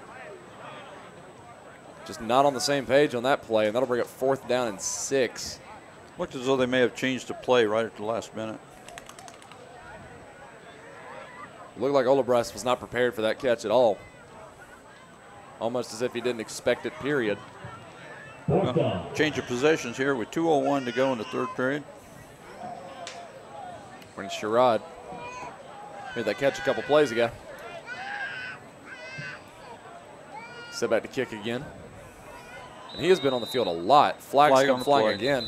Just not on the same page on that play, and that'll bring up fourth down and six. Looked as though they may have changed the play right at the last minute. Looked like Olabryce was not prepared for that catch at all. Almost as if he didn't expect it, period. Fourth Well, down. change of possessions here with two oh one to go in the third period. Brennan Sherrod made that catch a couple plays ago. Set back to kick again. And he has been on the field a lot. Flags Flag on come the flying play. again.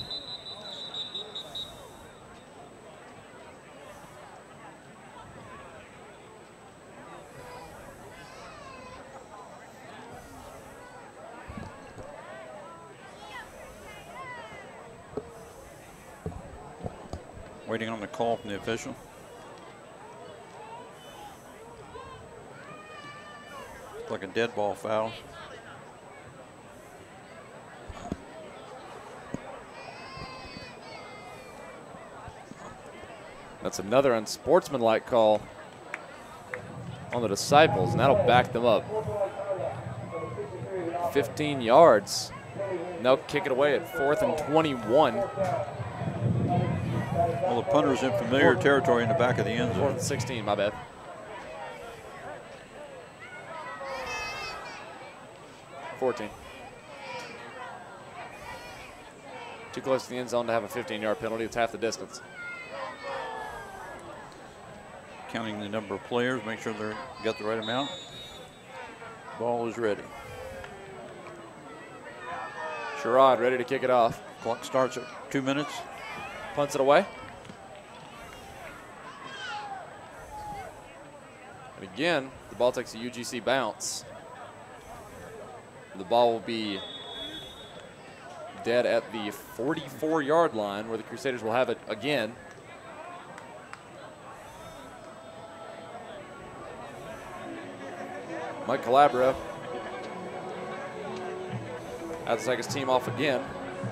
Waiting on the call from the official. Looked like a dead ball foul. That's another unsportsmanlike call on the Disciples, and that'll back them up. fifteen yards. And they'll kick it away at fourth and twenty-one. Well, the punter's in familiar territory in the back of the end Fourth zone. and sixteen, my bad. fourteen. Too close to the end zone to have a fifteen-yard penalty. It's half the distance. Counting the number of players, make sure they're got the right amount. Ball is ready. Sherrod ready to kick it off. Clock starts at two minutes. Punts it away. And again, the ball takes a U G C bounce. The ball will be dead at the forty-four-yard line, where the Crusaders will have it again. Mike Calabria had to take his team off again.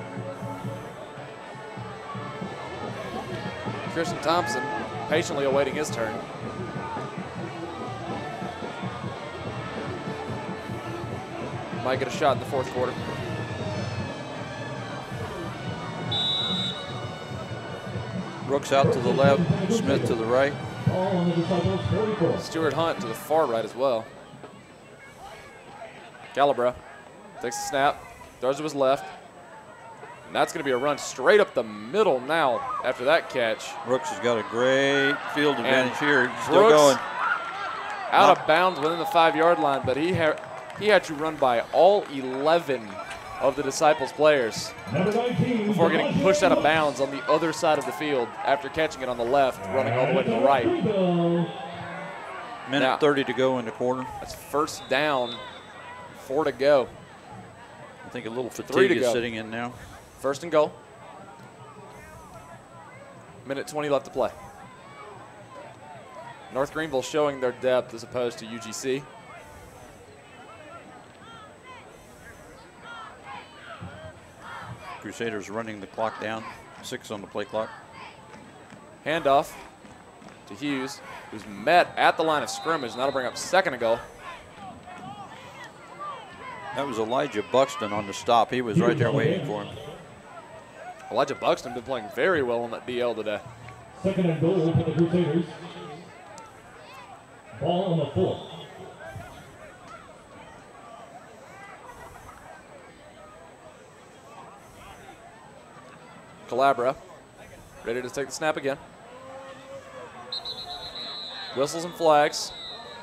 Christian Thompson patiently awaiting his turn. Might get a shot in the fourth quarter. Brooks out to the left, Smith to the right. Ball on the Disciples forty-four. Stuart Hunt to the far right as well. Calabra takes the snap, throws to his left. And that's going to be a run straight up the middle now after that catch. Brooks has got a great field advantage And here. He's still Brooks going. out Not- of bounds within the five-yard line, but he, ha he had to run by all eleven of the Disciples players Number nineteen. before getting pushed out of bounds on the other side of the field after catching it on the left, running all the way to the right. Minute Now- thirty to go in the quarter. That's first down, four to go. I think a little Three fatigue to is go. sitting in now. First and goal. Minute twenty left to play. North Greenville showing their depth as opposed to U G C. Crusaders running the clock down. Six on the play clock. Handoff to Hughes, who's met at the line of scrimmage, and that'll bring up second and goal. That was Elijah Buxton on the stop. He was right there waiting for him. Elijah Buxton been playing very well on that D L today. Second and goal for the Crusaders. Ball on the four. Calabra ready to take the snap again. Whistles and flags.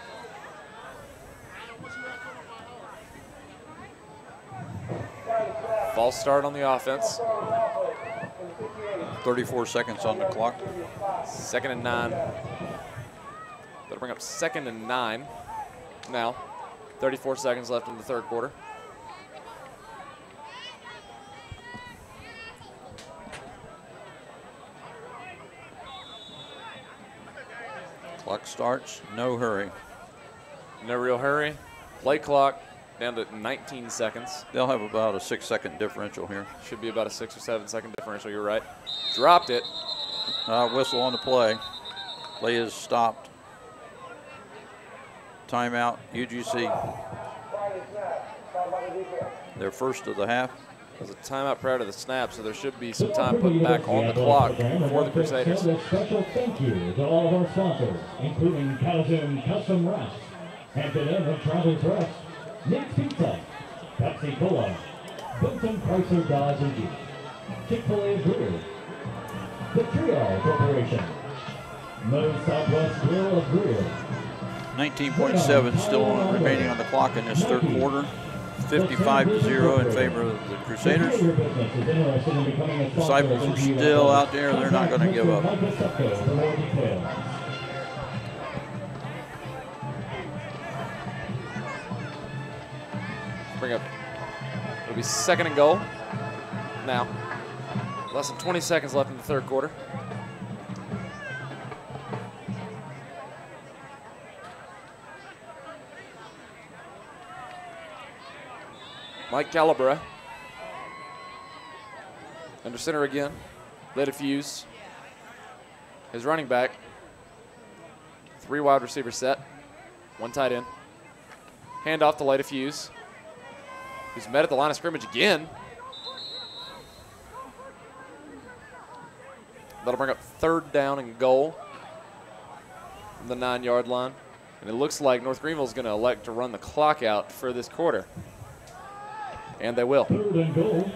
False start on the offense. thirty-four seconds on the clock. Second and nine. That'll bring up second and nine now. thirty-four seconds left in the third quarter. Clock starts. No hurry. No real hurry. Play clock down to nineteen seconds. They'll have about a six-second differential here. Should be about a six or seven second differential. You're right. Dropped it. Uh, whistle on the play. Play is stopped. Timeout, U G C. Their first of the half. There's a timeout prior to the snap, so there should be some time put back on the clock for the Crusaders. A special thank you to all of our sponsors, including Calhoun Custom Wraps, Hampton Inn and Travelers Rest, Nick's Pizza, Pepsi Cola, Benson Chrysler Dodge and Jeep, Chick-fil-A Brew, The Trio Corporation, Moe's Southwest Grill of Greer, nineteen point seven still remaining on the clock in this third quarter. fifty-five to zero in favor of the Crusaders. Disciples are still out there. They're not going to give up. Bring up. It'll be second and goal. Now, less than twenty seconds left in the third quarter. Mike Calabra. Under center again. Led a fuse. His running back. Three wide receiver set. One tight end. Handoff to light a fuse. Who's met at the line of scrimmage again. That'll bring up third down and goal from the nine-yard line. And it looks like North Greenville is going to elect to run the clock out for this quarter. And they will. Third and goal.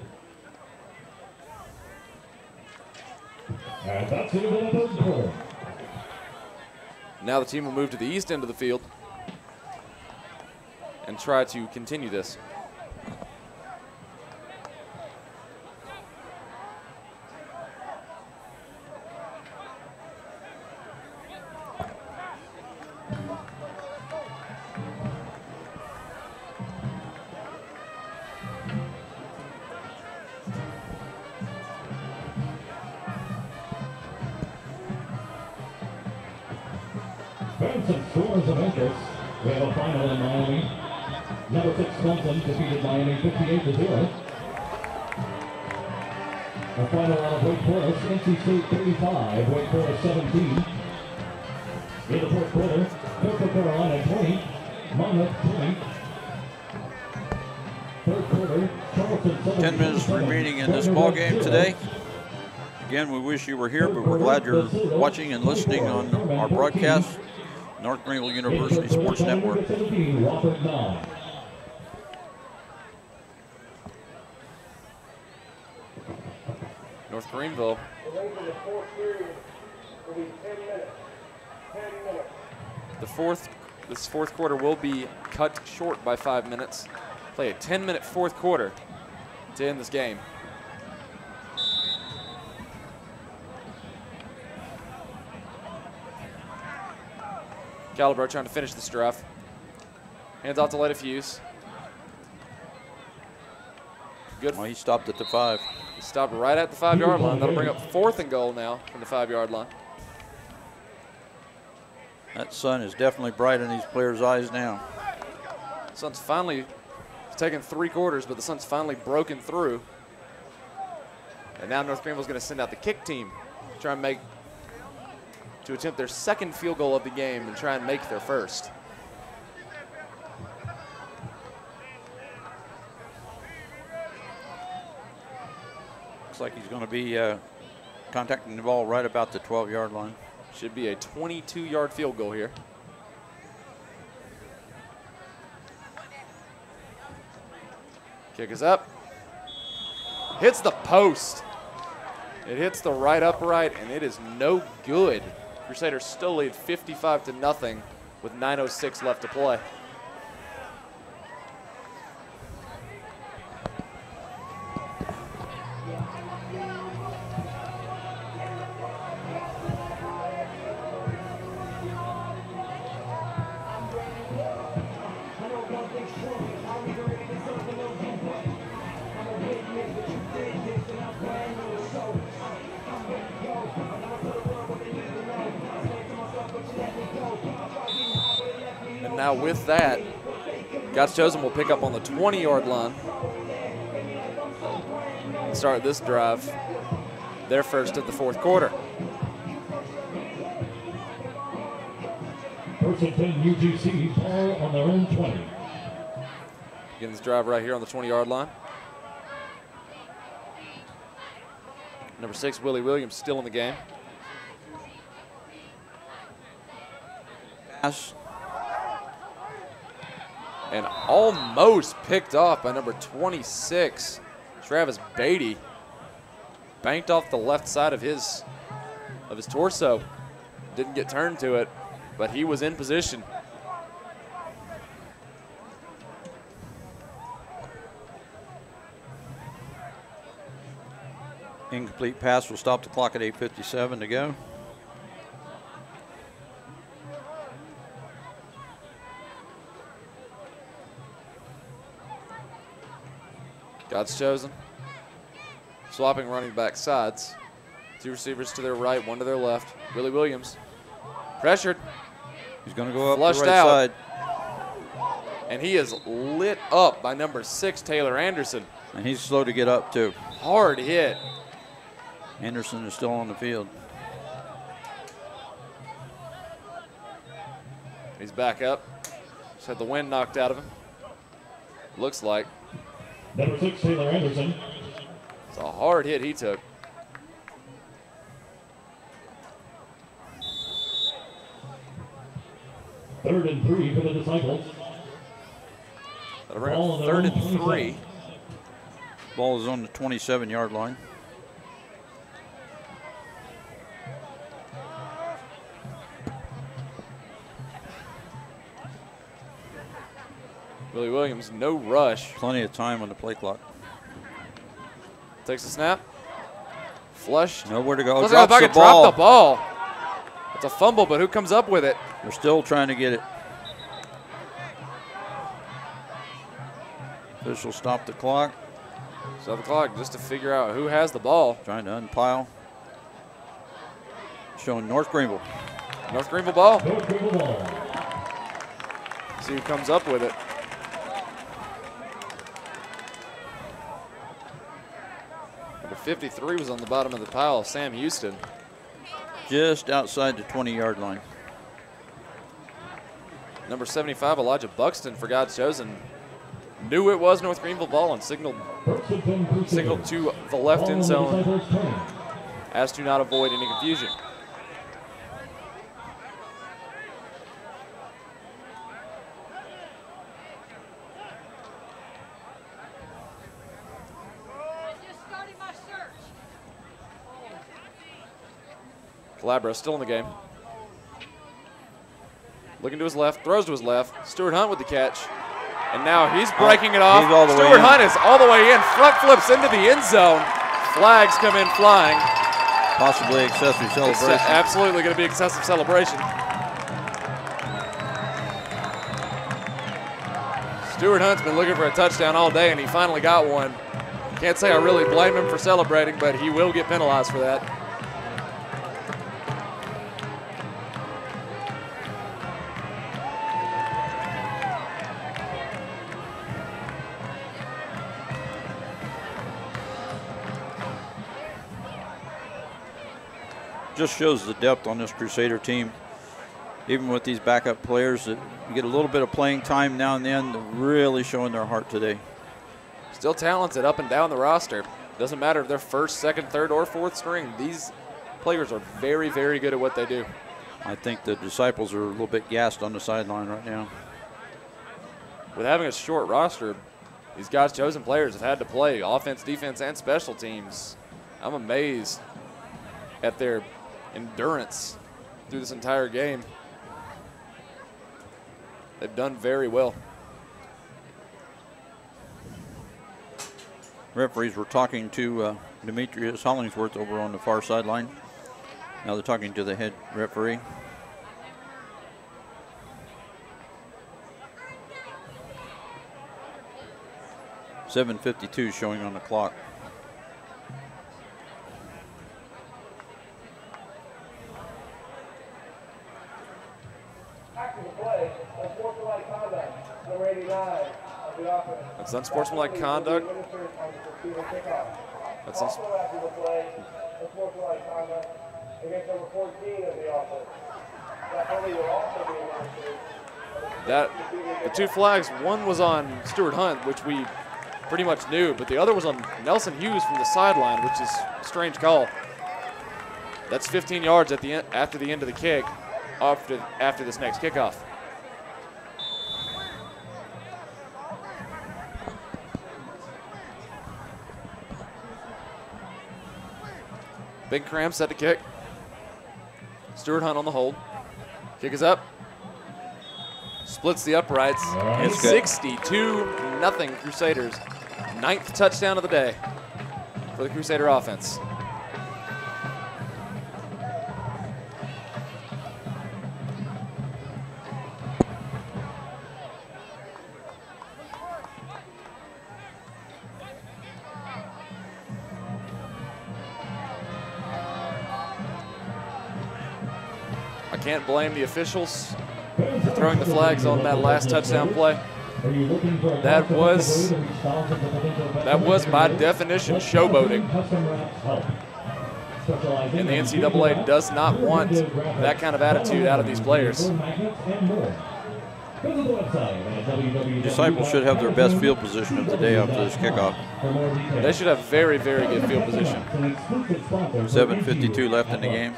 And that's it in the third quarter. Now the team will move to the east end of the field and try to continue this. Benson scores of interest. We have a final in Miami. Number six Clemson defeated Miami fifty-eight to zero. A final out of Wake Forest, N C State thirty-five, Wake Forest seventeen. In the fourth quarter, Coastal Carolina twenty, Monmouth twenty. Third quarter, Charleston seventeen. Ten minutes remaining in this ball game today. Again, we wish you were here, but we're glad you're watching and listening on our broadcast. North Greenville University Sports Network. North Greenville. The length of the fourth period will be ten minutes. ten minutes. The fourth, this fourth quarter will be cut short by five minutes. Play a ten minute fourth quarter to end this game. Calibro trying to finish this drive. Hands off to Let It Fuse. Good. Well, he stopped at the five. He stopped right at the five-yard line. That'll bring up fourth and goal now from the five-yard line. That sun is definitely bright in these players' eyes now. Sun's finally taken three quarters, but the sun's finally broken through. And now North Greenville's going to send out the kick team to try and make, to attempt their second field goal of the game and try and make their first. Looks like he's going to be uh, contacting the ball right about the twelve-yard line. Should be a twenty-two-yard field goal here. Kick is up. Hits the post. It hits the right upright, and it is no good. Crusaders still lead fifty-five to nothing with nine oh six left to play. Now with that, God's Chosen will pick up on the twenty-yard line. Start this drive, their first of the fourth quarter. First and ten U G C, ball on their own twenty. Getting this drive right here on the twenty-yard line. Number six, Willie Williams, still in the game. Pass. And almost picked off by number twenty-six, Travis Beatty. Banked off the left side of his of his torso. Didn't get turned to it, but he was in position. Incomplete pass will stop the clock at eight fifty-seven to go. God's Chosen. Swapping running back sides. Two receivers to their right, one to their left. Willie Williams. Pressured. He's going to go up Flushed the right out. side. And he is lit up by number six, Taylor Anderson. And he's slow to get up, too. Hard hit. Anderson is still on the field. He's back up. Just had the wind knocked out of him. Looks like. Number six, Taylor Anderson. It's a hard hit he took. Third and three for the Disciples. That'll bring Ball up on their third own and twenty-seven. three. Ball is on the twenty-seven-yard line. Willie Williams, no rush. Plenty of time on the play clock. Takes the snap. Flushed. Nowhere to go. Let's Drops go back the and drop ball. the ball. It's a fumble, but who comes up with it? They're still trying to get it. Official stop the clock. Stop the clock just to figure out who has the ball. Trying to unpile. Showing North Greenville. North Greenville ball. North Greenville ball. See who comes up with it. Number fifty-three was on the bottom of the pile, Sam Houston. Just outside the twenty-yard line. Number seventy-five, Elijah Buxton, for God's Chosen, knew it was North Greenville ball and signaled, First and ten Crusaders. signaled to the left Ball end on the zone Disciples' twenty. as to not avoid any confusion. Calabro still in the game. Looking to his left, throws to his left. Stuart Hunt with the catch. And now he's breaking it off. He's all the way Stuart in. Hunt is all the way in. Front flips into the end zone. Flags come in flying. Possibly excessive It's celebration. absolutely going to be excessive celebration. Stuart Hunt's been looking for a touchdown all day, and he finally got one. Can't say I really blame him for celebrating, but he will get penalized for that. Just shows the depth on this Crusader team. Even with these backup players, that you get a little bit of playing time now and then, they're really showing their heart today. Still talented up and down the roster. Doesn't matter if they're first, second, third, or fourth string. These players are very, very good at what they do. I think the Disciples are a little bit gassed on the sideline right now. With having a short roster, these guys' chosen players have had to play offense, defense, and special teams. I'm amazed at their endurance through this entire game. They've done very well. Referees were talking to uh, Demetrius Hollingsworth over on the far sideline. Now they're talking to the head referee. seven fifty-two showing on the clock. That's unsportsmanlike conduct. That's uns that the two flags. One was on Stuart Hunt, which we pretty much knew, but the other was on Nelson Hughes from the sideline, which is a strange call. That's fifteen yards at the end, after the end of the kick, after after this next kickoff. Big Cram set to kick. Stuart Hunt on the hold. Kick is up. Splits the uprights. And It's good. sixty-two nothing Crusaders. Ninth touchdown of the day for the Crusader offense. I can't blame the officials for throwing the flags on that last touchdown play. That was that was by definition showboating. And the N C double A does not want that kind of attitude out of these players. Disciples should have their best field position of the day after this kickoff. They should have very, very good field position. seven fifty-two left in the game.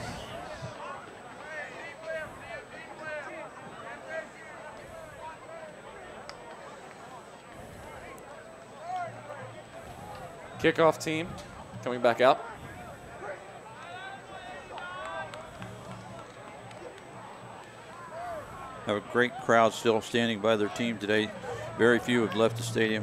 Kickoff team coming back out. Have a great crowd still standing by their team today. Very few have left the stadium.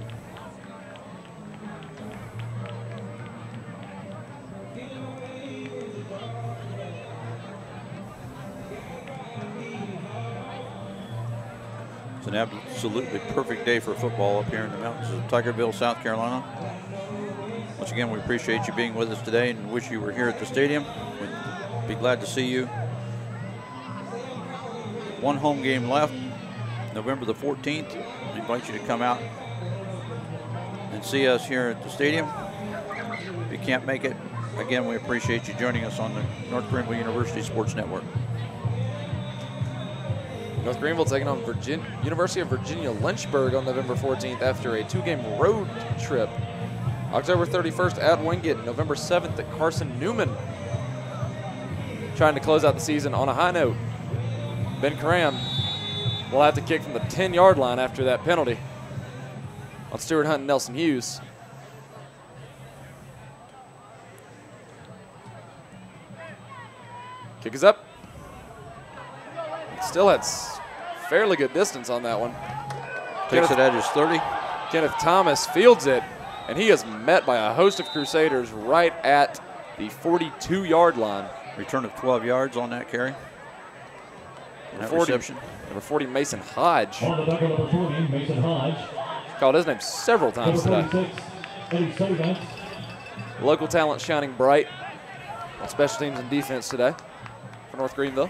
It's an absolutely perfect day for football up here in the mountains of Tigerville, South Carolina. Once again, we appreciate you being with us today and wish you were here at the stadium. We'd be glad to see you. One home game left, November the fourteenth. We invite you to come out and see us here at the stadium. If you can't make it, again, we appreciate you joining us on the North Greenville University Sports Network. North Greenville taking on Virgin University of Virginia Lynchburg on November fourteenth after a two-game road trip. October thirty-first at Wingate, November seventh at Carson Newman. Trying to close out the season on a high note. Ben Cram will have to kick from the ten-yard line after that penalty on Stuart Hunt and Nelson Hughes. Kick is up. Still had s- fairly good distance on that one. Takes Kenneth, it at his thirty. Kenneth Thomas fields it, and he is met by a host of Crusaders right at the forty-two yard line. Return of twelve yards on that carry. And that forty, reception. Number forty, Mason Hodge. On the tackle, number forty, Mason Hodge. Called his name several times Number today. forty-six, Eddie Sullivan. Local talent shining bright on special teams and defense today for North Greenville.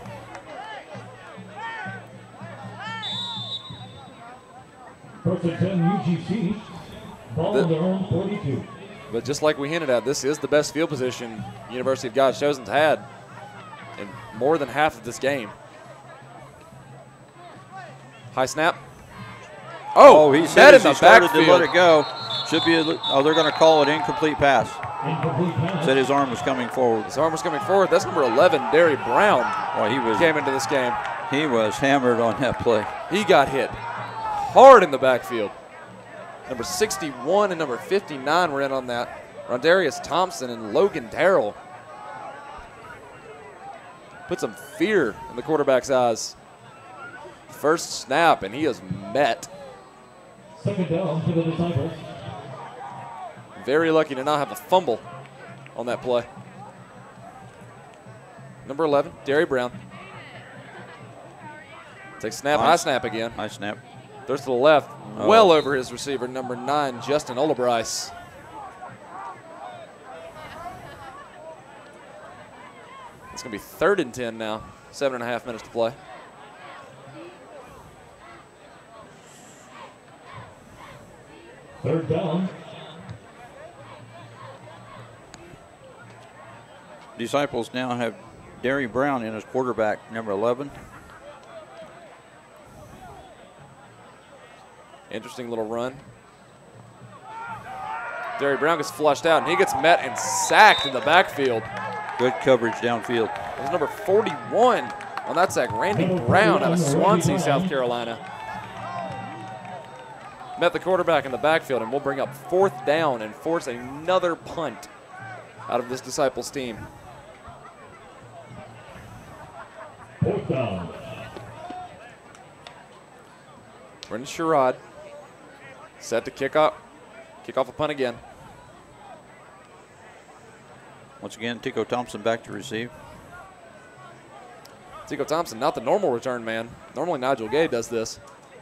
First and ten, U G C. Ball The- on their own forty-two. But just like we hinted at, this is the best field position University of God's Chosen's had in more than half of this game. High snap. Oh, Oh, he net said in as the he started to backfield. let it go. Should be, a, oh, they're going to call it incomplete pass. Incomplete pass. Said his arm was coming forward. His arm was coming forward. That's number eleven, Derry Brown, Well, he was came into this game. he was hammered on that play. He got hit hard in the backfield. Number sixty-one and number fifty-nine were in on that. Rondarius Thompson and Logan Terrell. Put some fear in the quarterback's eyes. First snap, and he is met. Second down to the Disciples. Very lucky to not have a fumble on that play. Number eleven, Derry Brown. Takes snap, Nice. high snap again. High snap. Throws to the left, Oh. well over his receiver, number nine, Justin Olabryce. It's going to be third and ten now. Seven and a half minutes to play. Third down. Disciples now have Derry Brown in as quarterback, number eleven. Interesting little run. Derry Brown gets flushed out, and he gets met and sacked in the backfield. Good coverage downfield. It was number forty-one on that sack, Randy Brown out of Swansea, South Carolina. Met the quarterback in the backfield, and we'll bring up fourth down and force another punt out of this Disciples team. Fourth down. Brendan Sherrod set to kick up, kick off a punt again. Once again, Tico Thompson back to receive. Tico Thompson, not the normal return man. Normally Nigel Gay does this.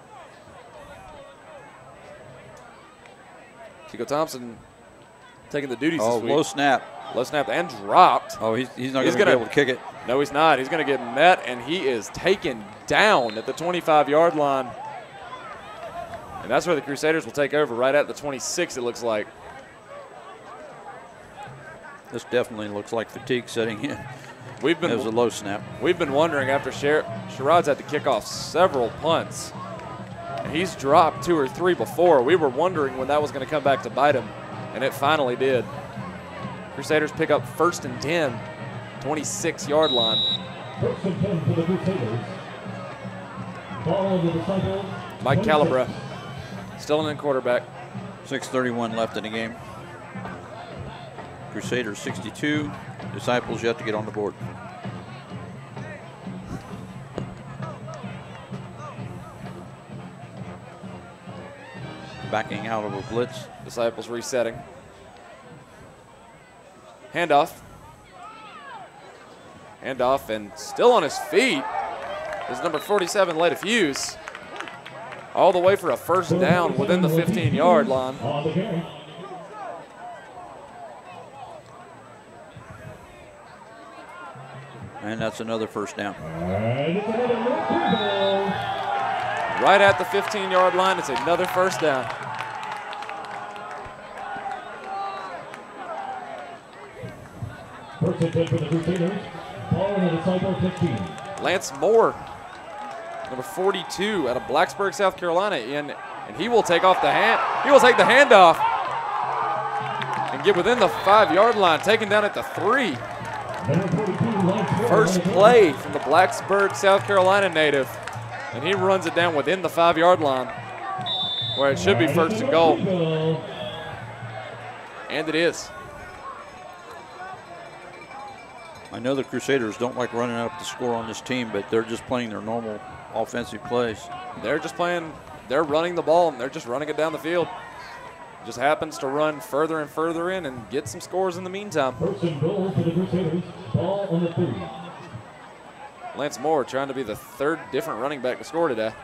Tico Thompson taking the duties Oh, this week. low snap. Low snap and dropped. Oh, he's, he's not He's going to be gonna- able to kick it. No, he's not. He's going to get met, and he is taken down at the twenty-five yard line. And that's where the Crusaders will take over, right at the twenty-six, it looks like. This definitely looks like fatigue setting in. We've been It was a low snap. We've been wondering after Sher- Sherrod's had to kick off several punts. And he's dropped two or three before. We were wondering when that was going to come back to bite him, and it finally did. Crusaders pick up first and ten, twenty-six yard line. First and ten for the Crusaders. Ball on the Disciples. Mike twenty-six. Calabra still in quarterback. six thirty-one left in the game. Crusaders sixty-two. Disciples yet to get on the board. Backing out of a blitz. Disciples resetting. Handoff. Handoff, and still on his feet is number forty-seven, Leda Fuse. All the way for a first down within the fifteen yard line. On the carry. And that's another first down. And it's another North Greenville. Right at the fifteen yard line, it's another first down. First and ten for the Crusaders. Ball on the Disciples fifteen. Lance Moore, number forty-two, out of Blacksburg, South Carolina, in, and he will take off the hand. He will take the handoff and get within the five yard line, taken down at the three. Number forty-two, Lance Moore. First play from the Blacksburg, South Carolina native, and he runs it down within the five yard line, where it should be And first it's and North goal, Greenville. and it is. I know the Crusaders don't like running up the score on this team, but they're just playing their normal offensive plays. They're just playing, they're running the ball, and they're just running it down the field. Just happens to run further and further in and get some scores in the meantime. First and goal for the Crusaders. Ball on the three. Lance Moore trying to be the third different running back to score today.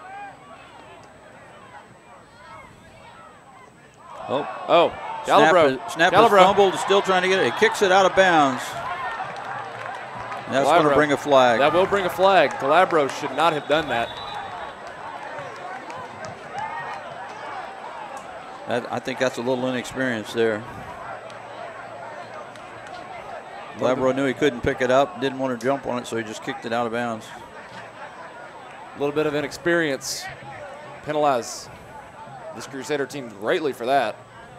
Oh, Oh, Calabro. Snap, snap is Calabro. fumbled, still trying to get it. He kicks it out of bounds. And that's going to Calabro. bring a flag. That will bring a flag. Calabro should not have done that. That, I think that's a little inexperience there. Calabro knew he couldn't pick it up, didn't want to jump on it, so he just kicked it out of bounds. A little bit of inexperience. Penalize this Crusader team greatly for that.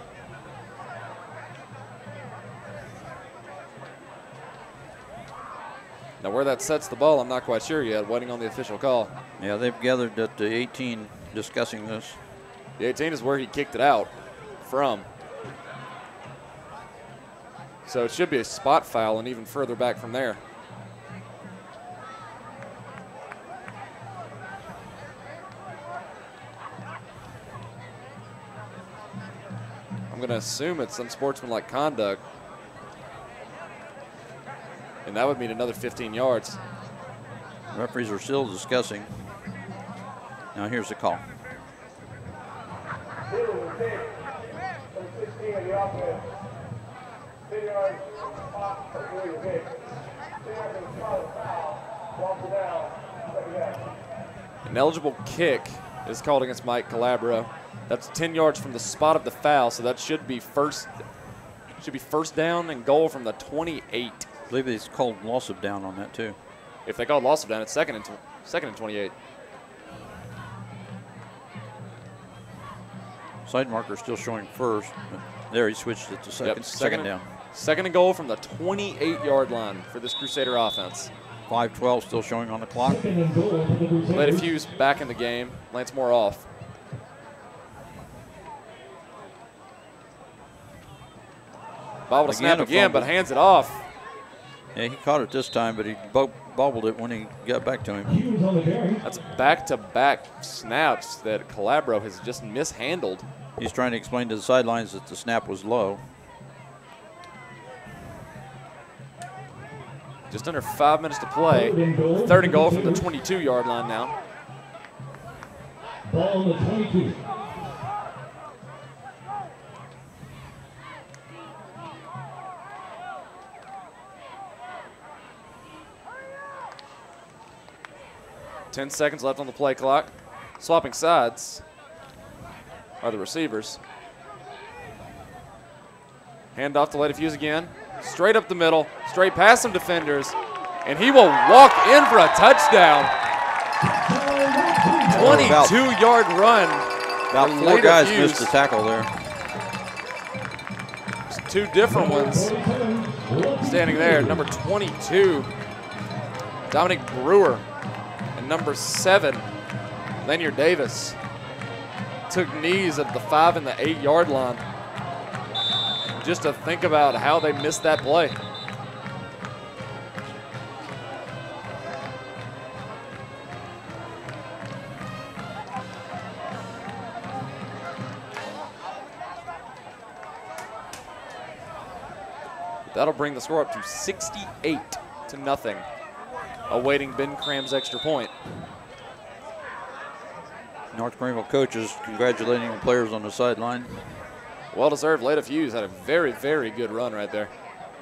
Now where that sets the ball, I'm not quite sure yet, waiting on the official call. Yeah, they've gathered at the eighteen discussing this. The eighteen is where he kicked it out from. So it should be a spot foul and even further back from there. I'm going to assume it's unsportsmanlike conduct. And that would mean another fifteen yards. Referees are still discussing. Now here's the call. An eligible kick is called against Mike Calabro. That's ten yards from the spot of the foul, so that should be first should be first down and goal from the twenty-eight. I believe it's called loss of down on that too. If they called loss of down, it's second and tw second and twenty-eight. Side marker still showing first. But there, he switched it to second, Yep, second, second, down. Second and goal from the twenty-eight yard line for this Crusader offense. five twelve still showing on the clock. Second and goal for the Crusaders. Lady Fuse back in the game. Lance Moore off. Bobble to snap Again, a again, but fumble. hands it off. Yeah, he caught it this time, but he bo bobbled it when he got back to him. Hughes on the carry. That's back-to-back snaps that Calabro has just mishandled. He's trying to explain to the sidelines that the snap was low. Just under five minutes to play. Third and goal. Third and goal from the twenty-two yard line now. Ball on the twenty-two. Ten seconds left on the play clock. Swapping sides are the receivers. Hand off to Lady Fuse again. Straight up the middle, straight past some defenders, and he will walk in for a touchdown. twenty-two yard run. About for four Lady guys Fuse. missed the tackle there. Two different ones standing there. Number twenty-two, Dominic Brewer, and number seven, Lanier Davis, took knees at the five and the eight yard line. Just to think about how they missed that play. That'll bring the score up to sixty-eight to nothing, awaiting Ben Cram's extra point. North Greenville coaches congratulating the players on the sideline. Well deserved. Leda Fuse had a very, very good run right there.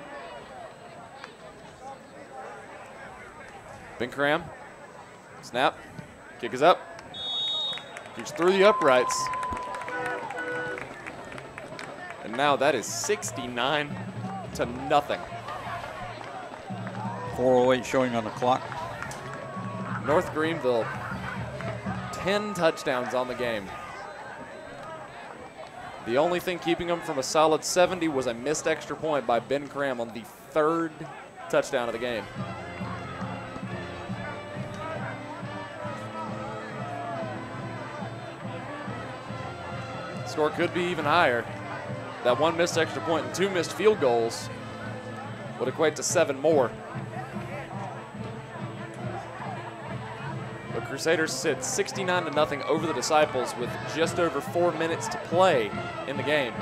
Ben Cram, snap, kick is up, kicks through the uprights. And now that is sixty-nine to nothing. four oh eight showing on the clock. North Greenville, ten touchdowns on the game. The only thing keeping them from a solid seventy was a missed extra point by Ben Cram on the third touchdown of the game. Score could be even higher. That one missed extra point and two missed field goals would equate to seven more. The Crusaders sit sixty-nine to nothing over the Disciples with just over four minutes to play in the game.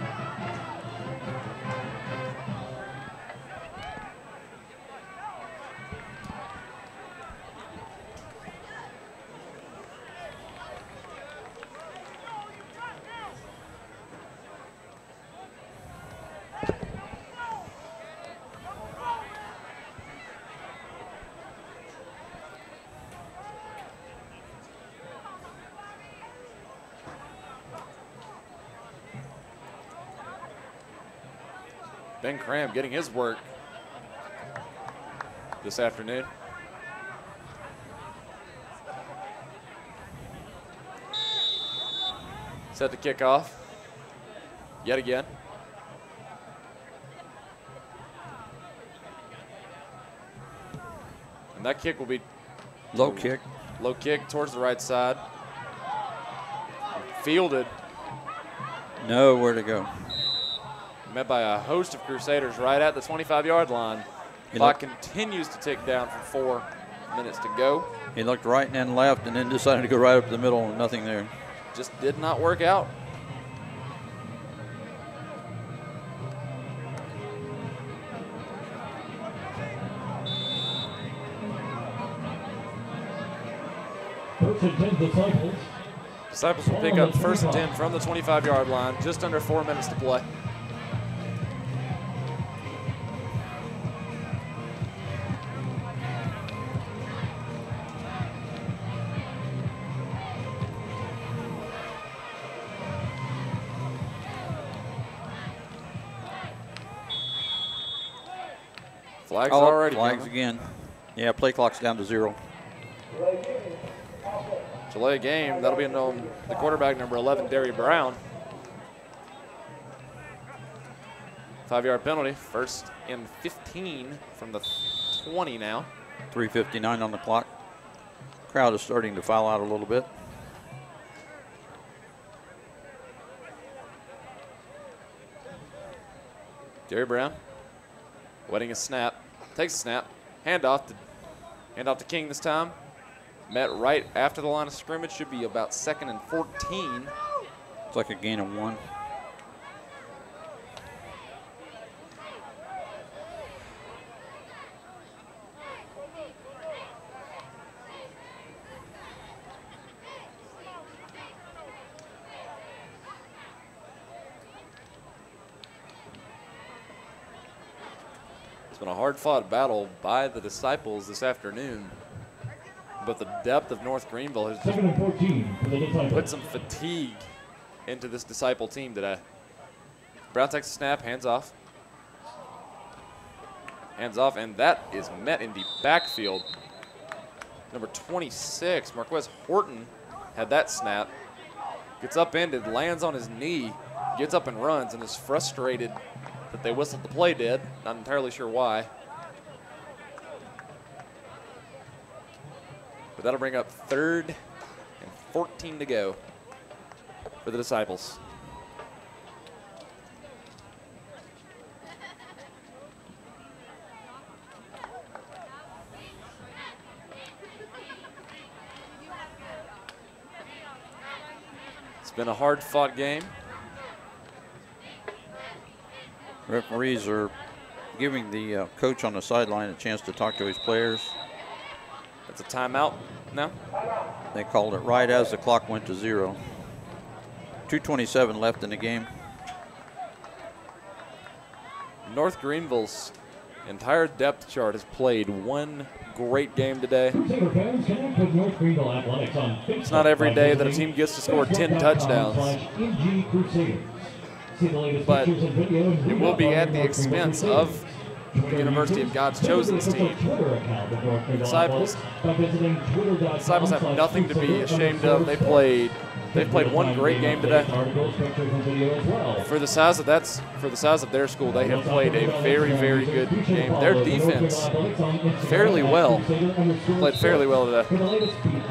Ben Cram getting his work this afternoon. Set to kick off yet again. And that kick will be Low kick. Low kick towards the right side. Fielded. Nowhere to go. Met by a host of Crusaders right at the twenty-five yard line. He Clock looked- continues to tick down for four minutes to go. He looked right and then left and then decided to go right up the middle and nothing there. Just did not work out. First and ten Disciples. Disciples will pick up first and ten from the twenty-five yard line, just under four minutes to play. Flags Oh, already flags coming. again. Yeah, play clock's down to zero. Delay game, that'll be on the quarterback, number eleven, Derry Brown. Five yard penalty, first and fifteen from the twenty now. three fifty-nine on the clock. Crowd is starting to file out a little bit. Derry Brown, wetting a snap, takes a snap, handoff to, handoff to King this time. Met right after the line of scrimmage, should be about second and fourteen. It's like a gain of one. It's been a hard-fought battle by the Disciples this afternoon, but the depth of North Greenville has Second and fourteen for the Disciples. put some fatigue into this Disciple team today. Brown takes a snap, hands off. Hands off, and that is met in the backfield. Number twenty-six, Marquez Horton, had that snap. Gets upended, lands on his knee, gets up and runs, and is frustrated that they whistled the play dead. Not entirely sure why. But that'll bring up third and fourteen to go for the Disciples. It's been a hard-fought game. Referees are giving the uh, coach on the sideline a chance to talk to his players. That's a timeout now. They called it right as the clock went to zero. two twenty-seven left in the game. North Greenville's entire depth chart has played one great game today. Crusader fans, connect with North Greenville Athletics on Facebook. It's not every day that a team gets to score ten touchdowns. N G U Crusaders. See the latest But pictures and videos. it will be at the expense of the University of God's Chosen's team. Disciples, Disciples have nothing to be ashamed of. They played, they played one great game today. For the size of that's for the size of their school, they have played a very, very good game. Their defense fairly well, played fairly well today.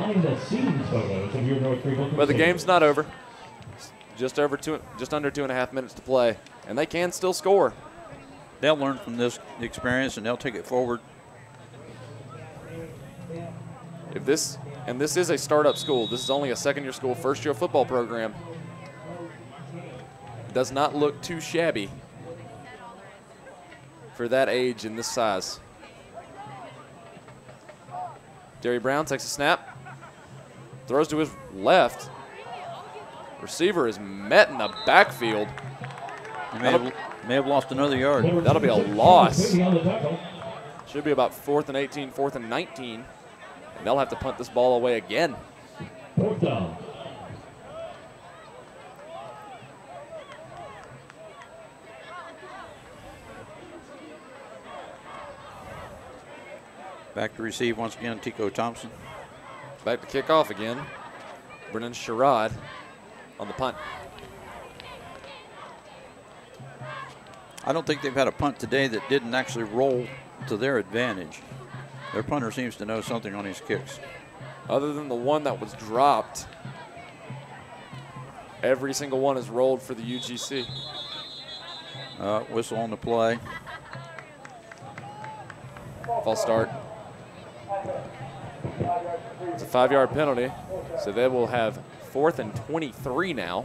But the game's not over. Just over two, just under two and a half minutes to play, and they can still score. they'll learn from this experience and they'll take it forward. If this, and this is a startup school, this is only a second year school, first year football program. Does not look too shabby for that age and this size. Derry Brown takes a snap, throws to his left. Receiver is met in the backfield. He may have, may have lost another yard. That'll be a loss. Should be about fourth and eighteen, fourth and nineteen. And they'll have to punt this ball away again. Fourth down. Back to receive once again, Tico Thompson. Back to kick off again. Brennan Sherrod on the punt. I don't think they've had a punt today that didn't actually roll to their advantage. Their punter seems to know something on his kicks. Other than the one that was dropped, every single one is rolled for the U G C. Uh, whistle on the play. False start. It's a five-yard penalty, so they will have fourth and twenty-three now.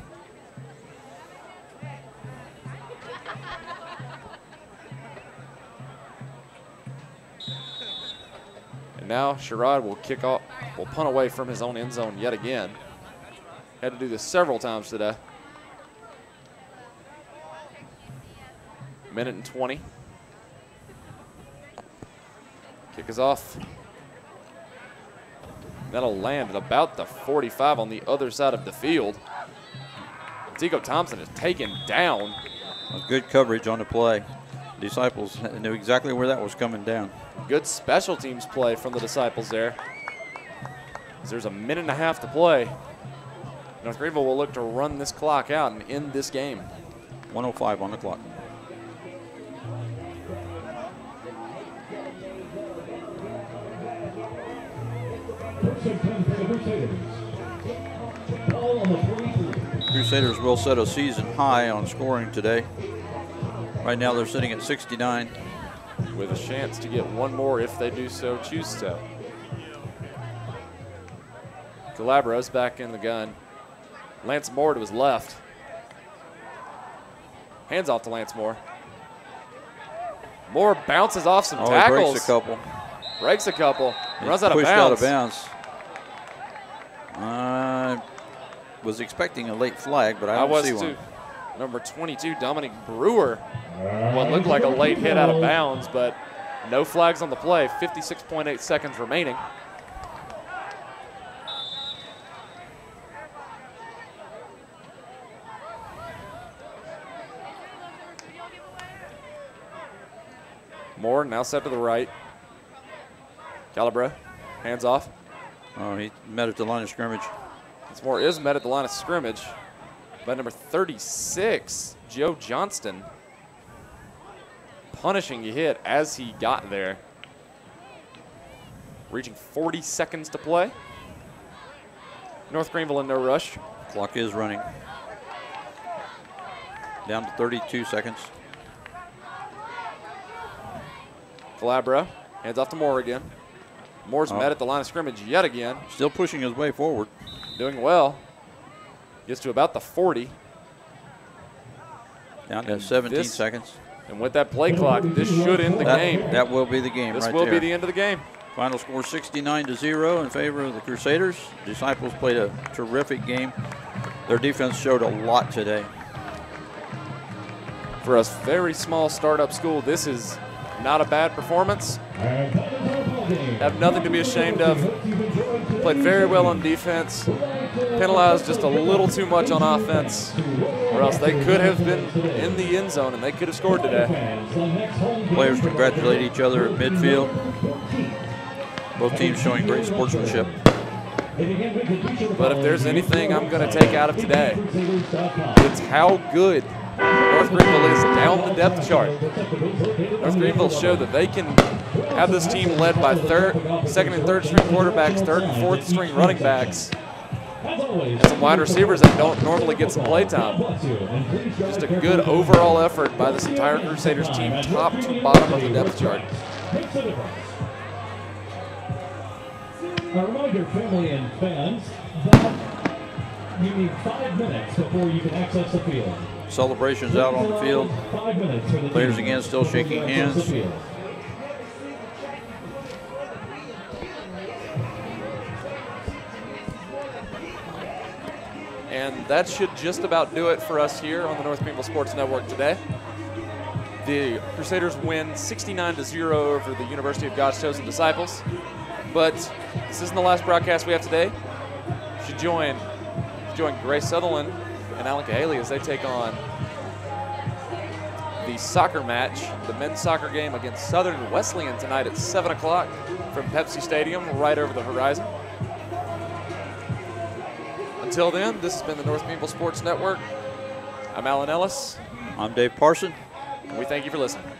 And now Sherrod will kick off, will punt away from his own end zone yet again. Had to do this several times today. Minute and twenty. Kick is off. That'll land at about the forty-five on the other side of the field. Tico Thompson is taken down. Good coverage on the play. Disciples knew exactly where that was coming down. Good special teams play from the Disciples there. There's a minute and a half to play. North Greenville will look to run this clock out and end this game. one oh five on the clock. Crusaders will set a season high on scoring today. Right now they're sitting at sixty-nine. With a chance to get one more if they do so choose to. Calabro's back in the gun. Lance Moore to his left. Hands off to Lance Moore. Moore bounces off some oh, tackles. Breaks a couple. Breaks a couple. He's runs out of pushed bounds. out of bounds. I was expecting a late flag, but I don't I was see too. one. Number twenty-two, Dominic Brewer. What looked like a late hit out of bounds, but no flags on the play. fifty-six point eight seconds remaining. Moore now set to the right. Calabro, hands off. Oh, he met at the line of scrimmage. Lance Moore is met at the line of scrimmage by number thirty-six, Joe Johnston. Punishing a hit as he got there. Reaching forty seconds to play. North Greenville in no rush. Clock is running. Down to thirty-two seconds. Calabro hands off to Moore again. Moore's Oh. met at the line of scrimmage yet again. Still pushing his way forward. Doing well. Gets to about the forty. Down to And seventeen this- seconds. And with that play clock, this should end the That, game. that will be the game This right will there. be the end of the game. Final score sixty-nine to zero in favor of the Crusaders. Disciples played a terrific game. Their defense showed a lot today. For a very small startup school, this is not a bad performance. Have nothing to be ashamed of. Played very well on defense. Penalized just a little too much on offense, or else they could have been in the end zone and they could have scored today. Players congratulate each other at midfield. Both teams showing great sportsmanship. But if there's anything I'm going to take out of today, it's how good North Greenville is down the depth chart. North Greenville showed that they can have this team led by third, second and third string quarterbacks, third and fourth string running backs, As always, and some wide receivers that don't normally get some play time. God bless you, and please drive Just a carefully good to the overall effort by this entire Crusaders team, top to bottom of the depth chart. Makes a difference. A reminder, family and fans, that you need five minutes before you can access the field. Celebrations out on the field. Five minutes for the Players team again still before you shaking can access hands. the field. And that should just about do it for us here on the North Greenville Sports Network today. The Crusaders win sixty-nine to zero over the University of God's Chosen Disciples. But this isn't the last broadcast we have today. You should join, join Grace Sutherland and Alan Cahaley as they take on the soccer match, the men's soccer game against Southern Wesleyan tonight at seven o'clock from Pepsi Stadium right over the horizon. Until then, this has been the North Greenville Sports Network. I'm Alan Ellis. I'm Dave Parson. And we thank you for listening.